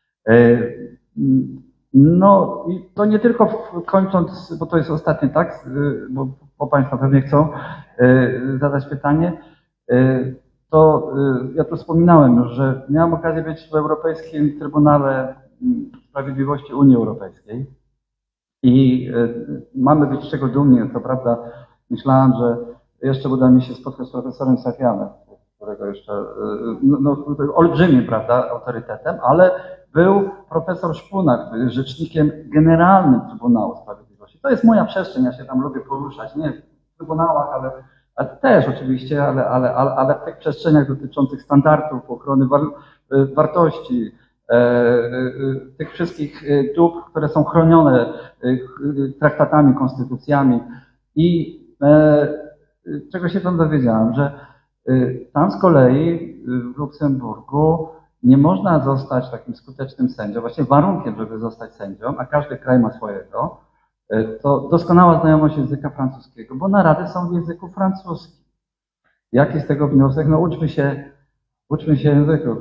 No i to nie tylko kończąc, bo to jest ostatni tak, bo, bo państwo pewnie chcą zadać pytanie, to ja tu wspominałem już, że miałem okazję być w Europejskim Trybunale Sprawiedliwości Unii Europejskiej i mamy być z czego dumni. Co prawda myślałem, że jeszcze uda mi się spotkać z profesorem Safianem, którego jeszcze, no, no olbrzymim, prawda, autorytetem, ale był profesor Szpuna, który jest rzecznikiem Generalnym Trybunału Sprawiedliwości. To jest moja przestrzeń, ja się tam lubię poruszać, nie w trybunałach, ale, ale też oczywiście, ale, ale, ale, ale w tych przestrzeniach dotyczących standardów, ochrony war, wartości, e, e, tych wszystkich dóbr, które są chronione e, traktatami, konstytucjami. I e, czego się tam dowiedziałem, że tam z kolei w Luksemburgu nie można zostać takim skutecznym sędzią, właśnie warunkiem, żeby zostać sędzią, a każdy kraj ma swojego, to doskonała znajomość języka francuskiego, bo narady są w języku francuskim. Jaki z tego wniosek? No uczmy się, Uczmy się języków.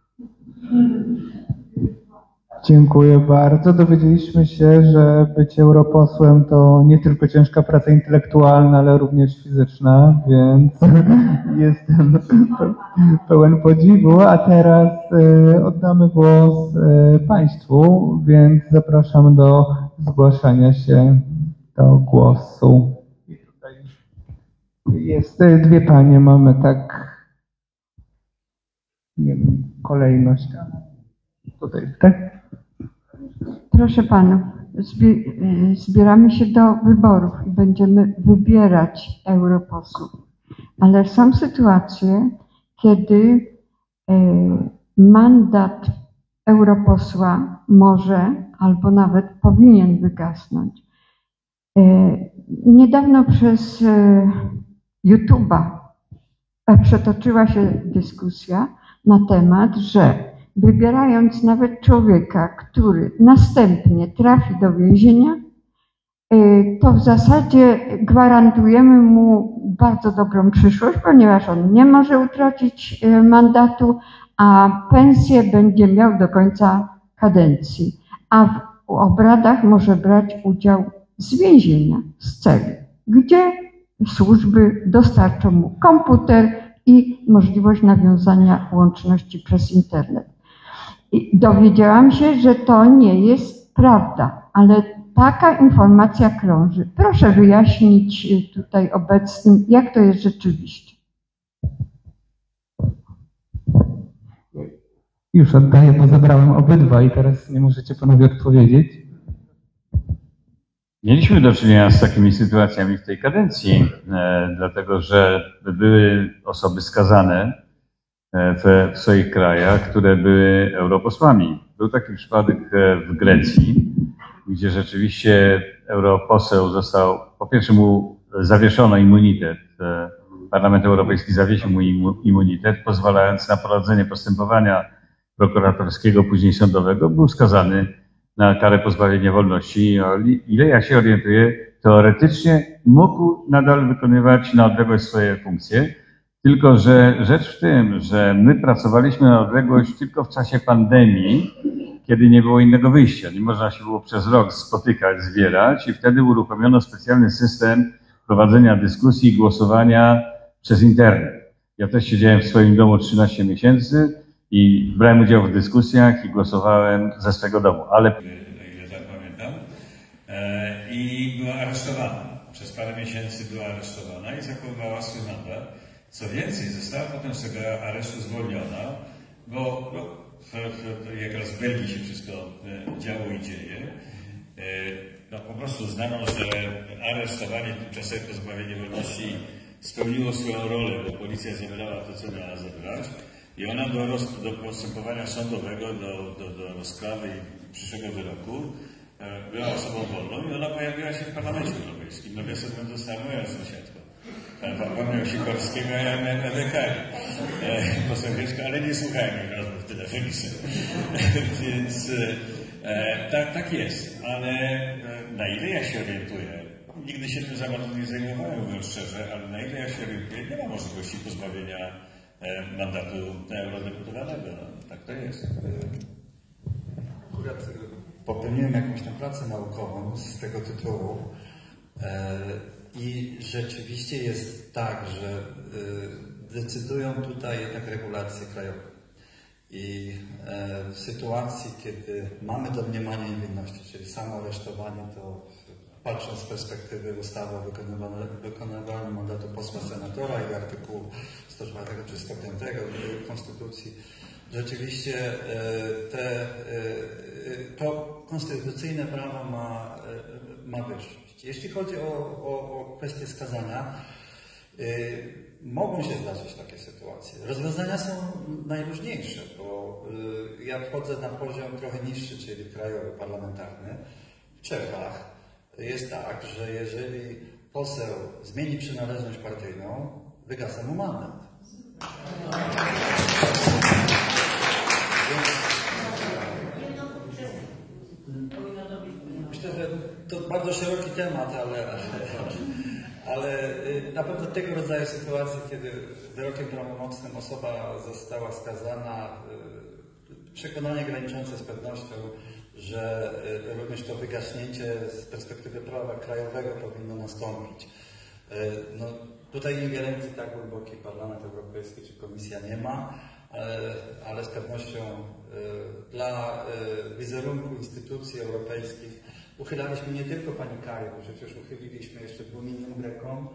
Dziękuję bardzo. Dowiedzieliśmy się, że bycie europosłem to nie tylko ciężka praca intelektualna, ale również fizyczna, więc jestem pełen podziwu. A teraz oddamy głos Państwu, więc zapraszam do zgłaszania się do głosu. I tutaj jest dwie panie, mamy tak, nie wiem, kolejność. Tutaj, tak? Proszę panów, zbieramy się do wyborów i będziemy wybierać europosłów. Ale są sytuacje, kiedy mandat europosła może albo nawet powinien wygasnąć. Niedawno przez YouTube'a przetoczyła się dyskusja na temat, że wybierając nawet człowieka, który następnie trafi do więzienia, to w zasadzie gwarantujemy mu bardzo dobrą przyszłość, ponieważ on nie może utracić mandatu, a pensję będzie miał do końca kadencji, a w obradach może brać udział z więzienia, z celi, gdzie służby dostarczą mu komputer i możliwość nawiązania łączności przez internet. I dowiedziałam się, że to nie jest prawda, ale taka informacja krąży. Proszę wyjaśnić tutaj obecnym, jak to jest rzeczywiście. Już oddaję, bo zabrałem obydwa i teraz nie możecie panowie odpowiedzieć. Mieliśmy do czynienia z takimi sytuacjami w tej kadencji, e, dlatego że były osoby skazane w, w swoich krajach, które były europosłami. Był taki przypadek w Grecji, gdzie rzeczywiście europoseł został, po pierwsze mu zawieszono immunitet, Parlament Europejski zawiesił mu immunitet, pozwalając na prowadzenie postępowania prokuratorskiego, później sądowego, był skazany na karę pozbawienia wolności. Ile ja się orientuję, teoretycznie mógł nadal wykonywać na odległość swoje funkcje, tylko że rzecz w tym, że my pracowaliśmy na odległość tylko w czasie pandemii, kiedy nie było innego wyjścia. Nie można się było przez rok spotykać, zbierać i wtedy uruchomiono specjalny system prowadzenia dyskusji i głosowania przez internet. Ja też siedziałem w swoim domu trzynaście miesięcy i brałem udział w dyskusjach i głosowałem ze swego domu, ale... O ile tak pamiętam. I była aresztowana. Przez parę miesięcy była aresztowana i zachowywała swój mandat. Co więcej, została potem z tego aresztu zwolniona, bo, bo jak raz w Belgii się wszystko działo i dzieje, no po prostu uznano, że aresztowanie, tymczasowe pozbawienie wolności spełniło swoją rolę, bo policja zebrała to, co miała zebrać i ona do, roz, do postępowania sądowego, do, do, do rozprawy i przyszłego wyroku była osobą wolną i ona pojawiła się w Parlamencie Europejskim. Nawiasem mówiąc, została moją sąsiadką. Pan Pan miał Sikorskiego, a ja miałem Edekari. Poseł Wieszko, ale nie słuchałem jej rozmów telefonicznych. Więc e, tak, tak jest. Ale e, na ile ja się orientuję, nigdy się tym za bardzo nie zajmowałem, mówiąc szczerze, ale na ile ja się orientuję, nie ma możliwości pozbawienia e, mandatu eurodeputowanego. No, tak to jest. Akurat popełniłem jakąś tam pracę naukową z tego tytułu. E, I rzeczywiście jest tak, że y, decydują tutaj jednak regulacje krajowe. I e, w sytuacji, kiedy mamy domniemanie niewinności, czyli samo aresztowanie, to patrząc z perspektywy ustawy o wykonywaniu mandatu posła senatora i artykułu sto czwartego czy sto piątego Konstytucji, rzeczywiście e, te, e, to konstytucyjne prawo ma, e, ma wyższość. Jeśli chodzi o, o, o kwestię skazania, yy, mogą się zdarzyć takie sytuacje. Rozwiązania są najróżniejsze, bo yy, ja wchodzę na poziom trochę niższy, czyli krajowy, parlamentarny. W Czechach jest tak, że jeżeli poseł zmieni przynależność partyjną, wygasa mu mandat. Myślę, że to bardzo szeroki temat, ale, ale na pewno tego rodzaju sytuacje, kiedy wyrokiem prawomocnym osoba została skazana, przekonanie graniczące z pewnością, że również to wygaśnięcie z perspektywy prawa krajowego powinno nastąpić. No, tutaj ingerencji tak głębokiej Parlament Europejski czy Komisja nie ma, ale, ale z pewnością dla wizerunku instytucji europejskich uchylaliśmy nie tylko pani Kary, bo przecież uchyliliśmy jeszcze Dominium Grecom,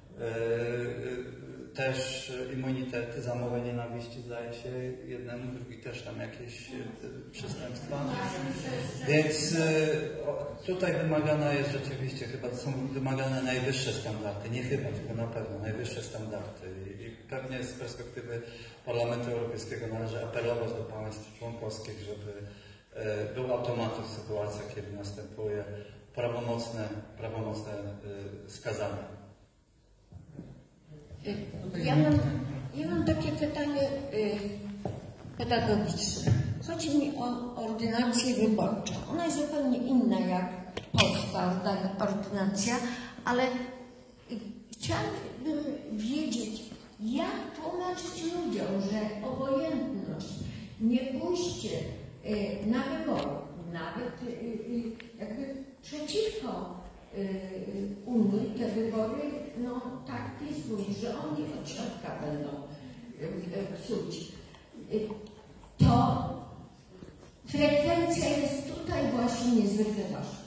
też immunitety za mowę nienawiści, zdaje się, jednemu, drugi też tam jakieś przestępstwa. Więc tutaj wymagana jest rzeczywiście, chyba są wymagane najwyższe standardy, nie chyba, tylko na pewno najwyższe standardy. I pewnie z perspektywy Parlamentu Europejskiego należy apelować do państw członkowskich, żeby był automatyzm w sytuacjach, kiedy następuje prawomocne, prawomocne skazanie. Ja mam, ja mam takie pytanie y, pedagogiczne. Chodzi mi o ordynację wyborczą. Ona jest zupełnie inna jak polska ordynacja, ale y, chciałabym wiedzieć, jak tłumaczyć ludziom, że obojętność, nie pójście y, na wybory, nawet y, y, jakby przeciwko Unii, te wybory, no tak pismo, że oni od środka będą psuć. To frekwencja jest tutaj właśnie niezwykle ważna.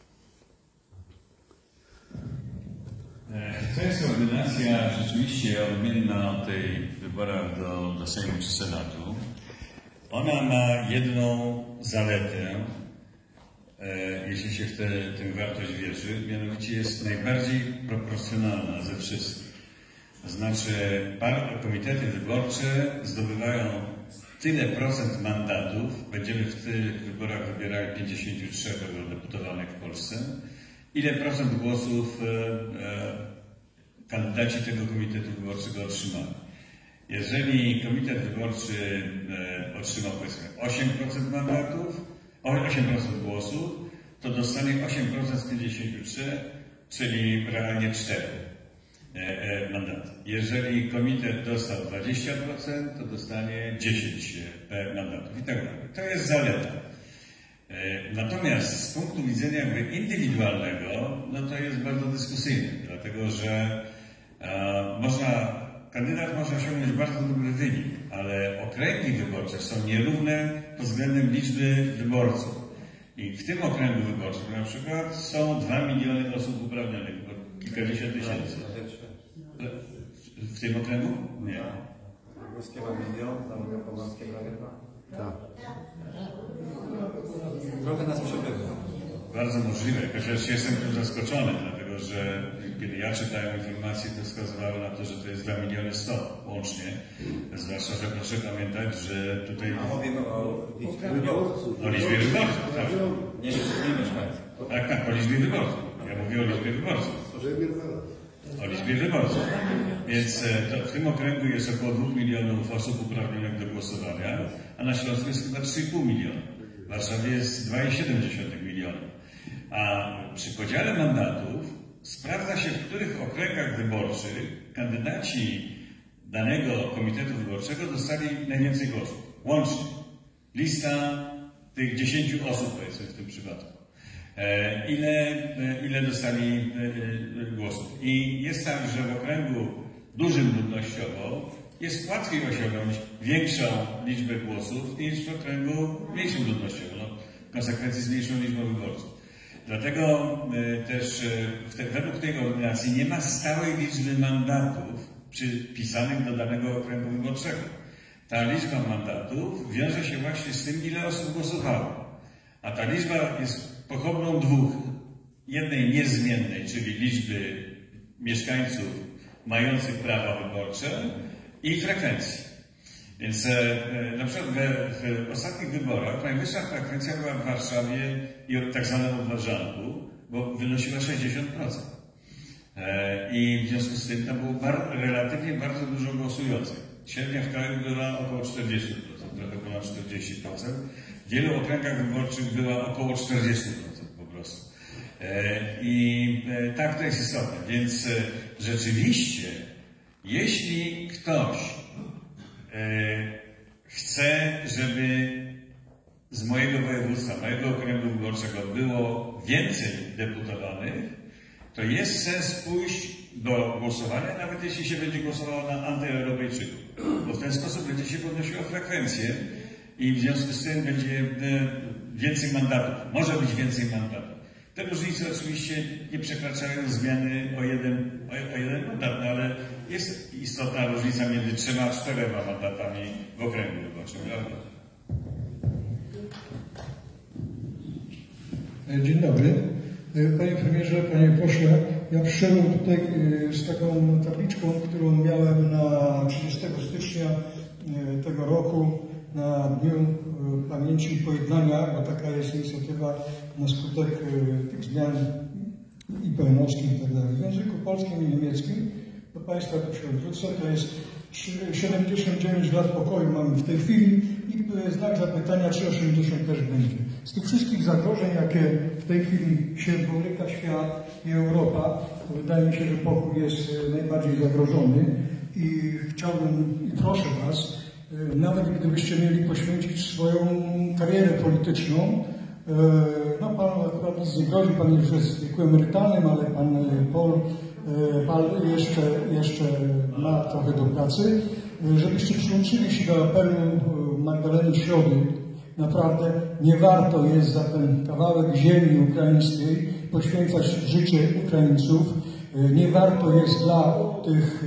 To jest ordynacja rzeczywiście odmienna od tej wyborach do, do Sejmu czy Senatu. Ona ma jedną zaletę, jeśli się w tę wartość wierzy, mianowicie jest najbardziej proporcjonalna ze wszystkich. To znaczy komitety wyborcze zdobywają tyle procent mandatów, będziemy w tych wyborach wybierali pięćdziesięciu trzech eurodeputowanych w Polsce, ile procent głosów kandydaci tego komitetu wyborczego otrzymali. Jeżeli komitet wyborczy otrzymał powiedzmy osiem procent mandatów, osiem procent głosów, to dostanie osiem procent z pięćdziesięciu trzech, czyli realnie cztery mandaty. Jeżeli komitet dostał dwadzieścia procent, to dostanie dziesięć mandatów i tak dalej. To jest zaleta. Natomiast z punktu widzenia jakby indywidualnego, no to jest bardzo dyskusyjne, dlatego że e, można, kandydat może osiągnąć bardzo dobry wynik, ale okręgi wyborcze są nierówne pod względem liczby wyborców. I w tym okręgu wyborczym na przykład są dwa miliony osób uprawnionych, kilkadziesiąt tysięcy. W tym okręgu? Nie. Polskiego milion, tam Pomorskiego chyba? Tak. Trochę nas przebywa. Bardzo możliwe, chociaż jestem tu zaskoczony, dlatego że kiedy ja czytałem informacje, to wskazywało na to, że to jest dwa miliony sto łącznie. Zwłaszcza, że proszę pamiętać, że tutaj... A mówimy o liczbie wyborców. O liczbie wyborców, tak. Nie, nie mieszkańców. Tak, tak, o liczbie wyborców. Ja mówię o liczbie wyborców. O liczbie wyborców. Więc to w tym okręgu jest około dwóch milionów osób uprawnionych do głosowania, a na Śląsku jest chyba trzy i pół miliona. W Warszawie jest dwa i siedem miliona. A przy podziale mandatów sprawdza się, w których okręgach wyborczych kandydaci danego komitetu wyborczego dostali najwięcej głosów. Łącznie. Lista tych dziesięciu osób, powiedzmy w tym przypadku. E, ile, e, ile dostali e, e, głosów. I jest tak, że w okręgu dużym ludnościowo jest łatwiej osiągnąć większą liczbę głosów niż w okręgu mniejszym ludnościowo. No, w konsekwencji z mniejszą liczbą wyborców. Dlatego y, też y, te, według tej ordynacji nie ma stałej liczby mandatów przypisanych do danego okręgu wyborczego. Ta liczba mandatów wiąże się właśnie z tym, ile osób głosowało. A ta liczba jest pochodną dwóch. Jednej niezmiennej, czyli liczby mieszkańców mających prawa wyborcze i frekwencji. Więc e, na przykład we, w ostatnich wyborach najwyższa frekwencja była w Warszawie i tak zwanym Odważanku, bo wynosiła sześćdziesiąt procent. E, I w związku z tym tam było bar, relatywnie bardzo dużo głosujących. Średnia w kraju była około czterdzieści procent, trochę ponad czterdzieści procent. W wielu okręgach wyborczych była około czterdzieści procent po prostu. I tak to jest istotne. Więc rzeczywiście, jeśli ktoś chce, żeby z mojego województwa, mojego okręgu wyborczego było więcej deputowanych, to jest sens pójść do głosowania, nawet jeśli się będzie głosowało na antyeuropejczyków, bo w ten sposób będzie się podnosiła frekwencję i w związku z tym będzie więcej mandatów, może być więcej mandatów. Te różnice oczywiście nie przekraczają zmiany o jeden, o, o jeden mandat, no ale jest istotna różnica między trzema a czterema mandatami w okręgu wyborczym, prawda? Dzień dobry. Panie premierze, panie pośle, ja przyszedłem tutaj z taką tabliczką, którą miałem na trzydziestego stycznia tego roku na Dniu Pamięci i Pojednania, bo taka jest inicjatywa na skutek tych zmian i P N owskich i tak dalej. W języku polskim i niemieckim, do Państwa to się odwrócę, to jest siedemdziesiąt dziewięć lat pokoju mamy w tej chwili i znak zapytania, czy osiemdziesiąt też będzie. Z tych wszystkich zagrożeń, jakie w tej chwili się boryka świat i Europa, to wydaje mi się, że pokój jest najbardziej zagrożony i chciałbym i proszę Was, nawet gdybyście mieli poświęcić swoją karierę polityczną, no Pan akurat nic nie grozi, Pan już jest w wieku emerytalnym, ale Pan Paul, Pan jeszcze, jeszcze ma trochę do pracy, żebyście przyłączyli się do apelu Magdaleny Środy. Naprawdę nie warto jest za ten kawałek ziemi ukraińskiej poświęcać życie Ukraińców. Nie warto jest dla tych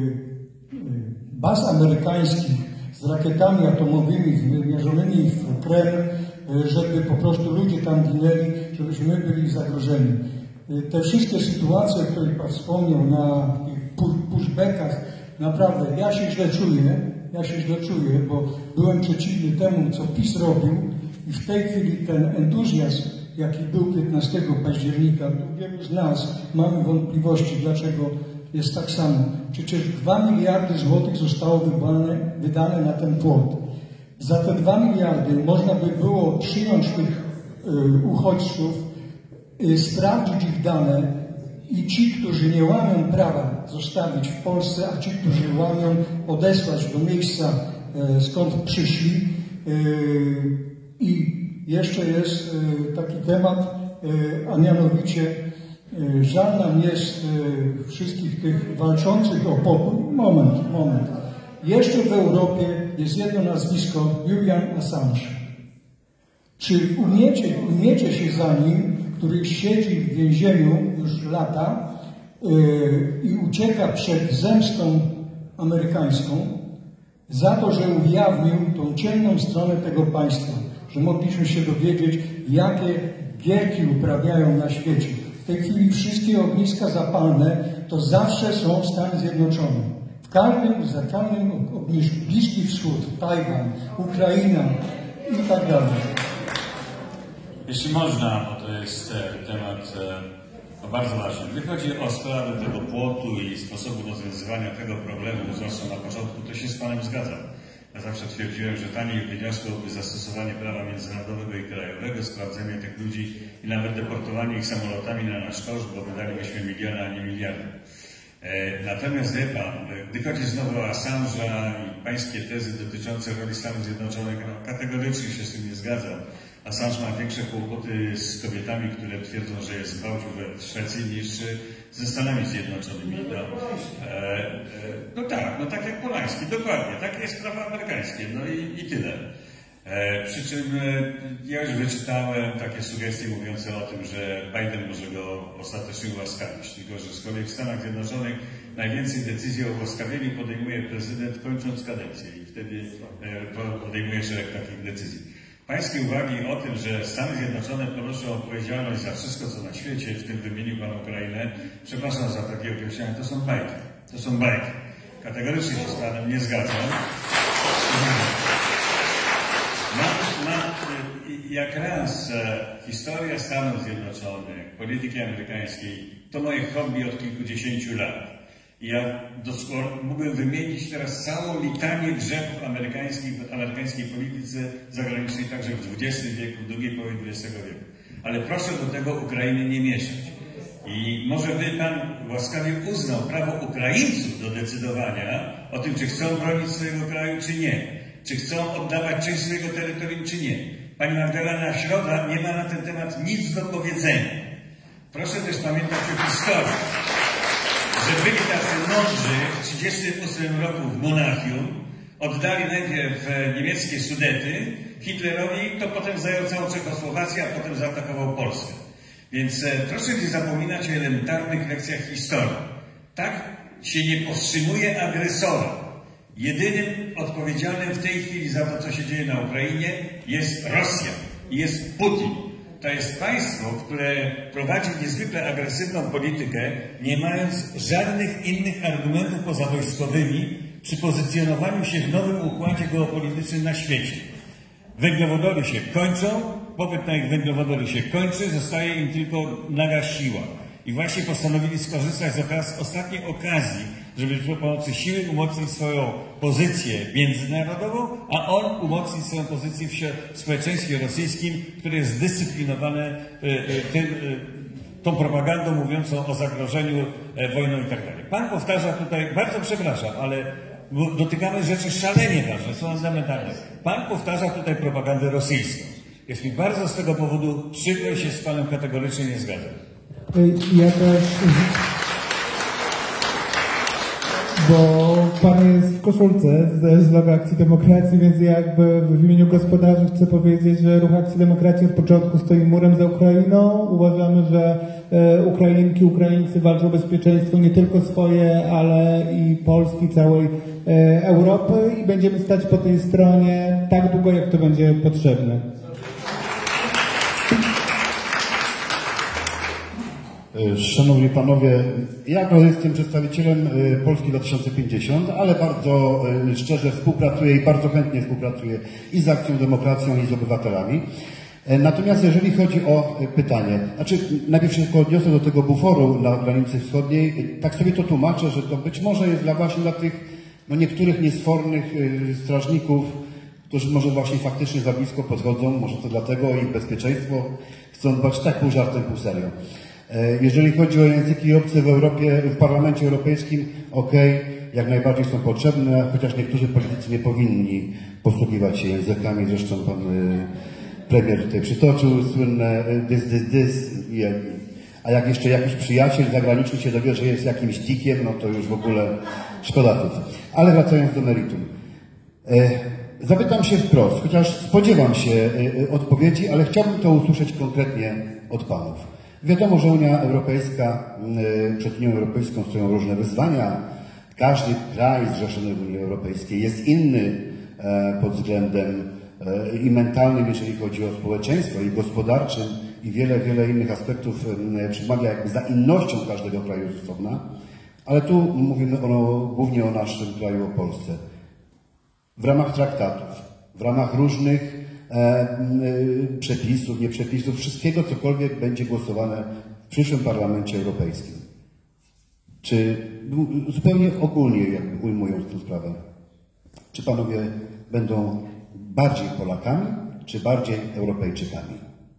baz amerykańskich z rakietami atomowymi wymierzonymi w Kreml, żeby po prostu ludzie tam ginęli, żebyśmy byli zagrożeni. Te wszystkie sytuacje, o których Pan wspomniał na tych pushbackach, naprawdę ja się źle czuję, ja się źle czuję, bo byłem przeciwny temu, co PiS robił i w tej chwili ten entuzjazm, jaki był piętnastego października, wielu z nas mamy wątpliwości, dlaczego jest tak samo. Przecież dwa miliardy złotych zostało wydane, wydane na ten płot. Za te dwa miliardy można by było przyjąć tych y, uchodźców, y, sprawdzić ich dane i ci, którzy nie łamią prawa, zostawić w Polsce, a ci, którzy łamią, odesłać do miejsca, y, skąd przyszli. Y, I jeszcze jest y, taki temat, y, a mianowicie y, żal nam jest y, wszystkich tych walczących o pokój. Moment, moment. Jeszcze w Europie jest jedno nazwisko, Julian Assange. Czy umiecie, umiecie się za nim, który siedzi w więzieniu już lata yy, i ucieka przed zemstą amerykańską za to, że ujawnił tą ciemną stronę tego państwa, że mogliśmy się dowiedzieć, jakie gierki uprawiają na świecie. W tej chwili wszystkie ogniska zapalne to zawsze są Stany Zjednoczone. W każdym zakalnym ognisku, Bliski Wschód, Tajwan, Ukraina i tak dalej. Jeśli można, bo to jest temat no, bardzo ważny. Gdy chodzi o sprawę tego płotu i sposobu rozwiązywania tego problemu, zwłaszcza na początku, to się z Panem zgadzam. Ja zawsze twierdziłem, że taniej wyniosłoby zastosowanie prawa międzynarodowego i krajowego, sprawdzenie tych ludzi i nawet deportowanie ich samolotami na nasz koszt, bo wydalibyśmy miliony, a nie miliardy. Natomiast wie Pan, gdy chodzi znowu o Assange'a i Pańskie tezy dotyczące roli Stanów Zjednoczonych, no, kategorycznie się z tym nie zgadzam. Assange ma większe kłopoty z kobietami, które twierdzą, że jest gwałcił w Szwecji, niż ze Stanami Zjednoczonymi. No, e, e, no tak, no tak jak Polański, dokładnie, takie jest prawo amerykańskie, no i, i tyle. E, przy czym e, ja już wyczytałem takie sugestie mówiące o tym, że Biden może go ostatecznie ułaskawić, tylko że z kolei w Stanach Zjednoczonych najwięcej decyzji o ułaskawieniu podejmuje prezydent kończąc kadencję i wtedy e, podejmuje szereg takich decyzji. Pańskie uwagi o tym, że Stany Zjednoczone ponoszą odpowiedzialność za wszystko, co na świecie, w tym wymienił Pan Ukrainę, przepraszam za takie określenia, to są bajki. To są bajki. Kategorycznie się z Panem nie zgadzam. Mam, mam, jak raz historia Stanów Zjednoczonych, polityki amerykańskiej, to moje hobby od kilkudziesięciu lat. I ja doskonale mógłbym wymienić teraz całą litanię grzechów amerykańskich w amerykańskiej polityce zagranicznej, także w dwudziestym wieku, w drugiej połowie dwudziestego wieku. Ale proszę do tego Ukrainy nie mieszać. I może by Pan łaskawie uznał prawo Ukraińców do decydowania o tym, czy chcą bronić swojego kraju, czy nie. Czy chcą oddawać część swojego terytorium, czy nie. Pani Magdalena Środa nie ma na ten temat nic do powiedzenia. Proszę też pamiętać o historii, że byli tacy mądrzy w tysiąc dziewięćset trzydziestym ósmym roku w Monachium, oddali najpierw niemieckie Sudety Hitlerowi, to potem zajął całą Czechosłowację, a potem zaatakował Polskę. Więc e, proszę nie zapominać o elementarnych lekcjach historii. Tak się nie powstrzymuje agresora. Jedynym odpowiedzialnym w tej chwili za to, co się dzieje na Ukrainie, jest Rosja i jest Putin. To jest państwo, które prowadzi niezwykle agresywną politykę, nie mając żadnych innych argumentów poza wojskowymi przy pozycjonowaniu się w nowym układzie geopolitycznym na świecie. Węglowodory się kończą, popyt na ich węglowodory się kończy, zostaje im tylko naga siła. I właśnie postanowili skorzystać z okaz ostatniej okazji, żeby przy pomocy siły umocnić swoją pozycję międzynarodową, a on umocnić swoją pozycję w społeczeństwie rosyjskim, które jest zdyscyplinowane y, y, tym, y, tą propagandą mówiącą o zagrożeniu y, wojną i tak dalej. Pan powtarza tutaj, bardzo przepraszam, ale dotykamy rzeczy szalenie ważne, są fundamentalne. Pan powtarza tutaj propagandę rosyjską. Jest mi bardzo z tego powodu przykro, się z Panem kategorycznie nie zgadzam. Ja też, bo Pan jest w koszulce z, z logo Akcji Demokracji, więc ja jakby w imieniu gospodarzy chcę powiedzieć, że Ruch Akcji Demokracji od początku stoi murem za Ukrainą. Uważamy, że e, Ukrainki, Ukraińcy walczą o bezpieczeństwo nie tylko swoje, ale i Polski, całej e, Europy i będziemy stać po tej stronie tak długo, jak to będzie potrzebne. Szanowni Panowie, ja jestem przedstawicielem Polski dwa tysiące pięćdziesiąt, ale bardzo szczerze współpracuję i bardzo chętnie współpracuję i z Akcją Demokracją, i z obywatelami. Natomiast jeżeli chodzi o pytanie, znaczy najpierw się tylko odniosę do tego buforu na granicy wschodniej, tak sobie to tłumaczę, że to być może jest dla właśnie dla tych no, niektórych niesfornych strażników, którzy może właśnie faktycznie za blisko podchodzą, może to dlatego o ich bezpieczeństwo chcą dbać tak pół żartem, pół serio. Jeżeli chodzi o języki obce w Europie, w Parlamencie Europejskim, okej, jak najbardziej są potrzebne, chociaż niektórzy politycy nie powinni posługiwać się językami, zresztą pan premier tutaj przytoczył słynne dys, dys, dys, a jak jeszcze jakiś przyjaciel zagraniczny się dowie, że jest jakimś dzikiem, no to już w ogóle szkoda тут. Ale wracając do meritum. Zapytam się wprost, chociaż spodziewam się odpowiedzi, ale chciałbym to usłyszeć konkretnie od panów. Wiadomo, że Unia Europejska, przed Unią Europejską stoją różne wyzwania. Każdy kraj zrzeszony w Unii Europejskiej jest inny pod względem i mentalnym, jeżeli chodzi o społeczeństwo, i gospodarczym, i wiele, wiele innych aspektów przemawia jakby za innością każdego kraju z osobna. Ale tu mówimy o, głównie o naszym kraju, o Polsce. W ramach traktatów, w ramach różnych E, e, przepisów, nie przepisów, wszystkiego, cokolwiek będzie głosowane w przyszłym Parlamencie Europejskim. Czy zupełnie ogólnie, jakby ujmując tę sprawę, czy panowie będą bardziej Polakami, czy bardziej Europejczykami?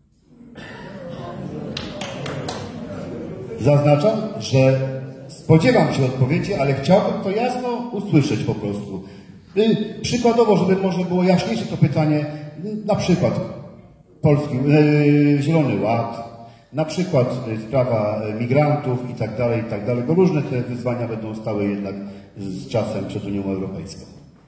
Zaznaczam, że spodziewam się odpowiedzi, ale chciałbym to jasno usłyszeć po prostu. Przykładowo, żeby może było jaśniejsze to pytanie, na przykład Polski, e, Zielony Ład, na przykład sprawa migrantów i tak dalej, i tak dalej, bo różne te wyzwania będą stały jednak z czasem przed Unią Europejską.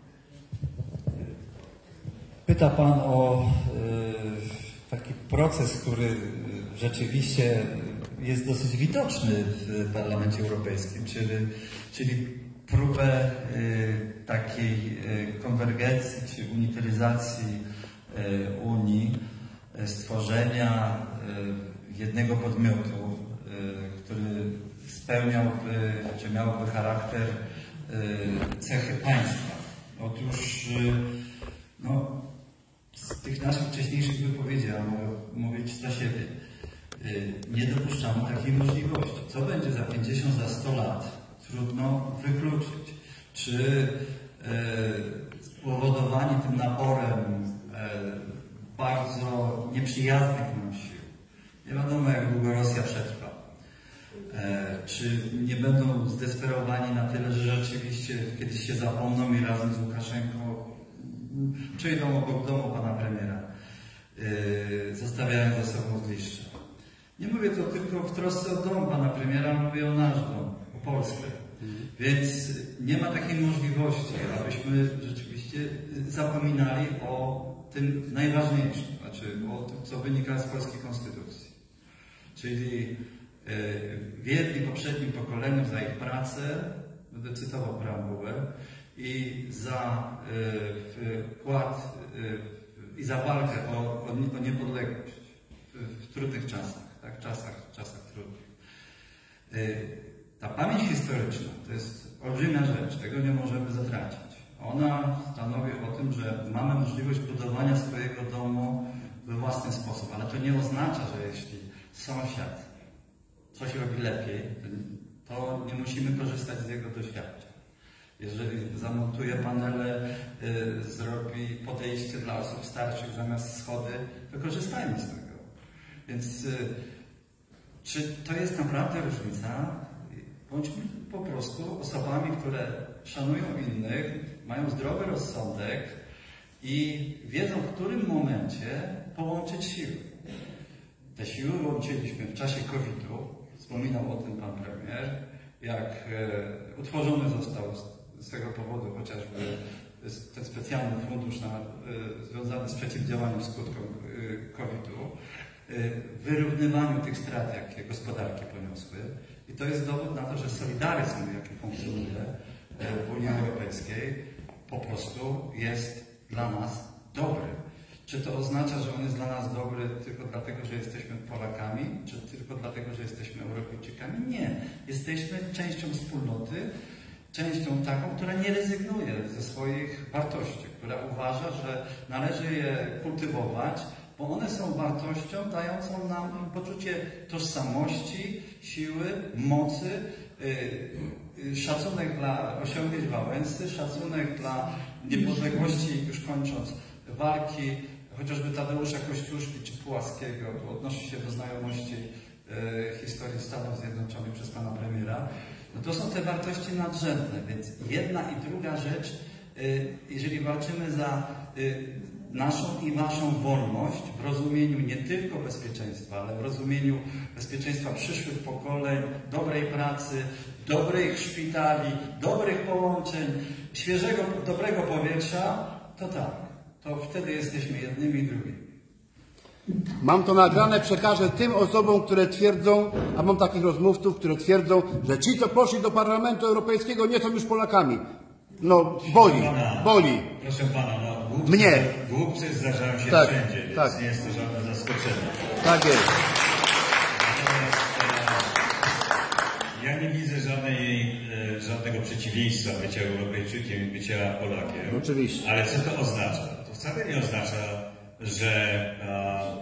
Pyta Pan o y, taki proces, który rzeczywiście jest dosyć widoczny w Parlamencie Europejskim, czyli, czyli próbę y, takiej y, konwergencji czy unitaryzacji y, Unii, y, stworzenia y, jednego podmiotu, y, który spełniałby, czy miałby charakter y, cechy państwa. Otóż y, no, z tych naszych wcześniejszych wypowiedzi, ja mogę mówić za siebie, y, nie dopuszczamy takiej możliwości. Co będzie za pięćdziesiąt, za sto lat? Trudno wykluczyć. Czy e, spowodowani tym naporem e, bardzo nieprzyjaznych nam sił Nie wiadomo, jak długo Rosja przetrwa. Czy nie będą zdesperowani na tyle, że rzeczywiście kiedyś się zapomną i razem z Łukaszenką przyjdą obok domu pana premiera, zostawiając za sobą zgliszcza. Nie mówię to tylko w trosce o dom pana premiera, mówię o nasz dom, o Polskę. Więc nie ma takiej możliwości, abyśmy rzeczywiście zapominali o tym najważniejszym, znaczy o tym, co wynika z polskiej konstytucji. Czyli wiedli poprzednim pokoleniom za ich pracę, będę cytował preambułę, i za wkład i za walkę o, o, o niepodległość w, w trudnych czasach, tak? czasach, czasach trudnych. Ta pamięć historyczna to jest olbrzymia rzecz, tego nie możemy zatracić. Ona stanowi o tym, że mamy możliwość budowania swojego domu we własny sposób, ale to nie oznacza, że jeśli sąsiad coś robi lepiej, to nie musimy korzystać z jego doświadczeń. Jeżeli zamontuje panele, y, zrobi podejście dla osób starszych zamiast schody, to korzystajmy z tego. Więc y, czy to jest naprawdę różnica? Bądźmy po prostu osobami, które szanują innych, mają zdrowy rozsądek i wiedzą, w którym momencie połączyć siły. Te siły łączyliśmy w czasie kowida. Wspominał o tym pan premier, jak e, utworzony został z, z tego powodu chociażby ten specjalny fundusz na, e, związany z przeciwdziałaniem skutkom e, kowida, e, wyrównywaniu tych strat, jakie gospodarki poniosły. I to jest dowód na to, że solidaryzm, jaki funkcjonuje e, w Unii Europejskiej, po prostu jest dla nas dobry. Czy to oznacza, że on jest dla nas dobry tylko dlatego, że jesteśmy Polakami, czy tylko dlatego, że jesteśmy Europejczykami? Nie. Jesteśmy częścią wspólnoty, częścią taką, która nie rezygnuje ze swoich wartości, która uważa, że należy je kultywować, bo one są wartością dającą nam poczucie tożsamości, siły, mocy, yy, szacunek dla osiągnięć Wałęsy, szacunek dla niepodległości, już kończąc, walki chociażby Tadeusza Kościuszki czy Pułaskiego, to odnosi się do znajomości e, historii Stanów Zjednoczonych przez pana premiera, no to są te wartości nadrzędne, więc jedna i druga rzecz, e, jeżeli walczymy za e, naszą i waszą wolność w rozumieniu nie tylko bezpieczeństwa, ale w rozumieniu bezpieczeństwa przyszłych pokoleń, dobrej pracy, dobrych szpitali, dobrych połączeń, świeżego, dobrego powietrza, to tak. To wtedy jesteśmy jednymi i drugimi. Mam to nagrane, przekażę tym osobom, które twierdzą, a mam takich rozmówców, które twierdzą, że ci, co poszli do Parlamentu Europejskiego, nie są już Polakami. No, boli, pana, boli. Proszę pana, no, głupcy, Mnie. Głupcy zdarzają się tak, wszędzie, więc tak. nie jest to żadne zaskoczenie. Tak jest. Ja nie widzę żadnej, żadnego przeciwieństwa bycia Europejczykiem i bycia Polakiem. Oczywiście. Ale co to oznacza? To wcale nie oznacza, że a, a,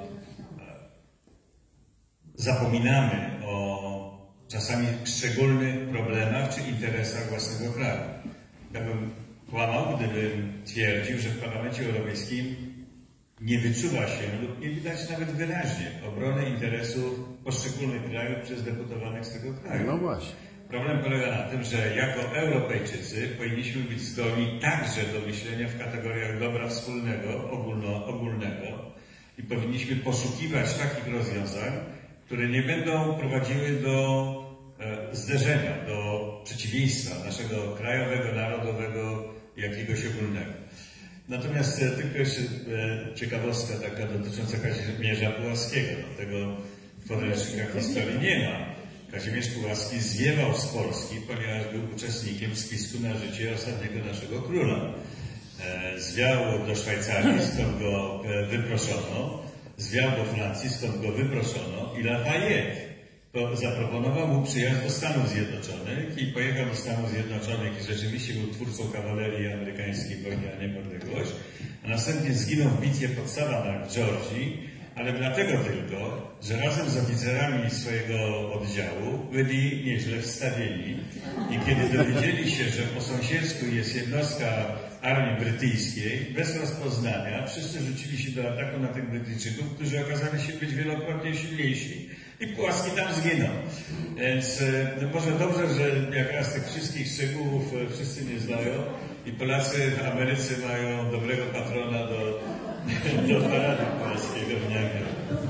zapominamy o czasami szczególnych problemach czy interesach własnego kraju. Ja bym kłamał, gdybym twierdził, że w Parlamencie Europejskim nie wyczuwa się lub nie widać nawet wyraźnie obrony interesów poszczególnych krajów przez deputowanych z tego kraju. No właśnie. Problem polega na tym, że jako Europejczycy powinniśmy być zdolni także do myślenia w kategoriach dobra wspólnego, ogólno, ogólnego i powinniśmy poszukiwać takich rozwiązań, które nie będą prowadziły do e, zderzenia, do przeciwieństwa naszego krajowego, narodowego i jakiegoś ogólnego. Natomiast e, tylko jeszcze e, ciekawostka taka dotycząca Kazimierza Pułaskiego. No, tego w podręcznikach historii nie ma. Kazimierz Pułaski zwiewał z Polski, ponieważ był uczestnikiem spisku na życie ostatniego naszego króla. E, zwiał do Szwajcarii, skąd go e, wyproszono, zwiał do Francji, skąd go wyproszono i Lafayette to zaproponował mu przyjazd do Stanów Zjednoczonych i pojechał do Stanów Zjednoczonych i rzeczywiście był twórcą kawalerii amerykańskiej w wojnie o niepodległość, a następnie zginął w bitwie pod Savannah w Georgii, ale dlatego tylko, że razem z oficerami swojego oddziału byli nieźle wstawieni i kiedy dowiedzieli się, że po sąsiedzku jest jednostka armii brytyjskiej bez rozpoznania wszyscy rzucili się do ataku na tych Brytyjczyków, którzy okazali się być wielokrotnie silniejsi i Puławski tam zginął. Więc no może dobrze, że jak raz tych wszystkich szczegółów wszyscy nie znają i Polacy w Ameryce mają dobrego patrona do, do paradu Puławskiego w Niagara.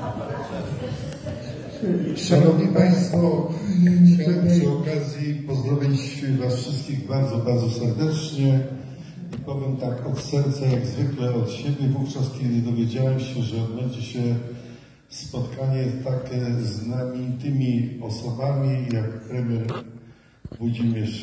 Szanowni Państwo, chciałem przy okazji pozdrowić Was wszystkich bardzo, bardzo serdecznie i powiem tak od serca, jak zwykle od siebie, wówczas kiedy dowiedziałem się, że odbędzie się spotkanie takie z znamienitymi osobami jak premier Włodzimierz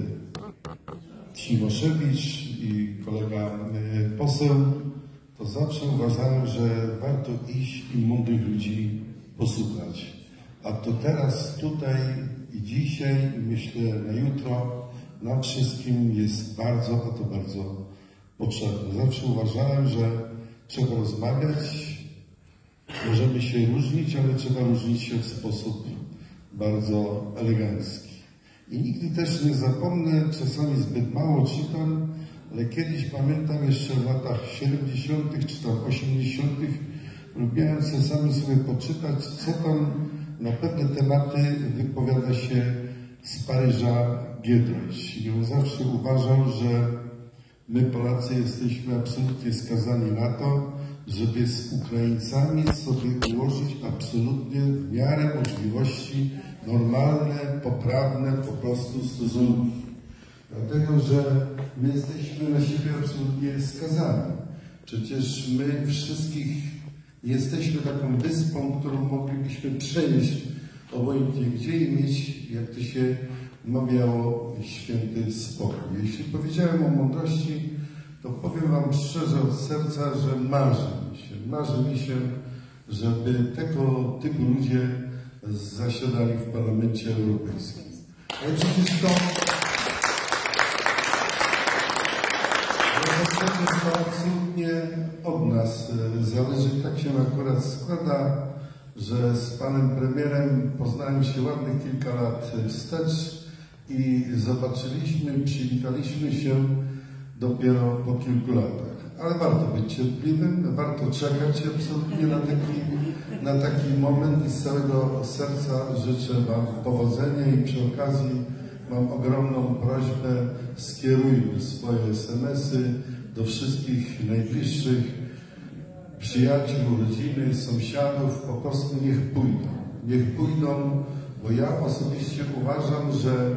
Cimoszewicz i kolega poseł, to zawsze uważałem, że warto iść i mądrych ludzi posłuchać. A to teraz, tutaj i dzisiaj, i myślę na jutro, nam wszystkim jest bardzo, a to bardzo potrzebne. Zawsze uważałem, że trzeba rozmawiać, możemy się różnić, ale trzeba różnić się w sposób bardzo elegancki. I nigdy też nie zapomnę, czasami zbyt mało czytam, ale kiedyś pamiętam jeszcze w latach siedemdziesiątych czy tam osiemdziesiątych lubiłem czasami sobie poczytać, co tam na pewne tematy wypowiada się z Paryża Giedroyć. I on zawsze uważał, że my Polacy jesteśmy absolutnie skazani na to, żeby z Ukraińcami sobie ułożyć absolutnie w miarę możliwości normalne, poprawne po prostu stosunki. Dlatego, że my jesteśmy na siebie absolutnie skazani. Przecież my wszystkich jesteśmy taką wyspą, którą moglibyśmy przenieść obojętnie gdzie i mieć, jak to się mawiało, święty spokój. Jeśli powiedziałem o mądrości, to powiem Wam szczerze od serca, że marzy mi się, marzy mi się, żeby tego typu ludzie zasiadali w Parlamencie Europejskim. Ale przecież to, to absolutnie od nas zależy. Tak się akurat składa, że z panem premierem poznałem się ładnych kilka lat wstecz i zobaczyliśmy, przywitaliśmy się dopiero po kilku latach. Ale warto być cierpliwym, warto czekać absolutnie na taki, na taki moment i z całego serca życzę Wam powodzenia i przy okazji mam ogromną prośbę, skierujmy swoje es em esy do wszystkich najbliższych przyjaciół, rodziny, sąsiadów, po prostu niech pójdą. Niech pójdą, bo ja osobiście uważam, że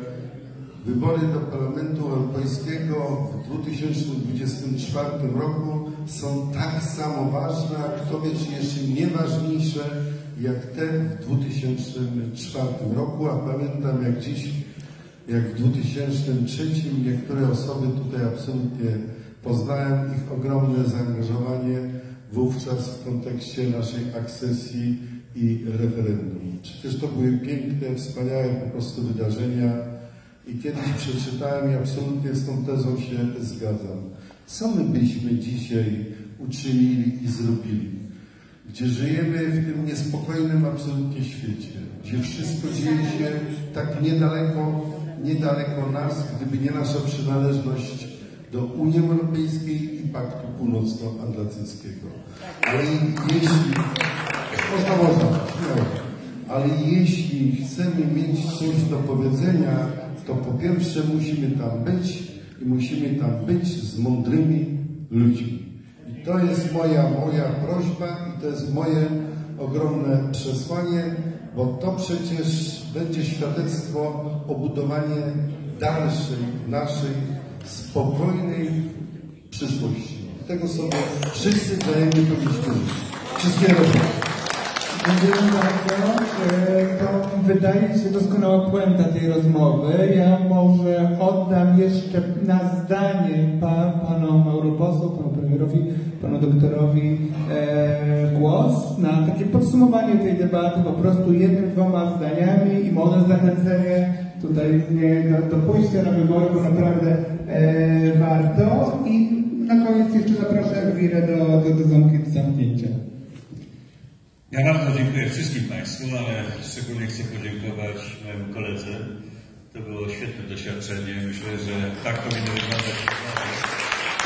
wybory do Parlamentu Europejskiego w dwa tysiące dwudziestym czwartym roku są tak samo ważne, a kto wie, czy jeszcze nie ważniejsze, jak te w dwa tysiące czwartym roku, a pamiętam jak dziś, jak w dwa tysiące trzecim niektóre osoby tutaj absolutnie poznałem ich ogromne zaangażowanie wówczas w kontekście naszej akcesji i referendum. Przecież to były piękne, wspaniałe po prostu wydarzenia i kiedyś przeczytałem i absolutnie z tą tezą się zgadzam. Co my byśmy dzisiaj uczynili i zrobili? Gdzie żyjemy w tym niespokojnym absolutnie świecie, gdzie wszystko dzieje się tak niedaleko, niedaleko nas, gdyby nie nasza przynależność do Unii Europejskiej i Paktu Północnoatlantyckiego. Ale jeśli, można, można, śmiało, ale jeśli chcemy mieć coś do powiedzenia, to po pierwsze musimy tam być i musimy tam być z mądrymi ludźmi. I to jest moja, moja prośba i to jest moje ogromne przesłanie, bo to przecież będzie świadectwo o budowanie dalszej, naszej spokojnej przyszłości. Tego sobie wszyscy wzajemnie powinniśmy żyć. Wszystkiego dobrego. Dziękuję bardzo. To wydaje się doskonała puenta tej rozmowy. Ja może oddam jeszcze na zdanie pa, panom europosłom, panu premierowi, panu doktorowi e, głos na takie podsumowanie tej debaty po prostu jednym, dwoma zdaniami i może zachęcenie tutaj nie, do, do pójścia na wybory, bo naprawdę e, warto. I na koniec jeszcze zapraszam Elwirę do, do, do zamknięcia. Ja bardzo dziękuję wszystkim Państwu, ale szczególnie chcę podziękować mojemu koledze. To było świetne doświadczenie. Myślę, że tak powinno wyglądać.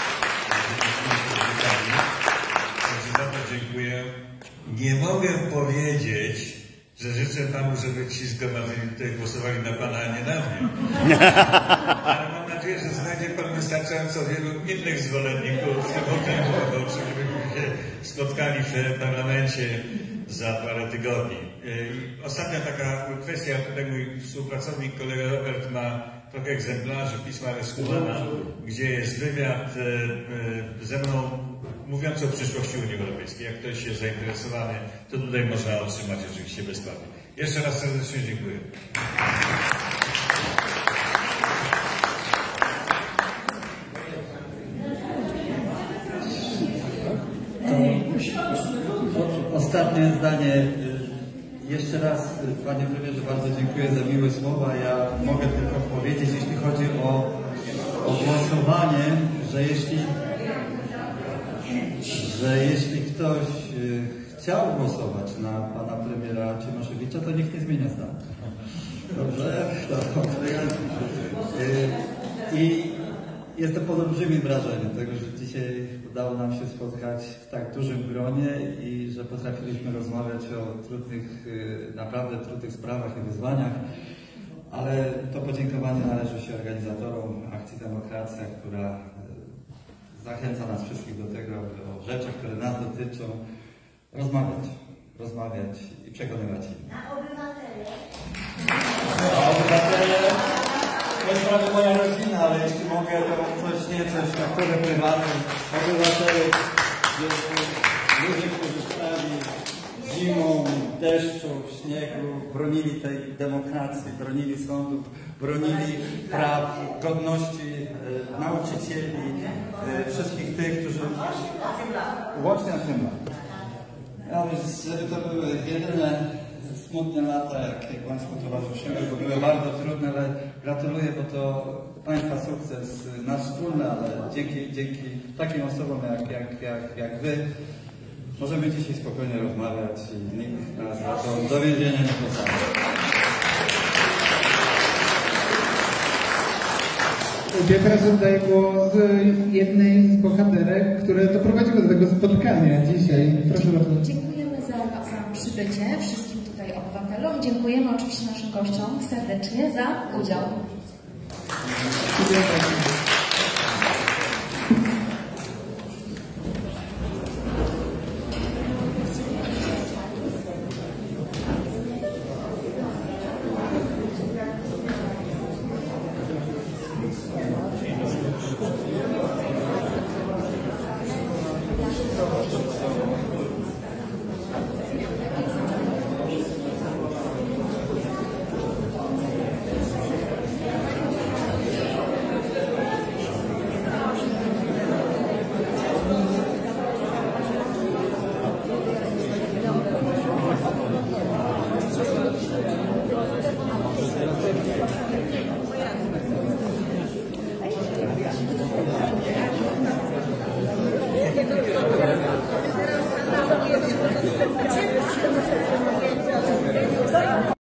Także za to dziękuję. Nie mogę powiedzieć, że życzę Panu, żeby ci zgromadzeni tutaj głosowali na Pana, a nie na mnie. Ale mam nadzieję, że znajdzie Pan wystarczająco wielu innych zwolenników w tym okręgu wyborczym, żebyśmy się spotkali w parlamencie za parę tygodni. I ostatnia taka kwestia, tutaj mój współpracownik, kolega Robert ma trochę egzemplarzy pisma Reskudana, gdzie jest wywiad ze mną mówiąc o przyszłości Unii Europejskiej. Jak ktoś jest zainteresowany, to tutaj można otrzymać oczywiście bezpłatnie. Jeszcze raz serdecznie dziękuję. To ostatnie zdanie. Jeszcze raz, Panie Premierze, bardzo dziękuję za miłe słowa. Ja mogę tylko powiedzieć, jeśli chodzi o, o głosowanie, że jeśli, że jeśli ktoś chciał głosować na Pana Premiera Cimoszewicza, to nikt nie zmienia zdania. Dobrze? Dobrze. I jestem pod olbrzymim wrażeniem tego, że dzisiaj udało nam się spotkać w tak dużym gronie i że potrafiliśmy rozmawiać o trudnych, naprawdę trudnych sprawach i wyzwaniach, ale to podziękowanie należy się organizatorom Akcji Demokracja, która zachęca nas wszystkich do tego, aby o rzeczach, które nas dotyczą, rozmawiać, rozmawiać i przekonywać innych. Na obywatele. Na obywatele. To jest prawie moja rodzina, ale jeśli mogę, to coś nieco na które prywatne. Obywatele, ludzie, którzy stali zimą, deszczu, śniegu, bronili tej demokracji, bronili sądów, bronili praw, godności e, nauczycieli, e, wszystkich tych, którzy... Łącznie osiem lat. Ja więc, żeby to były jedyne smutne lata, jak, jak Państwu towarzyszyły, bo były bardzo trudne, ale gratuluję, bo to Państwa sukces, nasz wspólny, ale dzięki, dzięki takim osobom jak, jak, jak, jak Wy możemy dzisiaj spokojnie rozmawiać i nikt nas za to do więzienia nie posadzi. Ja teraz oddaję głos jednej z bohaterek, które doprowadziły do tego spotkania dzisiaj. Proszę bardzo. Dziękujemy za, za przybycie wszystkim tutaj obywatelom. Dziękujemy oczywiście naszym gościom serdecznie za udział. Thank you.